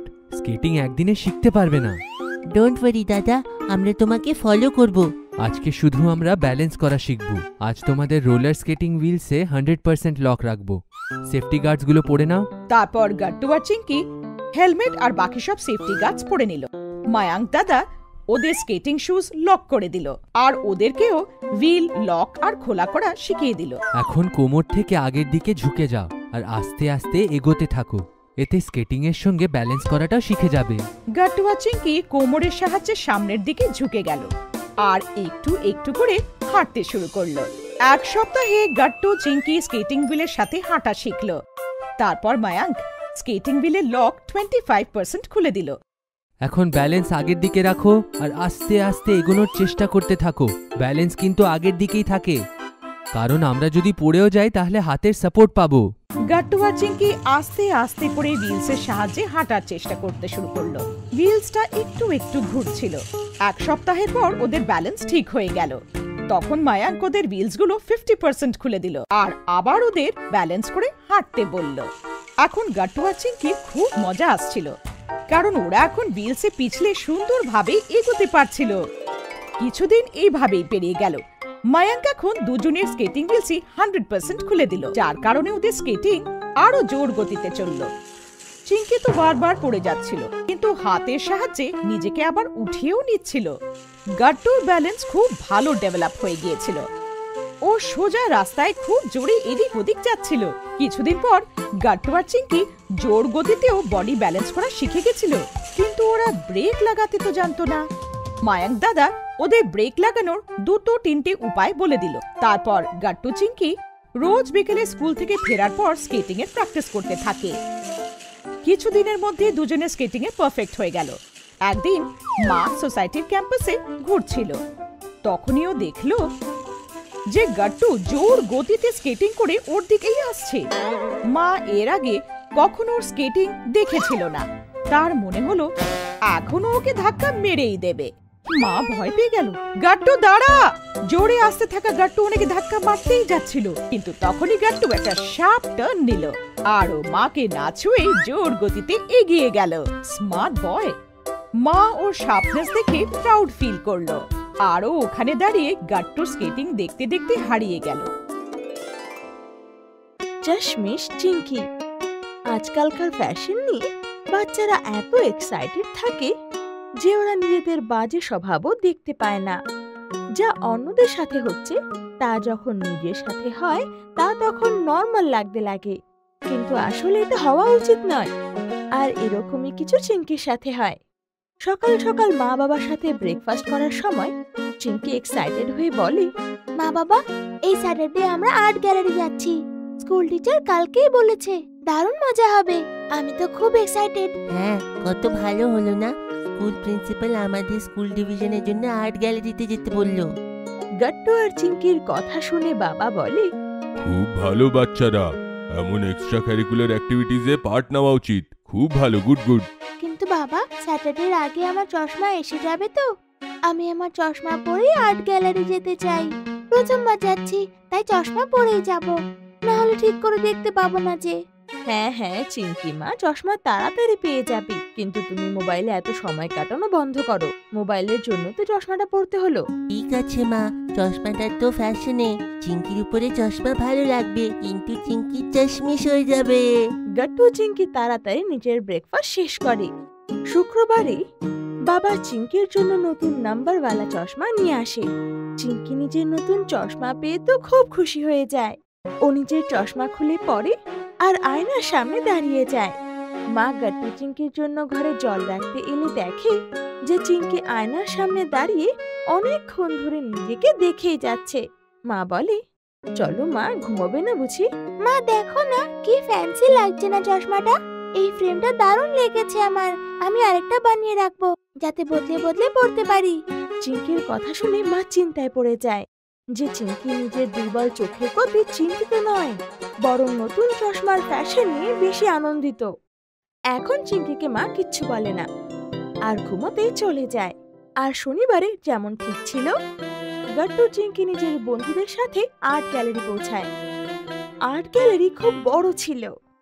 স্কেটিং একদিনে শিখতে পারবে না। ডোন্ট ওয়ারি দাদা, আমরা তোমাকে ফলো করব। আজকে শুধু আমরা ব্যালেন্স করা শিখব। আজ তোমাদের রোলার স্কেটিং হুইলসে হান্ড্রেড পার্সেন্ট লক রাখবো। সেফটি গার্ডস গুলো পরে নাও। তারপর গাট্টু আর চিঙ্কি হেলমেট আর বাকি সব সেফটি গার্ডস পরে নিল। মায়াঙ্ক দাদা ওদের স্কেটিং শুজ লক করে দিল আর ওদেরকেও হুইল লক আর খোলা করা শিখিয়ে দিল। এখন কোমর থেকে আগের দিকে ঝুঁকে যাও আর আস্তে আস্তে এগোতে থাকো। এতে স্কেটিং এর সঙ্গে ব্যালেন্স করাটাও শিখে যাবে। গাট্টু আর চিঙ্কি কোমরের সাহায্যে সামনের দিকে ঝুঁকে গেল আর একটু একটু করে হাঁটতে শুরু করলো। এক সপ্তাহে গাট্টু চিঙ্কি স্কেটিং হুইলের সাথে হাঁটা শিখলো। তারপর মায়াঙ্ক স্কেটিং হুইলের লক টোয়েন্টি ফাইভ পার্সেন্ট খুলে দিল। এখন ব্যালেন্স আগের দিকে রাখো আর আস্তে আস্তে এগোনোর চেষ্টা করতে থাকো। ব্যালেন্স কিন্তু আগের দিকেই থাকে, কারণ আমরা যদি পড়েও যাই তাহলে হাতের সাপোর্ট পাবো। গাট্টু আর চিঙ্কি আস্তে আস্তে করে হুইলসের সাহায্যে হাঁটার চেষ্টা করতে শুরু করলো। হুইলসটা একটু একটু ঘুরছিল। এক সপ্তাহের পর ওদের ব্যালেন্স ঠিক হয়ে গেল। তখন মায়াঙ্ক ওদের হুইলসগুলো ফিফটি পার্সেন্ট খুলে দিল আর আবার ওদের ব্যালেন্স করে হাঁটতে বলল। এখন গাট্টু আর চিঙ্কির খুব মজা আসছিল, কারণ ওরা এখন হুইলসে পিছলে সুন্দরভাবে এগোতে পারছিল। কিছুদিন এইভাবেই পেরিয়ে গেল। মায়াঙ্ক এখন দুজনের স্কেটিং হুইলসই হান্ড্রেড পার্সেন্ট খুলে দিল, যার কারণে ওদের স্কেটিং আরো জোর গতিতে চলল। চিঙ্কি তো বারবার পড়ে যাচ্ছিল, কিন্তু হাতের সাহায্যে নিজেকে আবার উঠিয়েও নিচ্ছিল। গাট্টুর ব্যালেন্স খুব ভালো ডেভেলপ হয়ে গিয়েছিল। ও সোজা রাস্তায় খুব জোরে এদিক ওদিক যাচ্ছিল। কিছুদিন পর গাট্টু আর চিঙ্কি জোর গতিতেও বডি ব্যালেন্স করা শিখে গেছিল, কিন্তু ওরা ব্রেক লাগাতে তো জানতো না। মায়াঙ্ক দাদা ওদের ব্রেক লাগানোর দুটো তিনটে উপায় বলে দিল। তারপর গাট্টু চিঙ্কি রোজ বিকেলে স্কুল থেকে ফেরার পর স্কেটিং এর প্র্যাকটিস করতে থাকে। কিছুদিনের মধ্যে দুজনে স্কেটিং এ পারফেক্ট হয়ে গেল। একদিন মা সোসাইটির ক্যাম্পাসে ঘুরছিল, তখনই ও দেখলো যে গাট্টু জোর গতিতে স্কেটিং করে ওর দিকেই আসছে। মা এর আগে কখনো ওর স্কেটিং দেখেছিল না। তার মনে হলো এখনো ওকে ধাক্কা মেরেই দেবে। মা ভয় পেয়ে গেল। গাট্টু দাঁড়া! জোরে আসতে থাকা গাট্টু ওনাকে ধাক্কা মারতেই যাচ্ছিল, কিন্তু তখনই গাট্টু একটা শার্প টার্ন নিল আর ও মাকে না ছুঁয়ে জোর গতিতে এগিয়ে গেল। Smart boy. মা ওর শার্পনেস দেখে প্রাউড ফিল করলো আর ও ওখানে দাঁড়িয়ে গাট্টু স্কেটিং দেখতে দেখতে হারিয়ে গেল। চশমিশ চিঙ্কি। আজকালকার ফ্যাশন নিয়ে বাচ্চারা এত এক্সাইটেড থাকে যে ওরা নিজেদের বাজে স্বভাবও দেখতে পায় না। যা অন্যদের সাথে হচ্ছে তা যখন নিজের সাথে হয় তা তখন নর্মাল লাগতে লাগে, কিন্তু আসলে এটা হওয়া উচিত নয়। আর এরকমই কিছু চিঙ্কির সাথে হয়। সকাল সকাল মা বাবার সাথে ব্রেকফাস্ট করার সময় চিঙ্কি এক্সাইটেড হয়ে বলে, মা বাবা, এই স্যাটারডে আমরা আর্ট গ্যালারি যাচ্ছি। স্কুল টিচার কালকেই বলেছে দারুণ মজা হবে। আমি তো খুব এক্সাইটেড। হ্যাঁ, কত ভালো হলো না? স্কুল প্রিন্সিপাল আমাদের স্কুল ডিভিশনের জন্য আর্ট গ্যালারিতে যেতে বললো। গাট্টু আর চিঙ্কির কথা শুনে বাবা বলে, খুব ভালো বাচ্চারা, এমন এক্সট্রা কারিকুলার অ্যাক্টিভিটিজে পার্ট নেওয়া উচিত। খুব ভালো, গুড গুড। কিন্তু বাবা, স্যাটারডের আগে আমার চশমা এসে যাবে তো? আমি আমার চশমা পরেই আর্ট গ্যালারি যেতে চাই। প্রথমবার যাচ্ছি, তাই চশমা পরেই যাব, না হলে ঠিক করে দেখতে পাবো না যে। হ্যাঁ হ্যাঁ চিঙ্কি মা, চশমা তাড়াতাড়ি পেয়ে যাবি, কিন্তু তুমি মোবাইলে এত সময় কাটানো বন্ধ করো। মোবাইলের জন্য তো চশমাটা পরতে হলো। ঠিক আছে মা, চশমাটা তো ফ্যাশনে। চিঙ্কির উপরে চশমা ভালো লাগবে, কিন্তু চিঙ্কি চশমিশ হয়ে যাবে। গাট্টু চিঙ্কি তাড়াতাড়ি নিজের ব্রেকফাস্ট শেষ করে। শুক্রবারে বাবা চিঙ্কির জন্য নতুন নাম্বারওয়ালা চশমা নিয়ে আসে। চিঙ্কি নিজের নতুন চশমা পেয়ে তো খুব খুশি হয়ে যায়। ও নিজের চশমা খুলে পরে আর আয়নার সামনে দাঁড়িয়ে যায়। মা গাট্টু চিঙ্কির জন্য ঘরে জল রাখতে এলে দেখে যে চিঙ্কি আয়নার সামনে দাঁড়িয়ে অনেকক্ষণ ধরে নিজেকে দেখেই যাচ্ছে। মা বলে, চলো মা, ঘুমোবে না বুঝি? মা দেখো না, কি ফ্যান্সি লাগছে না চশমাটা? এই ফ্রেমটা দারুণ লেগেছে আমার। আমি আরেকটা বানিয়ে রাখবো, যাতে বদলে বদলে পড়তে পারি। চিঙ্কির কথা শুনে মা চিন্তায় পড়ে যায় যে চিঙ্কি নিজের দুর্বল চোখের প্রতি চিন্তিত নয়, বরং নতুন চশমার ফ্যাশন নিয়ে বেশি আনন্দিত। এখন চিঙ্কিকে মা কিচ্ছু বলে না আর ঘুমোতে চলে যায়। আর শনিবারে যেমন ঠিক ছিল, গাট্টু চিঙ্কি নিজের বন্ধুদের সাথে আর্ট গ্যালারি পৌঁছায়। আর্ট গ্যালারি খুব বড় ছিল।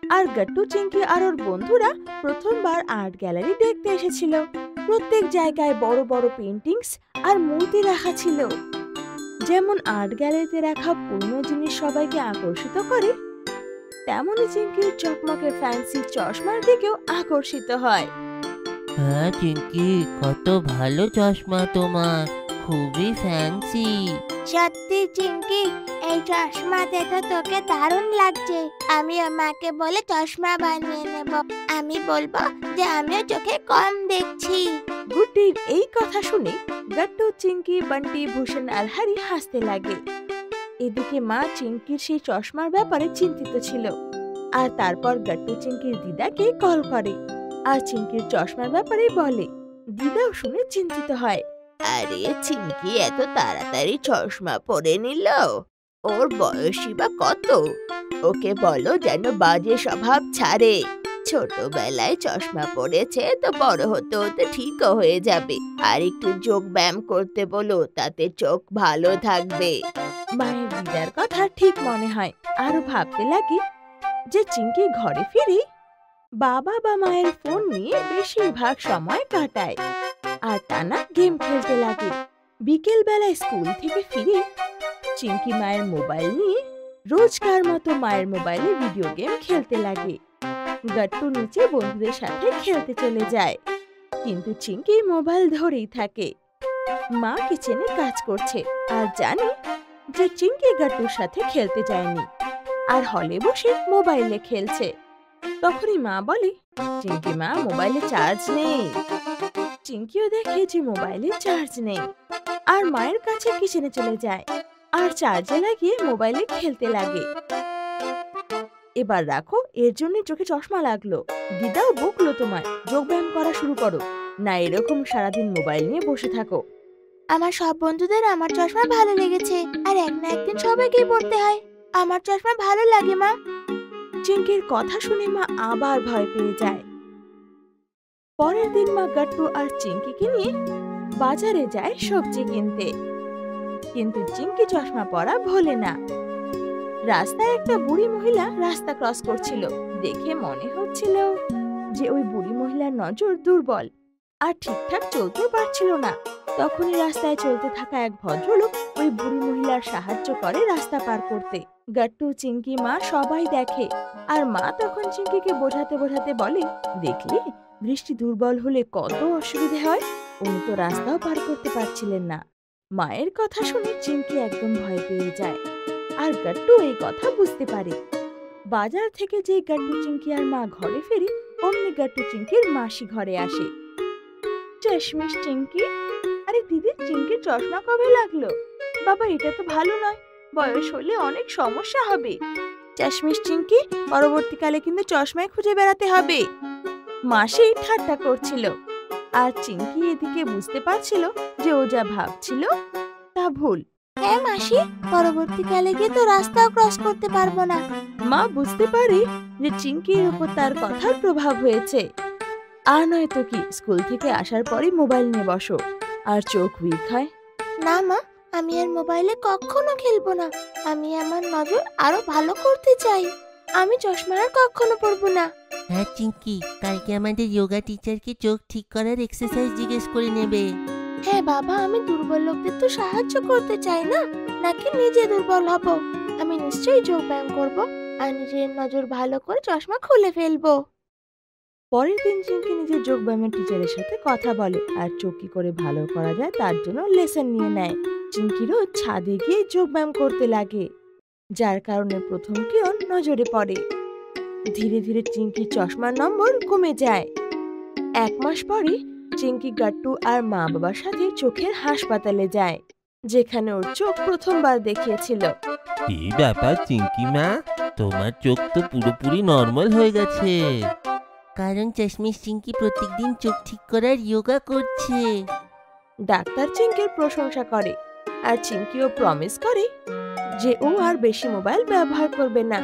আর গাট্টু, চিঙ্কি আর ওর বন্ধুরা প্রথমবার আর্ট গ্যালারি দেখতে এসেছিল। প্রত্যেক জায়গায় বড় বড় পেইন্টিংস আর মূর্তি রাখা ছিল। যেমন আর্ট গ্যালারিতে রাখা পুরনো জিনিস সবাইকে আকর্ষিত করে, তেমনই চিঙ্কির চকমকে ফ্যান্সি চশমার দিকেও আকর্ষিত হয়। হ্যাঁ চিঙ্কি, কত ভালো চশমা তোমার, খুবই ফ্যান্সি। সত্যি চিঙ্কি, এই চশমাতে তো তোকে দারুণ লাগছে। আমি আমাকে বলে চশমা বানিয়ে নেব। আমি বলবো যে আমিও চোখে কম দেখছি। গুড্ডির এই কথা শুনে গাট্টু, চিঙ্কি, বান্টি, ভূষণ আর হারি হাসতে লাগে। এদিকে মা চিঙ্কির সেই চশমার ব্যাপারে চিন্তিত ছিল। আর তারপর গাট্টু চিঙ্কির দিদাকে কল করে আর চিঙ্কির চশমার ব্যাপারে বলে। দিদাও শুনে চিন্তিত হয়। আরে চিঙ্কি এত তাড়াতাড়ি চশমা পরে নিল, ওর বয়সই বা কত? ওকে বলো যেন বাজে স্বভাব ছাড়ে। ছোটবেলায় চশমা পরেছে তো বড় হতে হতে ঠিকও হয়ে যাবে। আর একটু যোগ ব্যায়াম করতে বলো, তাতে চোখ ভালো থাকবে। মায়ের দিদার কথা ঠিক মনে হয়। আরো ভাবতে লাগে যে চিঙ্কি ঘরে ফিরে বাবা বা মায়ের ফোন নিয়ে বেশিরভাগ সময় কাটায় আর টানা গেম খেলতে লাগে। বিকেল বেলায় স্কুল থেকে ফিরে চিঙ্কি মায়ের মোবাইল নিয়ে রোজকার মতো মায়ের মোবাইলে ভিডিও গেম খেলতে লাগে। গাট্টু নিচে বন্ধুদের সাথে খেলতে চলে যায়, কিন্তু চিঙ্কি মোবাইল ধরেই থাকে। মা কিচেনে কাজ করছে আর জানে যে চিঙ্কি গাট্টুর সাথে খেলতে যায়নি আর হলে বসে মোবাইলে খেলছে। তখনই মা বলে, চিঙ্কি মা, মোবাইলে চার্জ নেই। চিঙ্কিও দেখে যে মোবাইলে চার্জ নেই আর মায়ের কাছে কিচেনে চলে যায় আর চার্জে লাগিয়ে মোবাইলে খেলতে লাগে। এবার রাখো, এর জন্য চোখে চশমা লাগলো। দিদাও বকলো তোমায়, যোগ ব্যায়াম করা শুরু করো, না এরকম সারাদিন মোবাইল নিয়ে বসে থাকো। আমার সব বন্ধুদের আমার চশমা ভালো লেগেছে আর এক না একদিন সবাইকেই পড়তে হয়। আমার চশমা ভালো লাগে মা। চিঙ্কির কথা শুনে মা আবার ভয় পেয়ে যায়। পরের দিন মা গাট্টু আর চিঙ্কিকে নিয়ে বাজারে যায় সবজি কিনতে, কিন্তু চিঙ্কি চশমা পরা ভোলে না। রাস্তায় একটা বুড়ি মহিলা রাস্তা ক্রস করছিল। দেখে মনে হচ্ছিল যে ওই বুড়ি মহিলার নজর দুর্বল আর ঠিকঠাক চলতেও পারছিল না। তখনই রাস্তায় চলতে থাকা এক ভদ্রলোক ওই বুড়ি মহিলার সাহায্য করে রাস্তা পার করতে। গাট্টু, চিঙ্কি, মা সবাই দেখে আর মা তখন চিঙ্কিকে বোঝাতে বোঝাতে বলে, দেখলি দৃষ্টি দুর্বল হলে কত অসুবিধে হয়, উনি তো রাস্তাও পার করতে পারছিলেন না। মায়ের কথা শুনে চিঙ্কি একদম ভয় পেয়ে যায় আর গাট্টু এই কথা বুঝতে পারে। বাজার থেকে যে গাট্টু, চিঙ্কি আর মা ঘরে ফেরে, অমনি গাট্টু চিঙ্কির মাসি ঘরে আসে। চশমিশ চিঙ্কি, আরে দিদি, চিঙ্কির চশমা কবে লাগলো? বাবা, এটা তো ভালো নয়, বয়স হলে অনেক সমস্যা হবে। চশমিশ চিঙ্কি, পরবর্তীকালে কিন্তু চশমায় খুঁজে বেড়াতে হবে। মাসি ঠাট্টা করছিল আর চিঙ্কি এদিকে বুঝতে পারছিল যে ও যা ভাবছিল তা ভুল। হ্যাঁ মাসি, পরবর্তীকালে গিয়ে তো রাস্তাও ক্রস করতে পারবো না। মা বুঝতে পারে যে চিঙ্কির উপর তার কথার প্রভাব হয়েছে। আর নয়তো কি, স্কুল থেকে আসার পরে মোবাইল নিয়ে বসো আর চোখ উইক হয়। না মা, আমি আর মোবাইলে কখনো খেলবো না। আমি আমার নজর আরো ভালো করতে চাই। আমি চশমা আর কখনো পরবো না। হ্যাঁ চিঙ্কি, কালকে আমাদের যোগা টিচারকে চোখ ঠিক করার এক্সারসাইজ জিজ্ঞেস করে নেবে। হ্যাঁ বাবা, আমি দুর্বল লোকদের তো সাহায্য করতে চাই না, নাকি নিজে দুর্বল হব। আমি নিশ্চয়ই যোগ ব্যায়াম করবো আর নিজের নজর ভালো করে চশমা খুলে ফেলবো। পরের দিন চিঙ্কি নিজের যোগ ব্যায়ামের টিচারের সাথে কথা বলে আর চোখ কি করে ভালো করা যায় তার জন্য লেসন নিয়ে নেয়। চিঙ্কিরও ছাদে গিয়ে যোগ ব্যায়াম করতে লাগে, যার কারণে প্রথম কিরণ নজরে পড়ে। ধীরে ধীরে চিঙ্কির চশমার নম্বর কমে যায়। এক মাস পরে চিঙ্কি গাট্টু আর মা বাবার সাথে চোখের হাসপাতালে যায়, যেখানে ওর চোখ প্রথমবার দেখিয়েছিল। কি ব্যাপার চিঙ্কি মা, তোমার চোখ তো পুরোপুরি নর্মাল হয়ে গেছে। কারণ চশমিশ চিঙ্কি প্রত্যেকদিন চোখ ঠিক করার যোগা করছে। ডাক্তার চিঙ্কির প্রশংসা করে আর চিঙ্কিও প্রমিস করে যে ও আর বেশি মোবাইল ব্যবহার করবে না।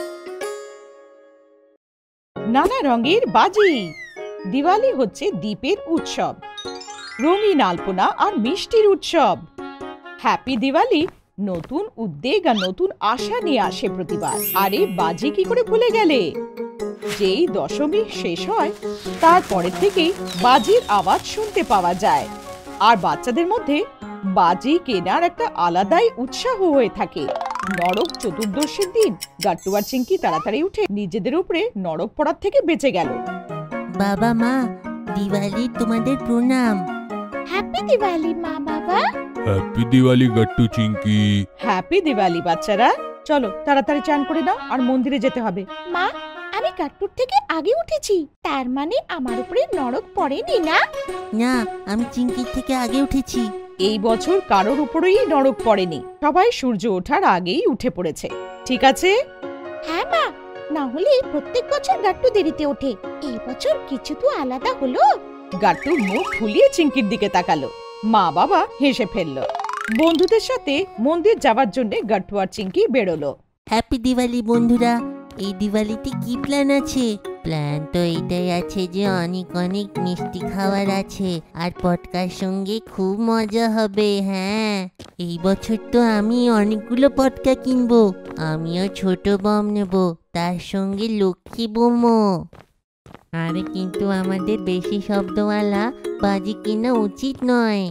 নানা রঙের বাজি। দিওয়ালি হচ্ছে দীপের উৎসব, রঙিন আলপনা আর মিষ্টির উৎসব। হ্যাপি দিওয়ালি নতুন উদ্বেগ আর নতুন আশা নিয়ে আসে প্রতিবার। আরে বাজি কি করে ভুলে গেলে? যেই দশমী শেষ হয় তারপরের থেকেই বাজির আওয়াজ শুনতে পাওয়া যায়, আর বাচ্চাদের মধ্যে বাজি কেনার একটা আলাদাই উৎসাহ হয়ে থাকে। নরক চতুর্দশীর দিন গাট্টু আর চিঙ্কি তাড়াতাড়ি উঠে নিজেদের উপরে নরক পড়ার থেকে বেঁচে গেল। বাবা মা, দিওয়ালি তোমাদের প্রণাম। হ্যাপি দিওয়ালি মা বাবা। হ্যাপি দিওয়ালি গাট্টু চিঙ্কি। হ্যাপি দিওয়ালি বাচ্চারা। চলো তাড়াতাড়ি চান করে নাও, আর মন্দিরে যেতে হবে। মা, আমি গাট্টুর থেকে আগে উঠেছি, তার মানে আমার উপরে নরক পড়েনি না? না, আমি চিঙ্কির থেকে আগে উঠেছি। এই বছর কারোর উপরেই নরক পড়েনি, সবাই সূর্য ওঠার আগেই উঠে পড়েছে। ঠিক আছে? হ্যাঁ মা, না হলে প্রত্যেক বছর গাট্টু দেরিতে ওঠে, এই বছর কিছু তো আলাদা হলো। গাট্টু মুখ ফুলিয়ে চিঙ্কির দিকে তাকালো। মা বাবা হেসে ফেললো। বন্ধুদের সাথে মন্দির যাওয়ার জন্য গাট্টু আর চিঙ্কি বেরোলো। হ্যাপি দিওয়ালি বন্ধুরা। এই দিওয়ালিতে কি প্ল্যান আছে? প্ল্যান তো এটাই আছে যে অনেক অনেক মিষ্টি খাওয়ার আছে, আর পটকার সঙ্গে খুব মজা হবে। হ্যাঁ, এই বছর তো আমি অনেকগুলো পটকা কিনবো। আমিও ছোট বম নেব, তার সঙ্গে লক্ষ্মী বোমও। আরে কিন্তু আমাদের বেশি শব্দওয়ালা বাজি কেনা উচিত নয়।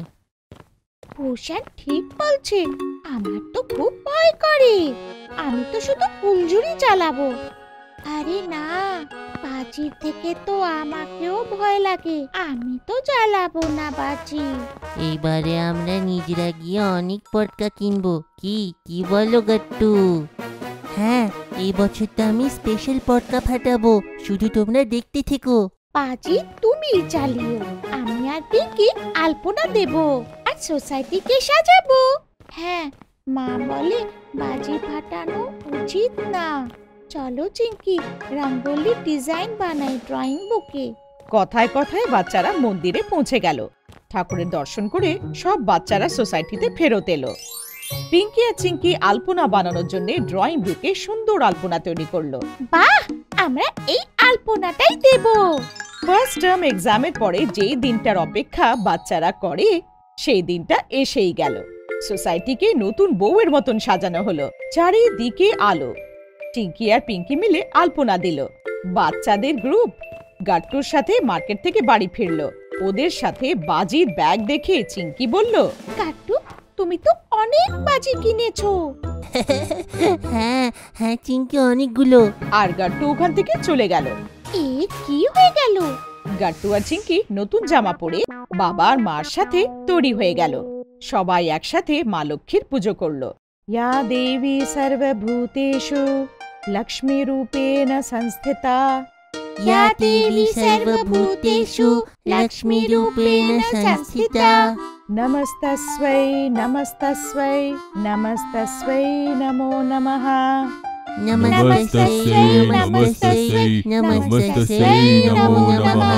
ভূষণ ঠিক বলছে, আমার তো খুব ভয় করে। আমি তো শুধু ফুলঝুরি চালাবো। আরে না, বাজির থেকে তো আমাকেও ভয় লাগে, আমি তো জ্বালাবো না বাজি। এইবারে আমরা নিজেরা গিয়ে অনেক পটকা কিনবো। কি কি বলো গাট্টু? হ্যাঁ, এই বছর তো আমি স্পেশাল পটকা ফাটাবো, শুধু তোমরা দেখতে থেকো। বাজি তুমি চালিও, আমি আর পিঙ্কি আলপনা দেব আর সোসাইটিকে সাজাবো। হ্যাঁ, মা বলে বাজি ফাটানো উচিত না। চলো চিঙ্কি, রঙ্গোলি ডিজাইন বানাই ড্রয়িং বুকে। কথায় কথায় বাচ্চারা মন্দিরে পৌঁছে গেল। ঠাকুরের দর্শন করে সব বাচ্চারা সোসাইটিতে ফেরত এলো। পিঙ্কি আর চিঙ্কি আলপনা বানানোর জন্য ড্রয়িং বুকে সুন্দর আলপনা তৈরি করলো। বাহ, আমরা এই আলপনাটাই দেব। ফার্স্ট টার্ম এক্সামের পরে যেই দিনটার অপেক্ষা বাচ্চারা করে, সেই দিনটা এসেই গেল। সোসাইটিকে নতুন বউয়ের মতন সাজানো হলো, চারিদিকে আলো। চিঙ্কি আর পিঙ্কি মিলে আলপনা দিল। বাচ্চাদের গ্রুপ গাট্টুর সাথে মার্কেট থেকে বাড়ি ফিরলো। ওদের সাথে বাজির ব্যাগ দেখে চিঙ্কি বলল, গাট্টু তুমি তো অনেক বাজি কিনেছো। হ্যাঁ হ্যাঁ চিঙ্কি, অনেকগুলো। আর গাট্টু ওখান থেকে চলে গেল। এ কি হয়ে গেল? গাট্টু আর চিঙ্কি নতুন জামা পরে বাবা আর মার সাথে তৈরি হয়ে গেল। সবাই একসাথে মা লক্ষ্মীর পুজো করলো। ইয়া দেবী সর্বভূতেষু লক্ষ্মী রূপেণ সংস্থিতা। ইয়া দেবী সর্বভূতেষু লক্ষ্মী রূপেণ সংস্থিতা। নমস্তস্मै নমস্তস্मै নমস্তস্मै নমো নমঃ। নমস্তস্যৈ নমস্তস্যৈ নমস্তস্যৈ নমো নমঃ।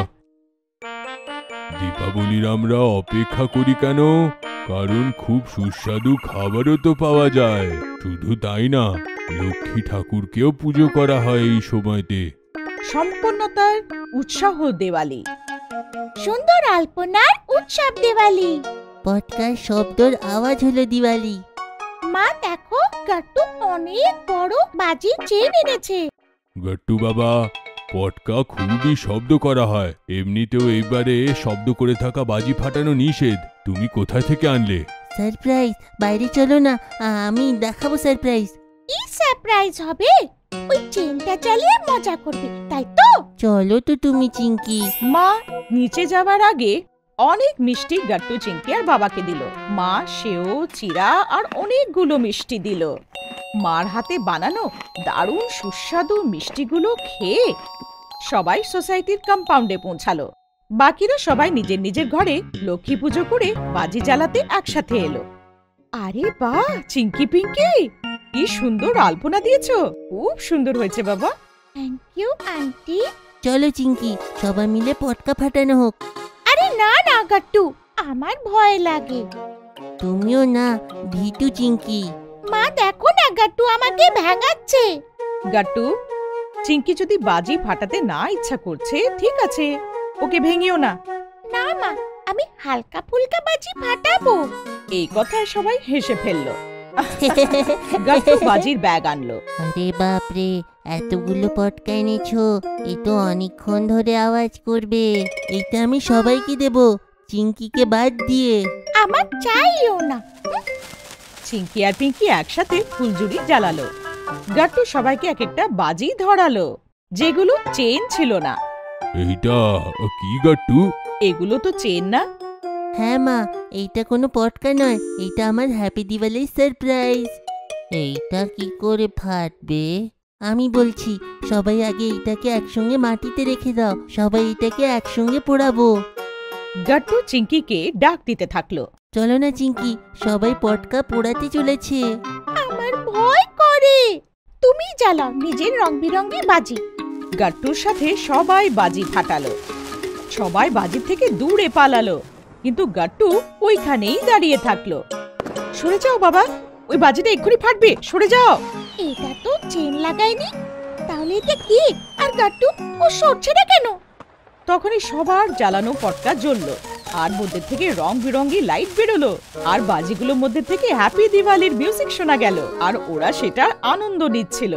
দীপাবলির আমরা অপেক্ষা করি কেন? কারণ খুব সুস্বাদু খাবারও তো পাওয়া যায়। শুধু তাই না, লক্ষ্মী ঠাকুরকেও পুজো করা হয় এই সময়তে। সম্পূর্ণতার উৎসাহ দিওয়ালি। সুন্দর আলপনার উৎসব দিওয়ালি। পটকার শব্দর আওয়াজ হলো দিওয়ালি। মা দেখো, গাট্টু অনেক বড় বাজি চেন এনেছে। গাট্টু বাবা, পটকা খুবই শব্দ করা হয়। এমনিতেও এইবারে শব্দ করে থাকা বাজি ফাটানো নিষেধ। তুমি কোথা থেকে আনলে? সারপ্রাইজ। বাইরে চলো না, আমি দেখাবো সারপ্রাইজ। কি সারপ্রাইজ হবে? ওই চেনটা চালিয়ে মজা করবে, তাই তো? চলো তো তুমি চিঙ্কি। মা নিচে যাওয়ার আগে অনেক মিষ্টি গাট্টু চিঙ্কি আর বাবাকে দিল। মা সেও, চিরা আর অনেকগুলো মিষ্টি দিল। মার হাতে বানানো দারুণ সুস্বাদু মিষ্টিগুলো খেয়ে সবাই সোসাইটির কম্পাউন্ডে পৌঁছালো। বাকিরা সবাই নিজের নিজের ঘরে লক্ষ্মী পুজো করে বাজি জ্বালাতে একসাথে এলো। আরে বাহ চিঙ্কি পিঙ্কি, কি সুন্দর আলপনা দিয়েছো, খুব সুন্দর হয়েছে বাবা। Thank you aunty. চলো চিঙ্কি, সবাই মিলে পটকা ফাটানো হোক। আরে না না গাট্টু, আমার ভয় লাগে। তুমিও না, ভীতু চিঙ্কি। মা দেখো না, গাট্টু আমাকে ভাঙাচ্ছে। গাট্টু, চিঙ্কি যদি বাজি ফাটাতে না ইচ্ছা করছে, ঠিক আছে, ওকে ভেঙিও না। না মা, আমি হালকা ফুলকা বাজি ফাটাবো। এই কথায় সবাই হেসে ফেললো। গাট্টু বাজির ব্যাগ আনলো। আরে বাপরে, এতগুলো পটকা এনেছো, এ তো অনেকক্ষণ ধরে আওয়াজ করবে। এইটা আমি সবাইকে দেব, চিঙ্কিকে বাদ দিয়ে। আমার চাইও না। চিঙ্কি আর পিঙ্কি একসাথে ফুলঝুরি জ্বালালো। গাট্টু সবাইকে এক একটা বাজি ধরালো, যেগুলো চেন ছিল না। এইটা কি গাট্টু? এগুলো তো চেন না। হ্যাঁ মা, এইটা কোনো পটকা নয়, এইটা আমার হ্যাপি দিওয়ালির সারপ্রাইজ। এইটা কি করে ফাটবে? আমি বলছি, সবাই আগে এইটাকে একসঙ্গে মাটিতে রেখে দাও, সবাই এটাকে একসঙ্গে পোড়াবো। গাট্টু চিঙ্কিকে ডাক দিতে থাকলো। চলো না চিঙ্কি, সবাই পটকা পোড়াতে চলেছে। আমার ভয় করে। তুমি জ্বালাও নিজের রং বিরঙি বাজি। গাট্টুর সাথে সবাই বাজি ফাটালো। সবাই বাজি থেকে দূরে পালালো, কিন্তু গাট্টু ওইখানেই দাঁড়িয়ে থাকলো। সরে যাও বাবা, ওই বাজিটা এক্ষুনি ফাটবে, সরে যাও। এটা তো চেন লাগায়নি, তাহলে এটা কি? আর গাট্টু ও সরছে না কেন? তখনই সবার জ্বালানো পটকা জ্বললো, আর মধ্যে থেকে রং বিরঙ্গি লাইট বেরোলো, আর বাজিগুলোর মধ্যে থেকে হ্যাপি দিওয়ালির মিউজিক শোনা গেল, আর ওরা সেটার আনন্দ নিচ্ছিল।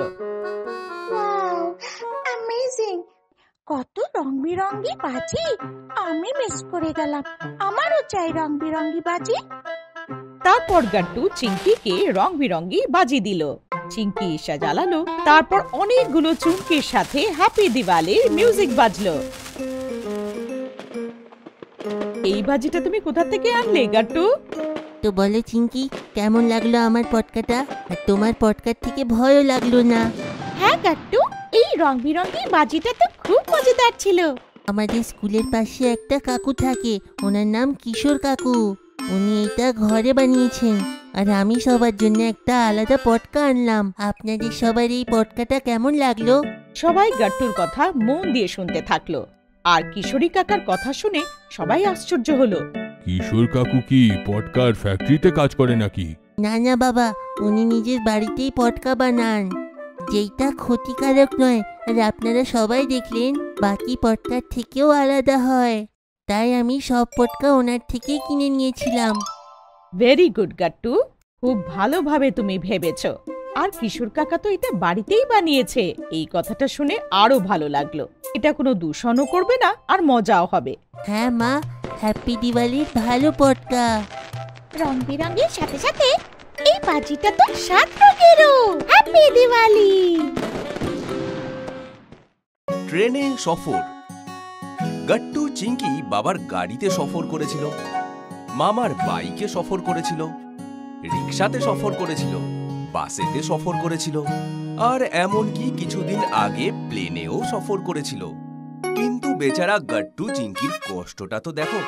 অ্যামেজিং! কত রং বিরঙ্গি বাজি, আমি মিস করে গেলাম। আমারও চাই রং বিরঙ্গি বাজি। তারপর গাট্টু চিঙ্কিকে রং বিরঙ্গি বাজি দিল। চিঙ্কি ঈশা জ্বালালো, তারপর অনেকগুলো চুমকির সাথে হ্যাপি দিওয়ালির মিউজিক বাজলো। এই বাজিটা তুমি কোথা থেকে আনলে গাট্টু? তো বলো চিঙ্কি, কেমন লাগলো আমার পটকাটা? আর তোমার পটকার থেকে ভয়ও লাগলো না? হ্যাঁ গাট্টু, এই রং বিরঙ্গি বাজিটা তো খুব মজাদার ছিল। আমাদের স্কুলের পাশে একটা কাকু থাকে, ওনার নাম কিশোর কাকু। উনি এটা ঘরে বানিয়েছেন, আর আমি সবার জন্য একটা আলাদা পটকা আনলাম। আপনাদের সবার এই পটকাটা কেমন লাগলো? সবাই গাট্টুর কথা মন দিয়ে শুনতে থাকলো, আর কিশোরী কাকার কথা শুনে সবাই আশ্চর্য হলো। কিশোর কাকু কি পটকার ফ্যাক্টরিতে কাজ করে নাকি? না না বাবা, উনি নিজের বাড়িতেই পটকা বানান, যেইটা ক্ষতিকারক নয়, আর আপনারা সবাই দেখলেন বাকি পটকার থেকেও আলাদা হয়। তাই আমি সব পটকা ওনার থেকেই কিনে নিয়েছিলাম। ভেরি গুড গাট্টু, খুব ভালোভাবে তুমি ভেবেছো। আর কিশোর কাকা তো এটা বাড়িতেই বানিয়েছে, এই কথাটা শুনে আরো ভালো লাগলো। এটা কোনো দূষণও করবে না, আর মজাও হবে। হ্যাঁ মা, হ্যাপি দিওয়ালির ভালো পটকা। রং বিরঙ্গের সাথে সাথে এই বাজিটা তো সাত রঙেরও। হ্যাপি দিওয়ালি। ট্রেনে সফর। গাট্টু চিঙ্কি বাবার গাড়িতে সফর করেছিল, মামার বাইকে সফর করেছিল, রিক্সাতে সফর করেছিল, বাসেতে সফর করেছিল, আর এমনকি কিছুদিন আগে প্লেনেও সফর করেছিল। কিন্তু বেচারা গাট্টু চিঙ্কির কষ্টটা তো দেখো,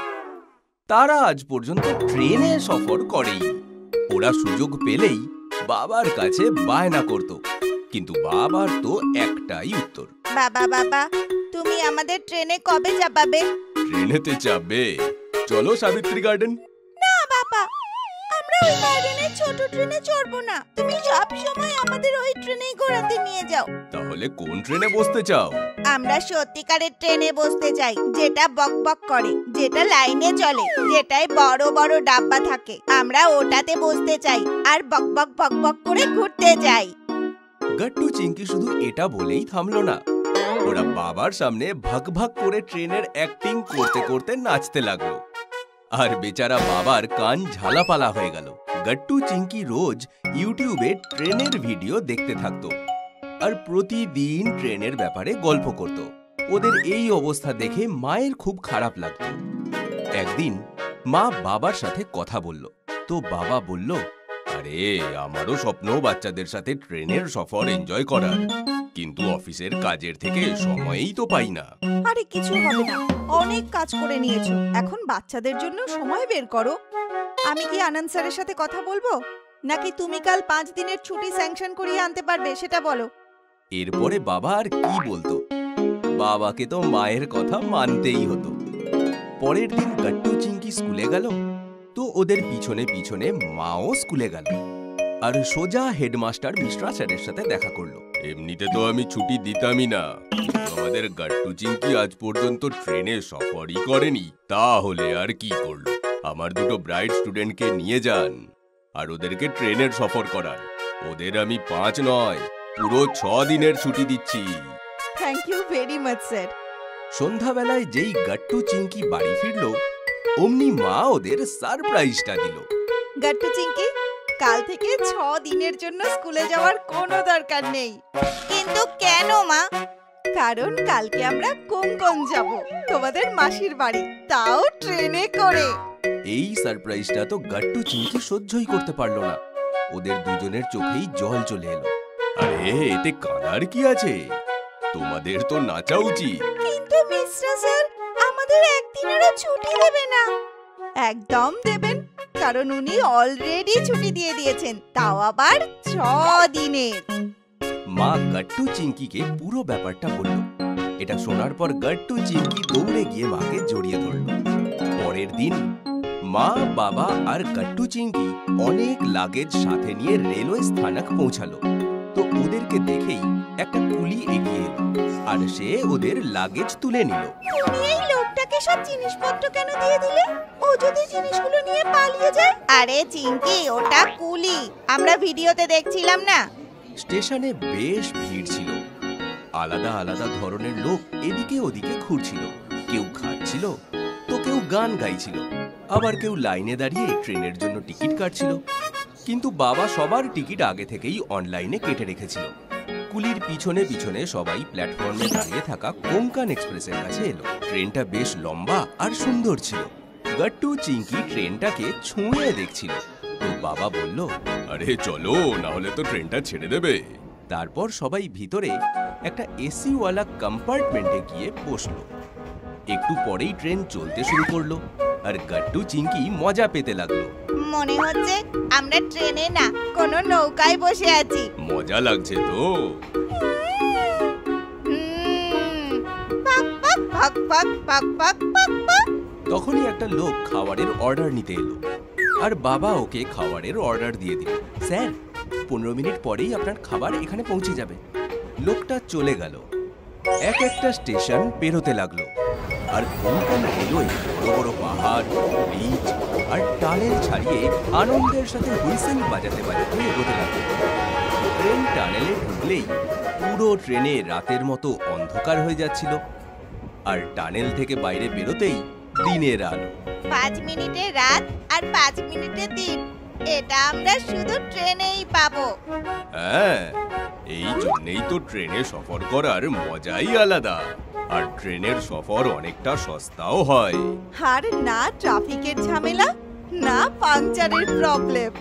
তারা আজ পর্যন্ত ট্রেনে সফর করেই। ওরা সুযোগ পেলেই বাবার কাছে বায়না করত, কিন্তু বাবার তো একটাই উত্তর, বাবা বাবা তুমি আমাদের ট্রেনে কবে চাপাবে? ট্রেনেতে যাবে? চলো সাবিত্রী গার্ডেন। না বাবা, আমরা ওই গার্ডেনে ছোট ট্রেনে চড়বো না। তুমি সব সময় আমাদের ওই ট্রেনেই ঘোরাতে নিয়ে যাও। তাহলে কোন ট্রেনে বসতে চাও? আমরা সত্যিকারের ট্রেনে বসতে চাই, যেটা বক বক করে, যেটা লাইনে চলে, যেটায় বড় বড় ডাব্বা থাকে। আমরা ওটাতে বসতে চাই আর বক বক বক বক করে ঘুরতে চাই। গাট্টু চিঙ্কি শুধু এটা বলেই থামলো না, ওরা বাবার সামনে ভাগ ভাগ করে ট্রেনের অ্যাক্টিং করতে করতে নাচতে লাগলো। আর বেচারা বাবার কান ঝালাপালা হয়ে গেল। গাট্টু চিঙ্কি রোজ ইউটিউবে ট্রেনের ভিডিও দেখতে থাকতো, আর প্রতিদিন ট্রেনের ব্যাপারে গল্প করত। ওদের এই অবস্থা দেখে মায়ের খুব খারাপ লাগতো। একদিন মা বাবার সাথে কথা বলল, তো বাবা বলল, আরে আমারও স্বপ্ন বাচ্চাদের সাথে ট্রেনের সফর এনজয় করার, কিন্তু অফিসের কাজের থেকে সময়ই তো পাই না। আরে কিছু হবে না, অনেক কাজ করে নিয়েছো, এখন বাচ্চাদের জন্য সময় বের করো। আমি কি আনন্দ স্যারের সাথে কথা বলবো, নাকি তুমি কাল পাঁচ দিনের ছুটি স্যাংশন করিয়ে আনতে পারবে, সেটা বলো। এরপরে বাবা আর কি বলতো, বাবাকে তো মায়ের কথা মানতেই হতো। পরের দিন গাট্টু চিঙ্কি স্কুলে গেল, তো ওদের পিছনে পিছনে মাও স্কুলে গেল, আর সোজা হেডমাস্টার মিশ্রা স্যারের সাথে দেখা করলো। এমনিতে তো আমি ছুটি দিতামই না, আমাদের গাট্টু চিঙ্কি আজ পর্যন্ত ট্রেনে সফরই করেনি, তাহলে আর কি করলো? আমার দুটো ব্রাইট স্টুডেন্টকে নিয়ে যান আর ওদেরকে ট্রেনের সফর করান। ওদের আমি পাঁচ নয় পুরো ছ দিনের ছুটি দিচ্ছি। Thank you very much sir. সন্ধ্যাবেলায় যেই গাট্টু চিঙ্কি বাড়ি ফিরল, অমনি মা ওদের সারপ্রাইজটা দিল। গাট্টু চিঙ্কি, কাল থেকে ছ দিনের জন্য স্কুলে যাওয়ার কোনো দরকার নেই। কিন্তু কেন মা? কারণ কালকে আমরা কোঙ্কন যাব, তোমাদের মাসির বাড়ি, তাও ট্রেনে করে। এই সারপ্রাইজটা তো গাট্টু চিঙ্কি সহ্যই করতে পারলো না। ওদের দুজনের চোখেই জল চলে এলো। আরে এতে কাঁদার কি আছে? তোমাদের তো নাচা উচিত। কিন্তু মিস্টার স্যার, আমাদের একদিনেরও ছুটি দেবে না। একদম দেবেন, কারণ উনি অলরেডি ছুটি দিয়ে দিয়েছেন, তাও আবার ছ দিনের। মা গাট্টু চিঙ্কিকে পুরো ব্যাপারটা বলল। এটা শোনার পর গাট্টু চিঙ্কি দৌড়ে গিয়ে মাকে জড়িয়ে ধরল। পরের দিন মা, বাবা আর গাট্টু চিঙ্কি অনেক লাগেজ সাথে নিয়ে রেলওয়ে স্থানক পৌঁছালো। তো ওদেরকে দেখেই একটা কুলি এগিয়ে এলো আর সে ওদের লাগেজ তুলে নিল। তুমি এই লোকটাকে সব জিনিসপত্র কেন দিয়ে দিলে? ও যদি জিনিসগুলো নিয়ে পালিয়ে যায়? আরে চিঙ্কি, ওটা কুলি, আমরা ভিডিওতে দেখছিলাম না। স্টেশনে বেশ ভিড় ছিল। আলাদা আলাদা ধরনের লোক এদিকে ওদিকে ঘুরছিল। কেউ খাচ্ছিল তো কেউ গান গাইছিল, আবার কেউ লাইনে দাঁড়িয়ে ট্রেনের জন্য টিকিট কাটছিল। কিন্তু বাবা সবার টিকিট আগে থেকেই অনলাইনে কেটে রেখেছিল। কুলির পিছনে পিছনে সবাই প্ল্যাটফর্মে দাঁড়িয়ে থাকা কোঙ্কন এক্সপ্রেসের কাছে এলো। ট্রেনটা বেশ লম্বা আর সুন্দর ছিল। গাট্টু চিঙ্কি ট্রেনটাকে ছুঁয়ে দেখছিল। তো বাবা বলল, আরে চলো, না হলে তো ট্রেনটা ছেড়ে দেবে। তারপর সবাই ভিতরে একটা এসিওয়ালা কম্পার্টমেন্টে গিয়ে বসলো। একটু পরেই ট্রেন চলতে শুরু করলো আর গাট্টু চিঙ্কি মজা পেতে লাগলো। মনে হচ্ছে আমরা ট্রেনে না, কোনো নৌকায় বসে আছি। মজা লাগছে তো? তখনই একটা লোক খাবারের অর্ডার নিতে এলো আর বাবা ওকে খাবারের অর্ডার দিয়ে দিল। স্যার, পনেরো মিনিট পরেই আপনার খাবার এখানে পৌঁছে যাবে। লোকটা চলে গেল। এক একটা স্টেশন পেরোতে লাগলো আর কোঙ্কন রেলওয়ে বড় বড় পাহাড়, ব্রিজ আর টানেল ছাড়িয়ে আনন্দের সাথে হুইসেল বাজাতে বাজাতে এগোতে লাগলো। ট্রেন টানেলে ঢুকলেই পুরো ট্রেনে রাতের মতো অন্ধকার হয়ে যাচ্ছিল আর টানেল থেকে বাইরে বেরোতেই দিনের আলো। পাঁচ মিনিটে রাত আর পাঁচ মিনিটে দিন, এটা আমরা শুধু ট্রেনেই পাবো। হ্যাঁ, এই জন্যই তো ট্রেনে সফর করার মজাই আলাদা। আর ট্রেনের সফর অনেকটা সস্তাও হয়। আর না ট্রাফিকের ঝামেলা, না পাংচারের প্রবলেম।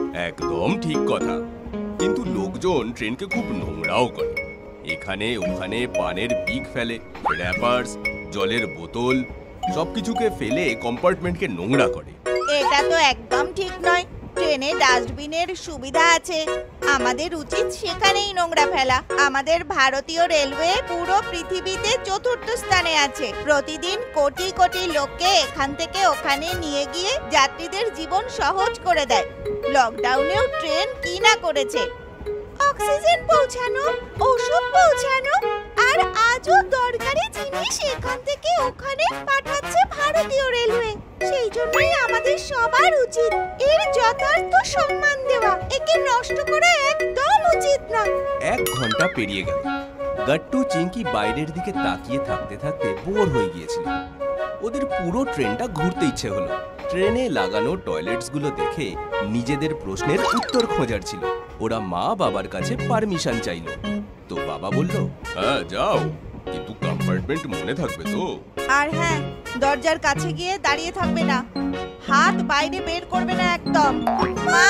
একদম ঠিক কথা। কিন্তু লোকজন ট্রেনকে খুব নোংরাও করে। এখানে ওখানে পানের পিক ফেলে, র‍্যাপার্স, জলের বোতল সবকিছুকে ফেলে কম্পার্টমেন্টকে নোংরা করে। এটা তো একদম ঠিক নয়। ট্রেনে ডাস্টবিনের সুবিধা আছে, আমাদের উচিত সেখানেই নোংরা ফেলা। আমাদের ভারতীয় রেলওয়ে পুরো পৃথিবীতে চতুর্থ স্থানে আছে। প্রতিদিন কোটি কোটি লোককে এখান থেকে ওখানে নিয়ে গিয়ে যাত্রীদের জীবন সহজ করে দেয়। লকডাউনেও ট্রেন কি না করেছে, অক্সিজেন পৌঁছানো, ওষুধ পৌঁছানো, আর আজও দরকারি জিনিস এখান থেকে ওখানে পাঠাচ্ছে ভারতীয় রেলওয়ে। সেই জন্যই আমাদের সবার উচিত এর যথার্থ সম্মান দেওয়া। একে নষ্ট করা একদম উচিত না। এক ঘন্টা পেরিয়ে গেল। গাট্টু চিঙ্কি বাইরের দিকে তাকিয়ে থাকতে থাকতে বোর হয়ে গিয়েছিল। ওদের পুরো ট্রেনটা ঘুরতে ইচ্ছে হলো। ট্রেনে লাগানো টয়লেটস গুলো দেখে নিজেদের প্রশ্নের উত্তর খোঁজার ছিল। ওরা মা বাবার কাছে পারমিশন চাইলো। তো বাবা বলল, হ্যাঁ যাও, কিন্তু কম্পার্টমেন্ট মনে থাকবে তো? আর হ্যাঁ, দরজার কাছে গিয়ে দাঁড়িয়ে থাকবে না, হাত বাইরে বের করবে না একদম। মা!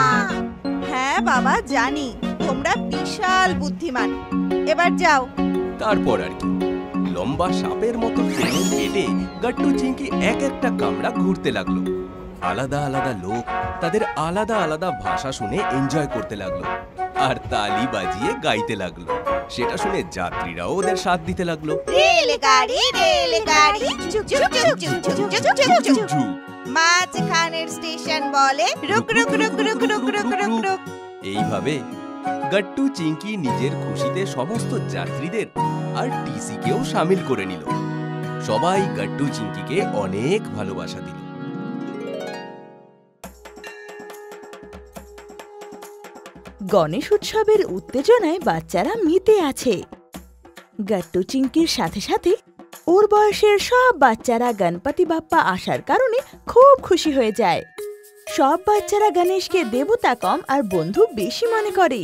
হ্যাঁ বাবা, জানি তোমরা বিশাল বুদ্ধিমান। এবার যাও। তারপর আর কি, লম্বা সাপের মতো ট্রেনের পেটে গাট্টু চিঙ্কি এক একটা কামরা ঘুরতে লাগলো। আলাদা আলাদা লোক তাদের আলাদা আলাদা ভাষা শুনে এনজয় করতে লাগলো আর তালি বাজিয়ে গাইতে লাগলো। সেটা শুনে যাত্রীরাও ওদের সাথ দিতে লাগলো। রেলগাড়ি রেলগাড়ি ঝুক ঝুক ঝুক ঝুক ঝুক ঝুক ঝুক ঝুক ঝুক। মাঝখানের স্টেশন বলে রুক রুক রুক রুক রুক রুক রুক রুক। এইভাবে গাট্টু চিঙ্কি নিজের খুশিতে সমস্ত যাত্রীদের আর টিসিকেও শামিল করে নিল। সবাই গাট্টু চিঙ্কিকে অনেক ভালোবাসা দিল। গণেশ উৎসবের উত্তেজনায় বাচ্চারা মেতে আছে। গাট্টু চিংকির সাথে সাথে ওর বয়সের সব বাচ্চারা গণপতি বাপ্পা আসার কারণে খুব খুশি হয়ে যায়। সব বাচ্চারা গণেশকে দেবতা কম আর বন্ধু বেশি মনে করে।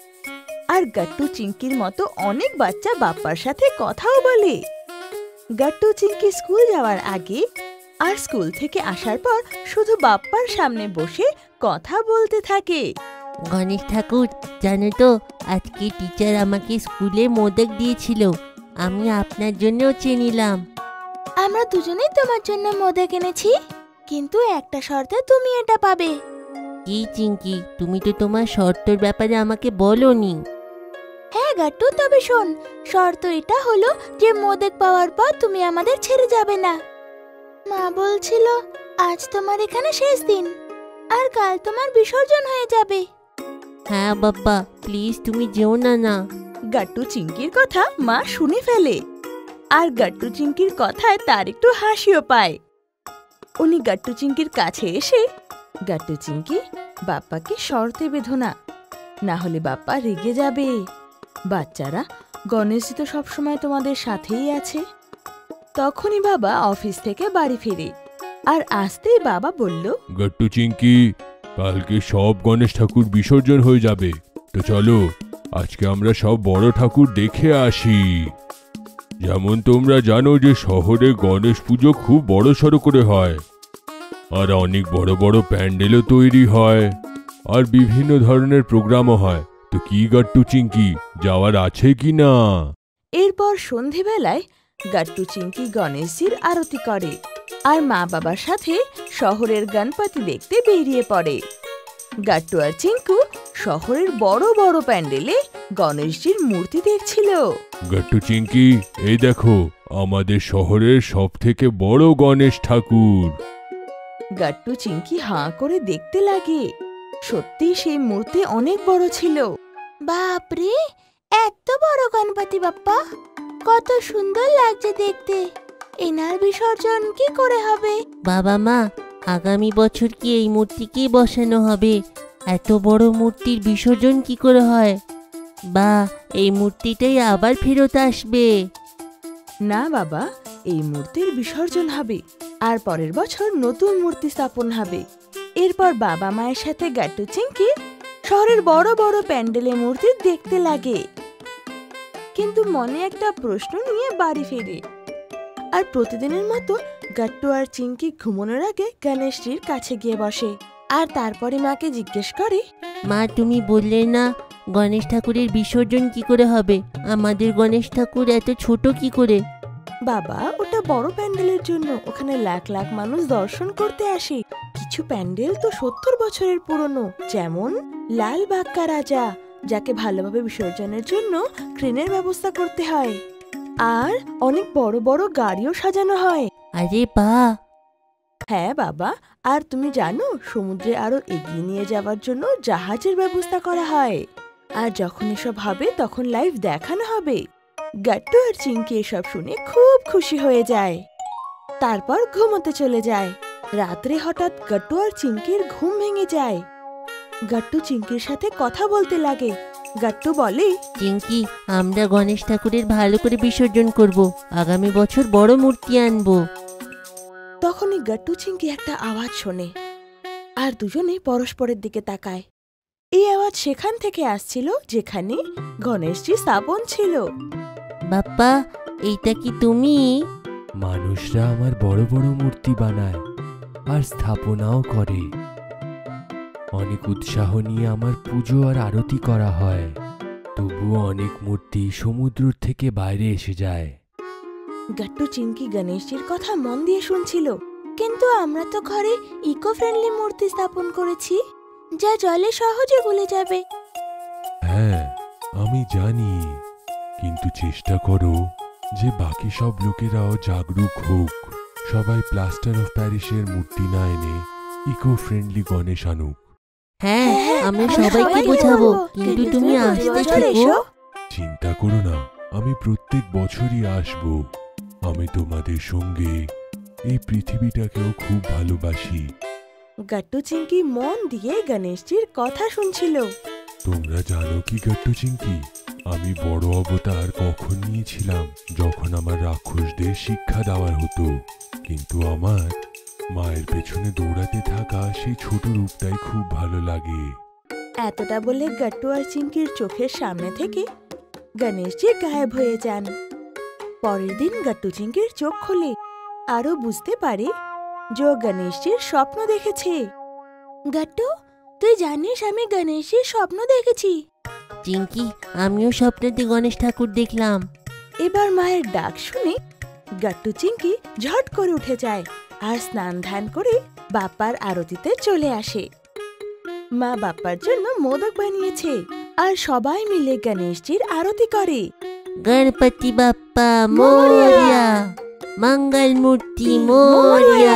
আর গাট্টু চিংকির মতো অনেক বাচ্চা বাপ্পার সাথে কথাও বলে। গাট্টু চিংকি স্কুল যাওয়ার আগে আর স্কুল থেকে আসার পর শুধু বাপ্পার সামনে বসে কথা বলতে থাকে। গণেশ ঠাকুর, জানো তো আজকে টিচার আমাকে স্কুলে মোদক দিয়েছিল, আমি আপনার জন্যও চেয়ে নিলাম। আমরা দুজনেই তোমার জন্য মোদক এনেছি, কিন্তু একটা শর্তে তুমি এটা পাবে। কি চিংকি, তুমি তো তোমার শর্তর ব্যাপারে আমাকে বলোনি। হ্যাঁ গাট্টু, তবে শোন, শর্ত এটা হলো যে মোদক পাওয়ার পর তুমি আমাদের ছেড়ে যাবে না। মা বলছিল আজ তোমার এখানে শেষ দিন, আর কাল তোমার বিসর্জন হয়ে যাবে। হ্যাঁ বাপ্পা, প্লিজ তুমি যেও না না। গাট্টু চিংকির কথা মা শুনে ফেলে, আর গাট্টু চিংকির কথায় তার একটু হাসিও পায়। উনি গাট্টু চিংকির কাছে এসে, গাট্টু চিংকি, বাপ্পাকে শর্তে বেঁধো না, না হলে বাপ্পা রেগে যাবে। বাচ্চারা, গণেশজি তো সবসময় তোমাদের সাথেই আছে। তখনই বাবা অফিস থেকে বাড়ি ফিরে, আর আসতেই বাবা বলল, গাট্টু চিংকি, কালকে সব গণেশ ঠাকুর বিসর্জন হয়ে যাবে, তো চলো আজকে আমরা সব বড় ঠাকুর দেখে আসি। যেমন তোমরা জানো যে শহরে গণেশ পুজো খুব বড় সড়ো করে হয়, আর অনেক বড় বড় প্যান্ডেলও তৈরি হয়, আর বিভিন্ন ধরনের প্রোগ্রামও হয়। তো কি গাট্টু চিংকি, যাওয়ার আছে কি না? এরপর সন্ধেবেলায় গাট্টু চিংকি গণেশজির আরতি করে, আর মা বাবার সাথে শহরের গণপতি দেখতে বেরিয়ে পড়ে। গাট্টু আর চিঙ্কু শহরের বড় বড় প্যান্ডেলে গণেশজির মূর্তি দেখছিল। গাট্টু চিংকি, এই দেখো আমাদের শহরের সব থেকে বড় গণেশ ঠাকুর। গাট্টু চিংকি হাঁ করে দেখতে লাগে। সত্যি সেই মূর্তি অনেক বড় ছিল। বাপরে, এত বড় গণপতি বাপ্পা, কত সুন্দর লাগছে দেখতে। এনার বিসর্জন কি করে হবে? বাবা মা, আগামী বছর কি এই মূর্তিকেই বসানো হবে? এত বড় মূর্তির বিসর্জন কি করে হয়? বা এই মূর্তিটাই আবার ফেরত আসবে? না বাবা, এই মূর্তির বিসর্জন হবে, আর পরের বছর নতুন মূর্তি স্থাপন হবে। এরপর বাবা মায়ের সাথে গাট্টু চিংকি শহরের বড় বড় প্যান্ডেলে মূর্তি দেখতে লাগে, কিন্তু মনে একটা প্রশ্ন নিয়ে বাড়ি ফিরে। আর প্রতিদিনের মতো গাট্টু আর চিংকি ঘুমানোর আগে গণেশজির কাছে গিয়ে বসে, আর তারপরে মাকে জিজ্ঞেস করে, মা তুমি বললে না গণেশ ঠাকুরের বিসর্জন কি করে হবে? আমাদের গণেশ ঠাকুর এত ছোট কি করে? বাবা, ওটা বড় প্যান্ডেলের জন্য, ওখানে লাখ লাখ মানুষ দর্শন করতে আসে। কিছু প্যান্ডেল তো সত্তর বছরের পুরনো, যেমন লাল বাক্কা রাজা, যাকে ভালোভাবে বিসর্জনের জন্য ক্রেনের ব্যবস্থা করতে হয়, আর অনেক বড় বড় গাড়িও সাজানো হয়। আরে বাহ! হ্যাঁ বাবা, আর তুমি জানো সমুদ্রে আরো এগিয়ে নিয়ে যাওয়ার জন্য জাহাজের ব্যবস্থা করা হয়, আর যখন এসব হবে তখন লাইভ দেখানো হবে। গাট্টু আর চিংকি এসব শুনে খুব খুশি হয়ে যায়, তারপর ঘুমোতে চলে যায়। রাত্রে হঠাৎ গাট্টু আর চিংকির ঘুম ভেঙে যায়। গাট্টু চিংকির সাথে কথা বলতে লাগে। গাট্টু বলে, চিংকি, আমরা গণেশ ঠাকুরের ভালো করে বিসর্জন করব, আগামী বছর বড় মূর্তি আনবো। তখনই গাট্টু চিংকি একটা আওয়াজ শোনে, আর দুজনে পরস্পরের দিকে তাকায়। এই আওয়াজ সেখান থেকে আসছিল যেখানে গণেশজি স্থাপন ছিল। বাপ্পা, এইটা কি তুমি? মানুষরা আমার বড় বড় মূর্তি বানায় আর স্থাপনাও করে। অনেক উৎসাহ নিয়ে আমার পুজো আর আরতি করা হয়, তবুও অনেক মূর্তি সমুদ্র থেকে বাইরে এসে যায়। গাট্টু চিংকি গণেশজির কথা মন দিয়ে শুনছিল। কিন্তু আমরা তো ঘরে ইকো ফ্রেন্ডলি মূর্তি স্থাপন করেছি, যা জলে সহজে গলে যাবে। হ্যাঁ আমি জানি, কিন্তু চেষ্টা করো যে বাকি সব লোকেরাও জাগরুক হোক। সবাই প্লাস্টার অফ প্যারিসের মূর্তি না এনে ইকো ফ্রেন্ডলি গণেশ আনুক। হ্যাঁ, আমি সবাইকে বোঝাবো, কিন্তু তুমি আসতে থেকো। চিন্তা করো না, আমি প্রত্যেক বছরই আসব। আমি তোমাদের সঙ্গে এই পৃথিবীটাকেও খুব ভালোবাসি। গাট্টু চিংকি মন দিয়ে গণেশজির কথা শুনছিল। তোমরা জানো কি গাট্টু চিংকি, আমি বড় অবতার কখন নিয়েছিলাম? যখন আমার রাক্ষসদের শিক্ষা দেওয়ার হতো। কিন্তু আমার মায়ের পেছনে দৌড়াতে থাকা সেই ছোট রূপটাই খুব ভালো লাগে। এতটা বলে গাট্টু আর চিংকির চোখের সামনে থেকে গণেশজি গায়েব হয়ে যান। পরের দিন গাট্টু চিংকির চোখ খোলে, আরও বুঝতে পারে যে গণেশজির স্বপ্ন দেখেছে। গাট্টু, তুই জানিস আমি গণেশের স্বপ্ন দেখেছি। চিংকি, আমিও স্বপ্নেতে গণেশ ঠাকুর দেখলাম। এবার মায়ের ডাক শুনে গাট্টু চিংকি ঝট করে উঠে যায় আর স্নান ধ্যান করে বাপ্পার আরতিতে চলে আসে। মা বাপ্পার জন্য মোদক বানিয়েছে আর সবাই মিলে গণেশজির আরতি করে। গণপতি বাপ্পা মোরিয়া, মঙ্গল মূর্তি মোরিয়া।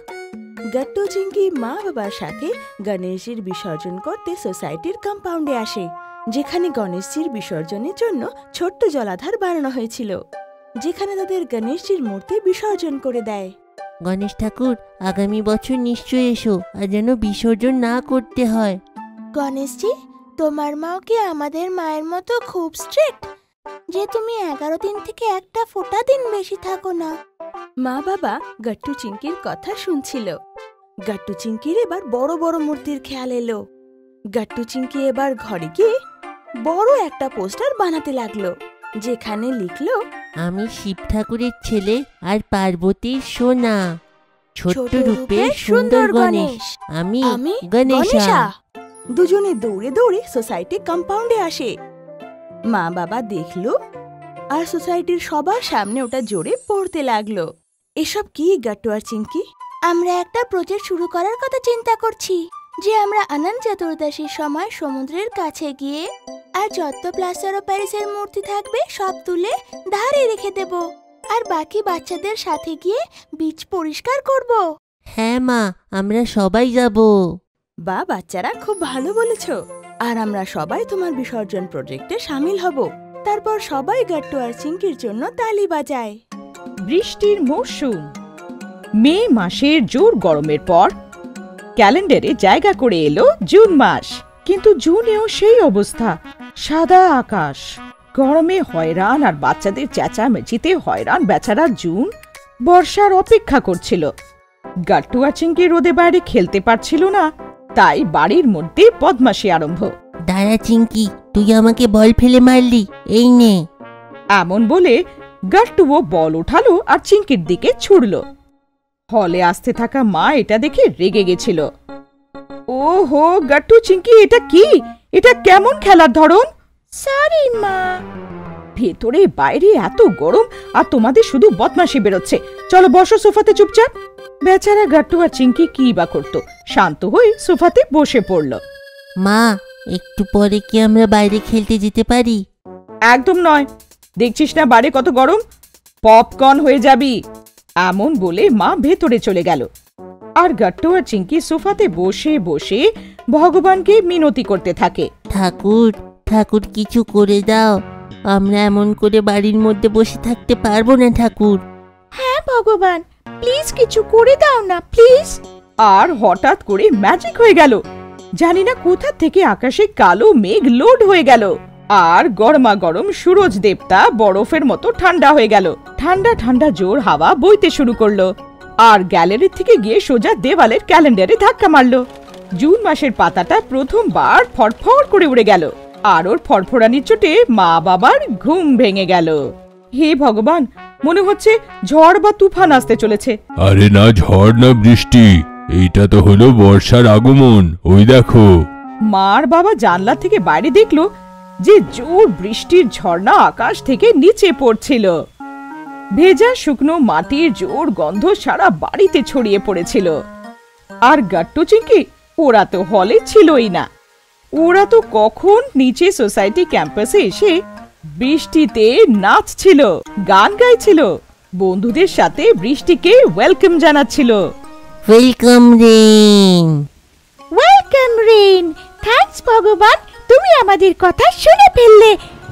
গাট্টু চিংকি মা বাবার সাথে গণেশজির বিসর্জন করতে সোসাইটির কম্পাউন্ডে আসে, যেখানে গণেশজির বিসর্জনের জন্য ছোট্ট জলাধার বানানো হয়েছিল, যেখানে তাদের গণেশজির মূর্তি বিসর্জন করে দেয়। গণেশ ঠাকুর, আগামী বছর নিশ্চয় এসো, আর যেন বিসর্জন না করতে হয়। গণেশজি, তোমার মাও কি আমাদের মায়ের মতো খুব স্ট্রিক্ট, যে তুমি এগারো দিন থেকে একটা ফোঁটা দিন বেশি থাকো না? মা বাবা গাট্টু চিংকির কথা শুনছিল। গাট্টু চিংকির এবার বড় বড় মূর্তির খেয়াল এলো। গাট্টু চিংকি এবার ঘরে গিয়ে বড় একটা পোস্টার বানাতে লাগলো, যেখানে লিখলো, আমি শিব ঠাকুরের ছেলে আর পার্বতীর সোনা, ছোট্ট রূপে সুন্দর গণেশ, আমি গণেশা। দুজনে দৌড়ে দৌড়ে সোসাইটি কম্পাউন্ডে আসে। মা বাবা দেখলো আর সোসাইটির সবার সামনে ওটা জোরে পড়তে লাগলো। এসব কি গাট্টু আর চিংকি? আমরা একটা প্রজেক্ট শুরু করার কথা চিন্তা করছি, যে আমরা অনন্ত চতুর্দশীর সময় সমুদ্রের কাছে গিয়ে আর যত প্লাস্টার ও প্যারিসের মূর্তি থাকবে সব তুলে ধারে রেখে দেব, আর বাকি বাচ্চাদের সাথে গিয়ে বিচ পরিষ্কার করব। হ্যাঁ মা, আমরা সবাই যাব। বা বাচ্চারা, খুব ভালো বলেছো। আর আমরা সবাই তোমার বিসর্জন প্রজেক্টে সামিল হব। তারপর সবাই গাট্টু আর চিংকির জন্য তালি বাজায়। বৃষ্টির মৌসুম। মে মাসের জোর গরমের পর ক্যালেন্ডারে জায়গা করে এলো জুন মাস। কিন্তু জুনেও সেই অবস্থা, সাদা আকাশ, গরমে হয়রান আর বাচ্চাদের চেঁচামেচিতে হয়রান বেচারা জুন বর্ষার অপেক্ষা করছিল। গাট্টু আর চিংকি রোদে বাইরে খেলতে পারছিল না, তাই বাড়ির মধ্যে বদমাশি আরম্ভ। দাঁড়া চিংকি, তুই আমাকে বল ফেলে মারলি, এই নে। এমন বলে গাট্টুও বল উঠালো আর চিংকির দিকে ছুড়ল। হলে আসতে থাকা মা এটা দেখে রেগে গেছিল। ওহো গাট্টু, চিংকি, এটা কি? এটা কেমন খেলার ধরন? সরি মা। ভেতরে বাইরে এত গরম আর তোমাদের শুধু বদমাশি বেরোচ্ছে। চলো বসো সোফাতে চুপচাপ। বেচারা গাট্টু আর চিংকি কি বা করতো, শান্ত হয়ে সোফাতে বসে পড়ল। মা, একটু পরে কি আমরা বাইরে খেলতে যেতে পারি? একদম নয়, দেখছিস না বাইরে কত গরম, পপকর্ন হয়ে যাবি। এমন বলে মা ভেতরে চলে গেল। আর গাট্টু আর চিংকি সোফাতে বসে বসে ভগবানকে মিনতি করতে থাকে। ঠাকুর, ঠাকুর কিছু করে দাও, আমরা এমন করে বাড়ির মধ্যে বসে থাকতে পারবো না ঠাকুর। হ্যাঁ ভগবান, প্লিজ কিছু করে দাও না প্লিজ। আর হঠাৎ করে ম্যাজিক হয়ে গেল। জানি না কোথা থেকে আকাশে কালো মেঘ লোড হয়ে গেল, আর গরমা গরম সূরজ দেবতা বরফের মতো ঠান্ডা হয়ে গেল। ঠান্ডা ঠান্ডা জোর হাওয়া বইতে শুরু করলো, আর গ্যালারি থেকে গিয়ে সোজা দেওয়ালের ক্যালেন্ডারে ধাক্কা মারলো। জুন মাসের পাতাটা প্রথমবার ফড়ফড় করে উড়ে গেল, আর ওর ফড়ফড়ানির চোটে মা বাবার ঘুম ভেঙে গেল। হে ভগবান, মনে হচ্ছে ঝড় বা তুফান আসতে চলেছে। আরে না, ঝড় না বৃষ্টি, এইটা তো হলো বর্ষার আগমন। ওই দেখো। মার বাবা জানলা থেকে বাইরে দেখলো যে জোর বৃষ্টির ঝর্ণা আকাশ থেকে নিচে পড়ছিল। ভেজা শুকনো মাটির জোর গন্ধ সারা বাড়িতে ছড়িয়ে পড়েছিল। আর গাট্টু চিংকি, ওরা তো হলে ছিলই না। ওরা তো কখন নিচে সোসাইটি ক্যাম্পাসে এসে বৃষ্টিতে নাচছিল, গান গাইছিল, বন্ধুদের সাথে বৃষ্টিকে ওয়েলকাম জানাচ্ছিল। Welcome rain, welcome rain. Thanks ভগবান, তুমি আমাদের কথা শুনে ফেললে।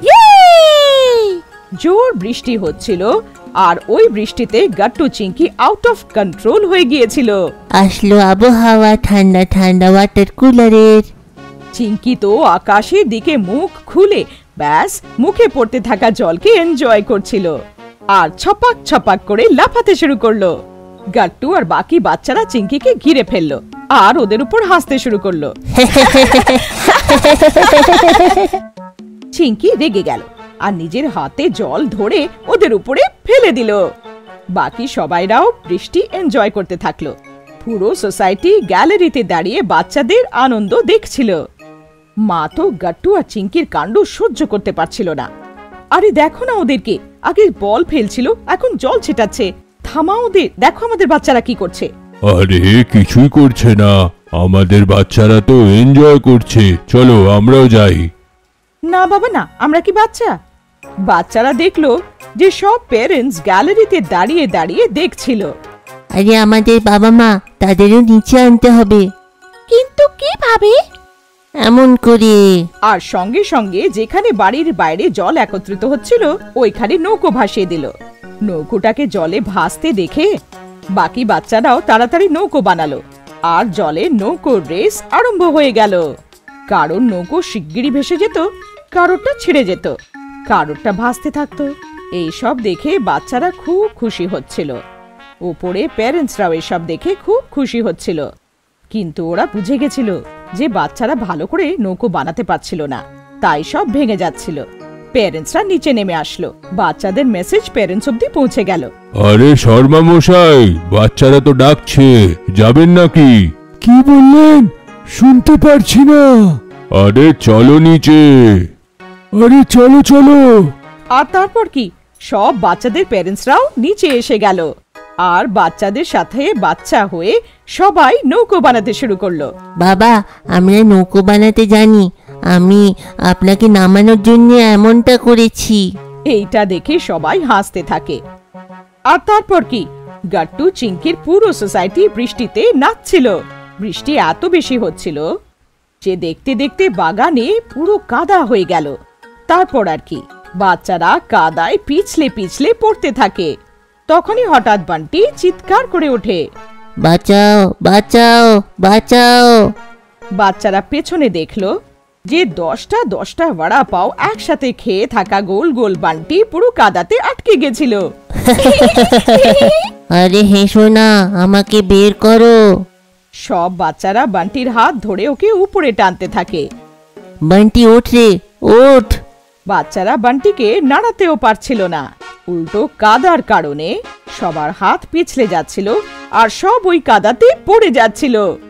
জোর বৃষ্টি হচ্ছিল, আর ওই বৃষ্টিতে Gattu Chinki out of control হয়ে গিয়েছিল। আসলো আবহাওয়া ঠান্ডা ঠান্ডা ওয়াটার কুলারের। চিঙ্কি তো আকাশের দিকে মুখ খুলে ব্যাস মুখে পড়তে থাকা জলকে এনজয় করছিল আর ছপাক ছপাক করে লাফাতে শুরু করলো। গাট্টু আর বাকি বাচ্চারা চিঙ্কিকে ঘিরে ফেললো আর ওদের উপর হাসতে শুরু করলো। চিঙ্কি রেগে গেল আর নিজের হাতে জল ধরে ওদের উপরে ফেলে দিল। বাকি সবাইরাও বৃষ্টি এনজয় করতে থাকলো। পুরো সোসাইটি গ্যালারিতে দাঁড়িয়ে বাচ্চাদের আনন্দ দেখছিল। মা তো গাট্টু আর চিঙ্কির কাণ্ড সহ্য করতে পারছিল না। আরে দেখো না ওদেরকে, আগে বল ফেলছিল এখন জল ছেটাচ্ছে। থামা ওদের, দেখো আমাদের বাচ্চারা কি করছে। আরে কিছুই করছে না, আমাদের বাচ্চারা তো এনজয় করছে, চলো আমরাও যাই। না বাবা না, আমরা কি বাচ্চা? বাচ্চারা দেখলো যে সব প্যারেন্টস গ্যালারিতে দাঁড়িয়ে দাঁড়িয়ে দেখছিল। আরে আমাদের বাবা মা, তাদেরও নিচে আনতে হবে। কিন্তু কিভাবে? এমন করে। আর সঙ্গে সঙ্গে যেখানে বাড়ির বাইরে জল একত্রিত হচ্ছিল ওইখানে নৌকো ভাসিয়ে দিল। নৌকোটাকে জলে ভাসতে দেখে বাকি বাচ্চারাও তাড়াতাড়ি নৌকো বানালো আর জলে নৌকোর রেস আরম্ভ হয়ে গেল। কারোর নৌকো শিগগিরই ভেসে যেত, কারোরটা ছিঁড়ে যেত, কারোরটা ভাসতে থাকতো। এইসব দেখে বাচ্চারা খুব খুশি হচ্ছিল। ওপরে প্যারেন্টসরাও এসব দেখে খুব খুশি হচ্ছিল। কিন্তু ওরা বুঝে গেছিল যে বাচ্চারা ভালো করে নৌকো বানাতে পারছিল না, তাই সব ভেঙে যাচ্ছিল। প্যারেন্টসরা নিচে নেমে আসলো, বাচ্চাদের মেসেজ প্যারেন্টস অব্দি পৌঁছে গেল। আরে শর্মা মশাই, বাচ্চারা তো ডাকছে, যাবেন নাকি? কি বললেন? শুনতে পারছি না। আরে চলো নিচে, আরে চলো চলো। আর তারপর কি, সব বাচ্চাদের প্যারেন্টসরাও নিচে এসে গেল আর বাচ্চাদের সাথে বাচ্চা হয়ে সবাই নৌকো বানাতে শুরু করলো। বাবা, আমরা নৌকো বানাতে জানি, আমি আপনাকে নামানোর জন্য এমনটা করেছি। এইটা দেখে সবাই হাসতে থাকে। আর তারপর কি, গাট্টু চিঙ্কির পুরো সোসাইটি বৃষ্টিতে নাচছিল। বৃষ্টি এত বেশি হচ্ছিল যে দেখতে দেখতে বাগানে পুরো কাদা হয়ে গেল। তারপর আর কি, বাচ্চারা কাদায় পিছলে পিছলে পড়তে থাকে। তখনই হঠাৎ বান্টি চিৎকার করে ওঠে, বাঁচাও বাঁচাও বাঁচাও। বাচ্চারা পেছনে দেখলো যে দশটা দশটা বড়া পাও একসাথে খেয়ে থাকা গোল গোল বান্টি পুরো কাদাতে আটকে গেছিল। আরে হেসো না, আমাকে বের করো। সব বাচ্চারা বান্টির হাত ধরে ওকে উপরে টানতে থাকে। বান্টি ওঠ রে, ওঠ। বাচ্চারা বান্টিকে নাড়াতেও পারছিল না, উল্টো কাদার কারণে সবার হাত পিছলে যাচ্ছিল আর সব ওই কাদাতে পড়ে যাচ্ছিল।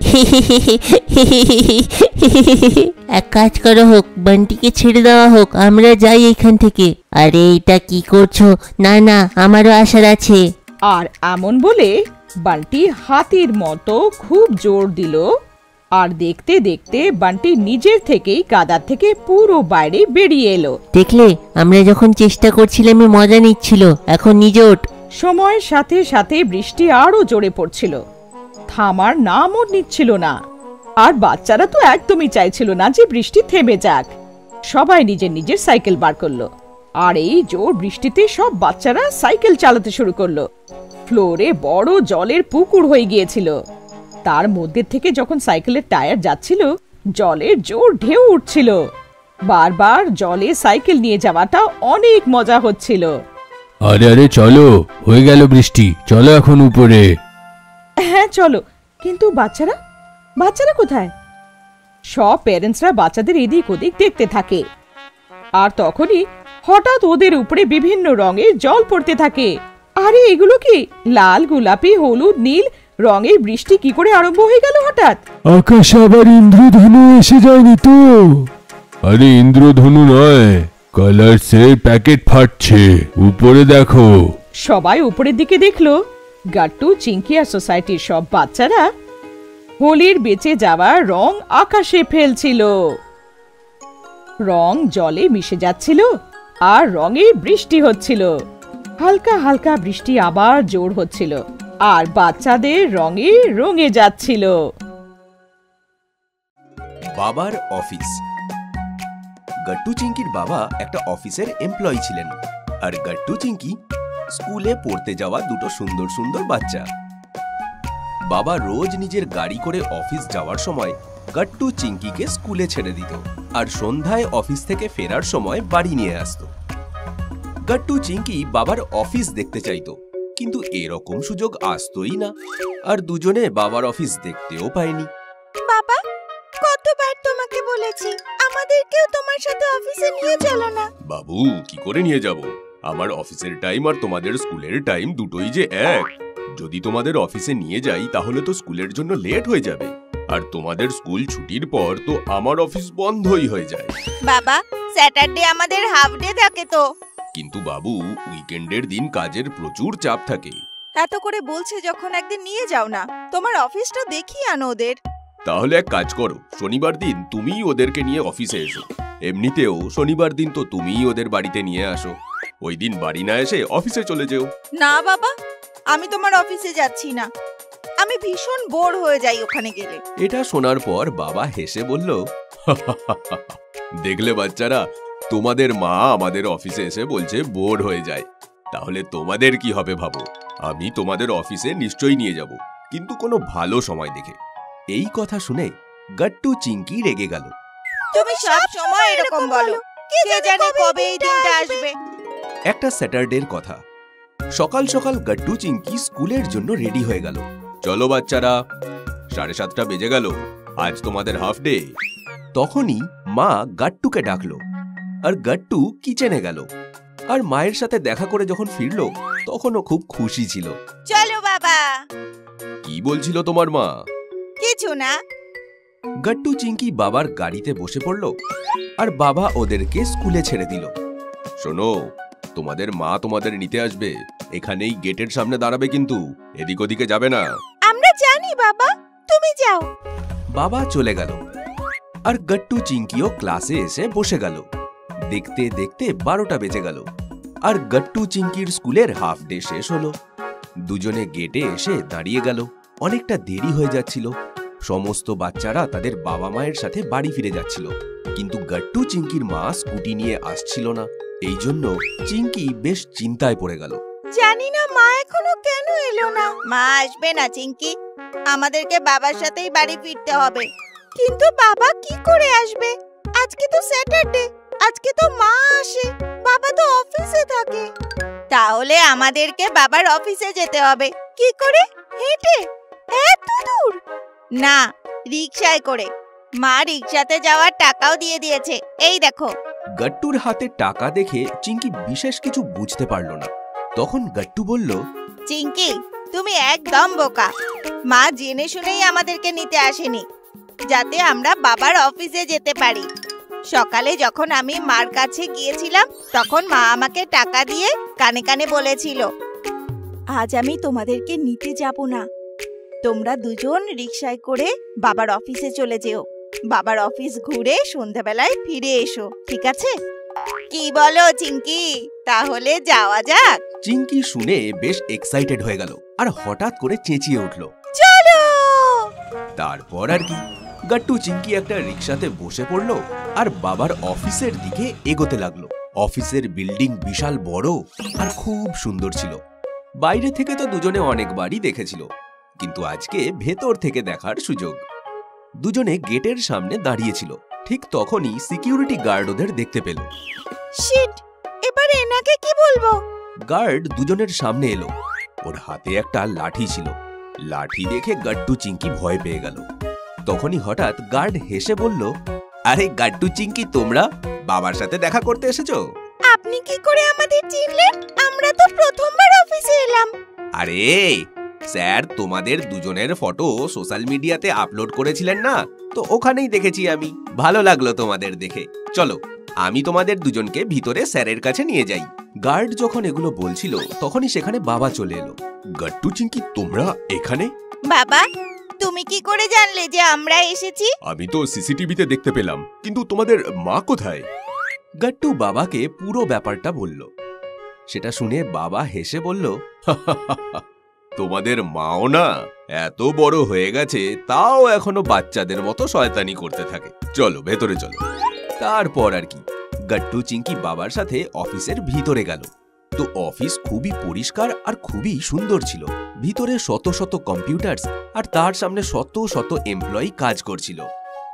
এক কাজ করা হোক, বান্টিকে ছেড়ে দেওয়া হোক, আমরা যাই এখান থেকে। আরে এটা কি করছো? না না, আমারও আশার আছে। আর এমন বলে বান্টি হাতির মতো খুব জোর দিল আর দেখতে দেখতে বান্টি নিজের থেকেই কাদা থেকে পুরো বাইরে বেরিয়ে এলো। দেখলে, আমরা যখন চেষ্টা করছিলাম মজা নিচ্ছিল, এখন নিজে ওঠ। সময়ের সাথে সাথে বৃষ্টি আরো জোরে পড়ছিল, থামার নামও নিচ্ছিল না। আর বাচ্চারা তো একদমই চাইছিল না যে বৃষ্টি থেমে যাক। সবাই নিজের নিজের সাইকেল বার করলো আর এই জোর বৃষ্টিতে সব বাচ্চারা সাইকেল চালাতে শুরু করলো। ফ্লোরে বড় জলের পুকুর হয়ে গিয়েছিল। তার মধ্যে থেকে যখন সাইকেলের টায়ার যাচ্ছিল, জলের জোর ঢেউ উঠছিল। বারবার জলে সাইকেল নিয়ে যাওয়াটা অনেক মজা হচ্ছিল। আরে আরে চলো, হয়ে গেল বৃষ্টি, চলো এখন উপরে। হ্যাঁ চলো, কিন্তু বাচ্চারা বাচ্চারা কোথায়? সব প্যারেন্টসরা বাচ্চাদের এদিক ওদিক দেখতে থাকে। আর তখনই হঠাৎ ওদের উপরে বিভিন্ন রঙের জল পড়তে থাকে। আরে এগুলো কি? লাল, গোলাপি, হলুদ, নীল রঙের বৃষ্টি কি করে আরম্ভ হয়ে গেল হঠাৎ? আকাশে আবার ইন্দ্রধনু এসে যায়নি তো? আরে ইন্দ্রধনু নয়, কালার্সের প্যাকেট ফাটছে, উপরে দেখো। সবাই উপরের দিকে দেখলো। গাট্টু, চিঙ্কি আর সোসাইটির সব বাচ্চারা হোলির বেঁচে যাওয়া রং আকাশে ফেলছিল। রং জলে মিশে যাচ্ছিল আর রঙের বৃষ্টি হচ্ছিল। হালকা হালকা বৃষ্টি আবার জোর হচ্ছিল আর বাচ্চাদের রঙে রঙে যাচ্ছিল। বাবার অফিস। গাট্টু চিঙ্কির বাবা একটা অফিসের এমপ্লয়ি ছিলেন আর গাট্টু চিঙ্কি স্কুলে পড়তে যাওয়া দুটো সুন্দর সুন্দর বাচ্চা। বাবা রোজ নিজের গাড়ি করে অফিস যাওয়ার সময় গাট্টু চিঙ্কিকে স্কুলে ছেড়ে দিত আর সন্ধ্যায় অফিস থেকে ফেরার সময় বাড়ি নিয়ে আসত। গাট্টু চিঙ্কি বাবার অফিস দেখতে চাইতো, কিন্তু এরকম সুযোগ আসতোই না, আর দুজনে বাবার অফিস দেখতেও পায়নি। বাবা, কতবার তোমাকে বলেছি আমাদেরকেও তোমার সাথে অফিসে নিয়ে চলো না। বাবু, কি করে নিয়ে যাব? আমার অফিসের টাইম আর তোমাদের স্কুলের টাইম দুটোই যে এক। যদি তোমাদের অফিসে নিয়ে যাই তাহলে তো স্কুলের জন্য লেট হয়ে যাবে, আর তোমাদের স্কুল ছুটির পর তো আমার অফিস বন্ধই হয়ে যায়। বাবা, স্যাটারডে আমাদের হাফ ডে থাকে তো। কিন্তু বাবু, উইকেন্ডের দিন কাজের প্রচুর চাপ থাকে। এত করে বলছে যখন একদিন নিয়ে যাও না, তোমার অফিসটা দেখিয়ে আনো ওদের। তাহলে এক কাজ করো, শনিবার দিন তুমিই ওদেরকে নিয়ে অফিসে এসো। এমনিতেও শনিবার দিন তো তুমিই ওদের বাড়িতে নিয়ে আসো, ওই দিন বাড়ি না এসে অফিসে চলে যেও। না বাবা, আমি তোমার অফিসে যাচ্ছি না, আমি ভীষণ বোর হয়ে যাই ওখানে গেলে। এটা শোনার পর বাবা হেসে বলল, দেখলে বাচ্চারা, তোমাদের মা আমাদের অফিসে এসে বলছে বোর হয়ে যায়, তাহলে তোমাদের কি হবে ভাবো। আমি তোমাদের অফিসে নিশ্চয়ই নিয়ে যাব, কিন্তু কোনো ভালো সময় দেখে। এই কথা শুনে গাট্টু চিঙ্কি রেগে গেল। তুমি সব সময় এরকম বলো, কে জানে কবে এই দিনটা আসবে। একটা স্যাটারডের কথা। সকাল সকাল গাট্টু চিঙ্কি স্কুলের জন্য রেডি হয়ে গেল। চলো বাচ্চারা, সাড়ে সাতটা বেজে গেল, আজ তোমাদের হাফ ডে। তখনই মা গাট্টুকে ডাকলো, আর গাট্টু কিচেনে গেল। আর মায়ের সাথে দেখা করে যখন ফিরলো তখনও খুব খুশি ছিল। চলো বাবা। কি বলছিল তোমার মা? কিছু না। গাট্টু চিঙ্কি বাবার গাড়িতে বসে পড়লো, আর বাবা ওদেরকে স্কুলে ছেড়ে দিল। শোনো, তোমাদের মা তোমাদের নিতে আসবে, এখানেই গেটের সামনে দাঁড়াবে, কিন্তু এদিক ওদিকে যাবে না। আমরা জানি বাবা, তুমি যাও। বাবা চলে গেল, আর গাট্টু চিঙ্কিও ক্লাসে এসে বসে গেল। দেখতে দেখতে বারোটা বেজে গেল, আর গাট্টু চিঙ্কির স্কুলের হাফ ডে শেষ হলো। দুজনে গেটে এসে দাঁড়িয়ে গেল। অনেকটা দেরি হয়ে যাচ্ছিল। সমস্ত বাচ্চারা তাদের বাবা মায়ের সাথে বাড়ি ফিরে যাচ্ছিল, কিন্তু গাট্টু চিঙ্কির মা স্কুটি নিয়ে আসছিল না। এই জন্য চিঙ্কি বেশ চিন্তায় পড়ে গেল। জানি না মা এখনো কেন এলো না। মা আসবে না চিঙ্কি, আমাদেরকে বাবার সাথেই বাড়ি ফিরতে হবে। কিন্তু বাবা কি করে আসবে? আজকে তো স্যাটারডে, আজকে তো মা আসে, বাবা তো অফিসে থাকে। তাহলে আমাদেরকে বাবার অফিসে যেতে হবে। কি করে? হেঁটে? এত দূর? না, রিকশায় করে। মা রিকশাতে যাওয়ার টাকাও দিয়ে দিয়েছে, এই দেখো। গাট্টুর হাতে টাকা দেখে চিঙ্কি বিশেষ কিছু বুঝতে পারল না। তখন গাট্টু বলল, চিঙ্কি, তুমি একদম বোকা। মা জেনে শুনেই আমাদেরকে নিতে আসেনি, যাতে আমরা বাবার অফিসে যেতে পারি। সকালে যখন আমি মার কাছে গিয়েছিলাম তখন মা আমাকে টাকা দিয়ে কানে কানে বলেছিল, আজ আমি তোমাদেরকে নিতে যাব না, তোমরা দুজন রিকশায় করে বাবার অফিসে চলে যেও। বাবার অফিস ঘুরে সন্ধ্যাবেলায় ফিরে এসো, ঠিক আছে? কি বলো চিঙ্কি, তাহলে যাওয়া যাক? চিঙ্কি শুনে বেশ এক্সাইটেড হয়ে গেল, আর হঠাৎ করে চেঁচিয়ে উঠল, চলো! তারপর আর কি, গাট্টু চিঙ্কি একটা রিকশাতে বসে পড়লো আর বাবার অফিসের দিকে এগোতে লাগলো। অফিসের বিল্ডিং বিশাল বড় আর খুব সুন্দর ছিল। বাইরে থেকে তো দুজনে অনেকবারই দেখেছিল, কিন্তু আজকে ভেতর থেকে দেখার সুযোগ। দুজনে গেটের সামনে দাঁড়িয়েছিল। ঠিক তখনই সিকিউরিটি গার্ড ওদের দেখতে পেল। শিট, এবার এনাকে কি বলবো? গার্ড দুজনের সামনে এলো। ওর হাতে একটা লাঠি ছিল। লাঠি দেখে গাট্টু চিঙ্কি ভয় পেয়ে গেল। তখনই হঠাৎ গার্ড হেসে বলল, আরে গাট্টু চিঙ্কি, তোমরা বাবার সাথে দেখা করতে এসেছো? আপনি কি করে আমাদের চিনলেন? আমরা তো প্রথমবার অফিসে এলাম। আরে স্যার, তোমাদের দুজনের ফটো সোশ্যাল মিডিয়াতে আপলোড করেছিলেন না, তো ওখানেই দেখেছি আমি। ভালো লাগলো তোমাদের দেখে। চলো, আমি তোমাদের দুজনকে ভিতরে স্যারের কাছে নিয়ে যাই। গার্ড যখন এগুলো বলছিল তখনই সেখানে বাবা চলে এলো। গাট্টু চিঙ্কি, তোমরা এখানে? বাবা, তুমি কি করে জানলে যে আমরা এসেছি? আমি তো সিসিটিভিতে দেখতে পেলাম, কিন্তু তোমাদের মা কোথায়? গাট্টু বাবাকে পুরো ব্যাপারটা বলল। সেটা শুনে বাবা হেসে বলল, তোমাদের মাও না এত বড় হয়ে গেছে, তাও এখনো বাচ্চাদের মতো শয়তানি করতে থাকে। চলো ভেতরে চলো। তারপর আর কি, গাট্টু চিঙ্কি বাবার সাথে অফিসের ভিতরে গেল। তো অফিস খুবই পরিষ্কার আর খুবই সুন্দর ছিল। ভিতরে শত শত কম্পিউটার আর তার সামনে শত শত এমপ্লয়ি কাজ করছিল।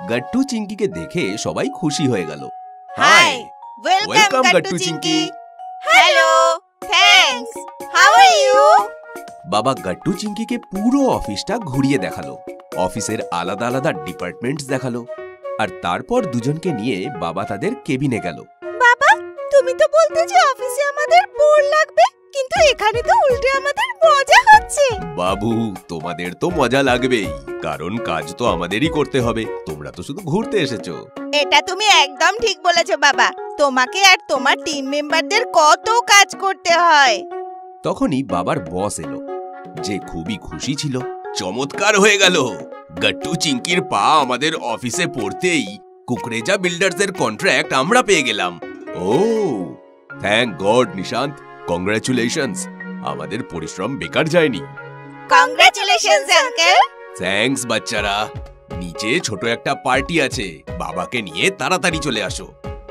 গাট্টু চিঙ্কিকে দেখে সবাই খুশি হয়ে গেল। Hi, welcome Gattu Chinki. Hello, thanks. How are you? বাবা গাট্টু চিঙ্কিকে পুরো অফিসটা ঘুরিয়ে দেখালো, অফিসের আলাদা আলাদা ডিপার্টমেন্টস দেখালো, আর তারপর দুজনকে নিয়ে বাবা তাদের কেবিনে গেল। বাবা, তুমি তো বলতে যে অফিসে আমাদের বোর লাগবে, কিন্তু এখানে তো উল্টে আমাদের মজা হচ্ছে। বাবু, তোমাদের তো মজা লাগবেই, কারণ কাজ তো আমাদেরই করতে হবে, তোমরা তো শুধু ঘুরতে এসেছো। এটা তুমি একদম ঠিক বলেছো বাবা, তোমাকে আর তোমার টিম মেম্বারদের কত কাজ করতে হয়। তখনই বাবার বস এলো, যে খুবই খুশি ছিল। চমৎকার হয়ে গেল, গাট্টু চিঙ্কির পা আমাদের অফিসে পড়তেই কুকরেজা বিল্ডার্সের কন্ট্রাক্ট আমরা পেয়ে গেলাম। Oh thank god Nishant, congratulations, আমাদের পরিশ্রম বেকার যায়নি। Congratulations uncle. থ্যাঙ্কস বাচ্চারা, নিচে ছোট একটা পার্টি আছে, বাবাকে নিয়ে তাড়াতাড়ি চলে আসো।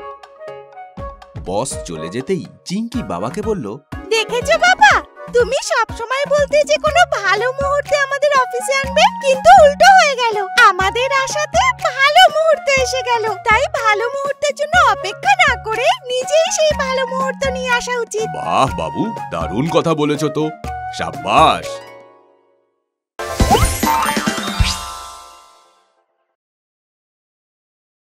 বস চলে যেতেই চিঙ্কি বাবাকে বলল, দেখেছো বাবা, তুমি সব সময় বলতে যে কোনো ভালো মুহূর্তে আমাদের অফিসে আনবে, কিন্তু উল্টো হয়ে গেল। আমাদের আশাতে ভালো মুহূর্ত এসে গেল, তাই ভালো মুহূর্তের জন্য অপেক্ষা না করে নিজেই সেই ভালো মুহূর্ত নিয়ে আসা উচিত। বাহ বাবু, দারুণ কথা বলেছো তো, সাব্বাস।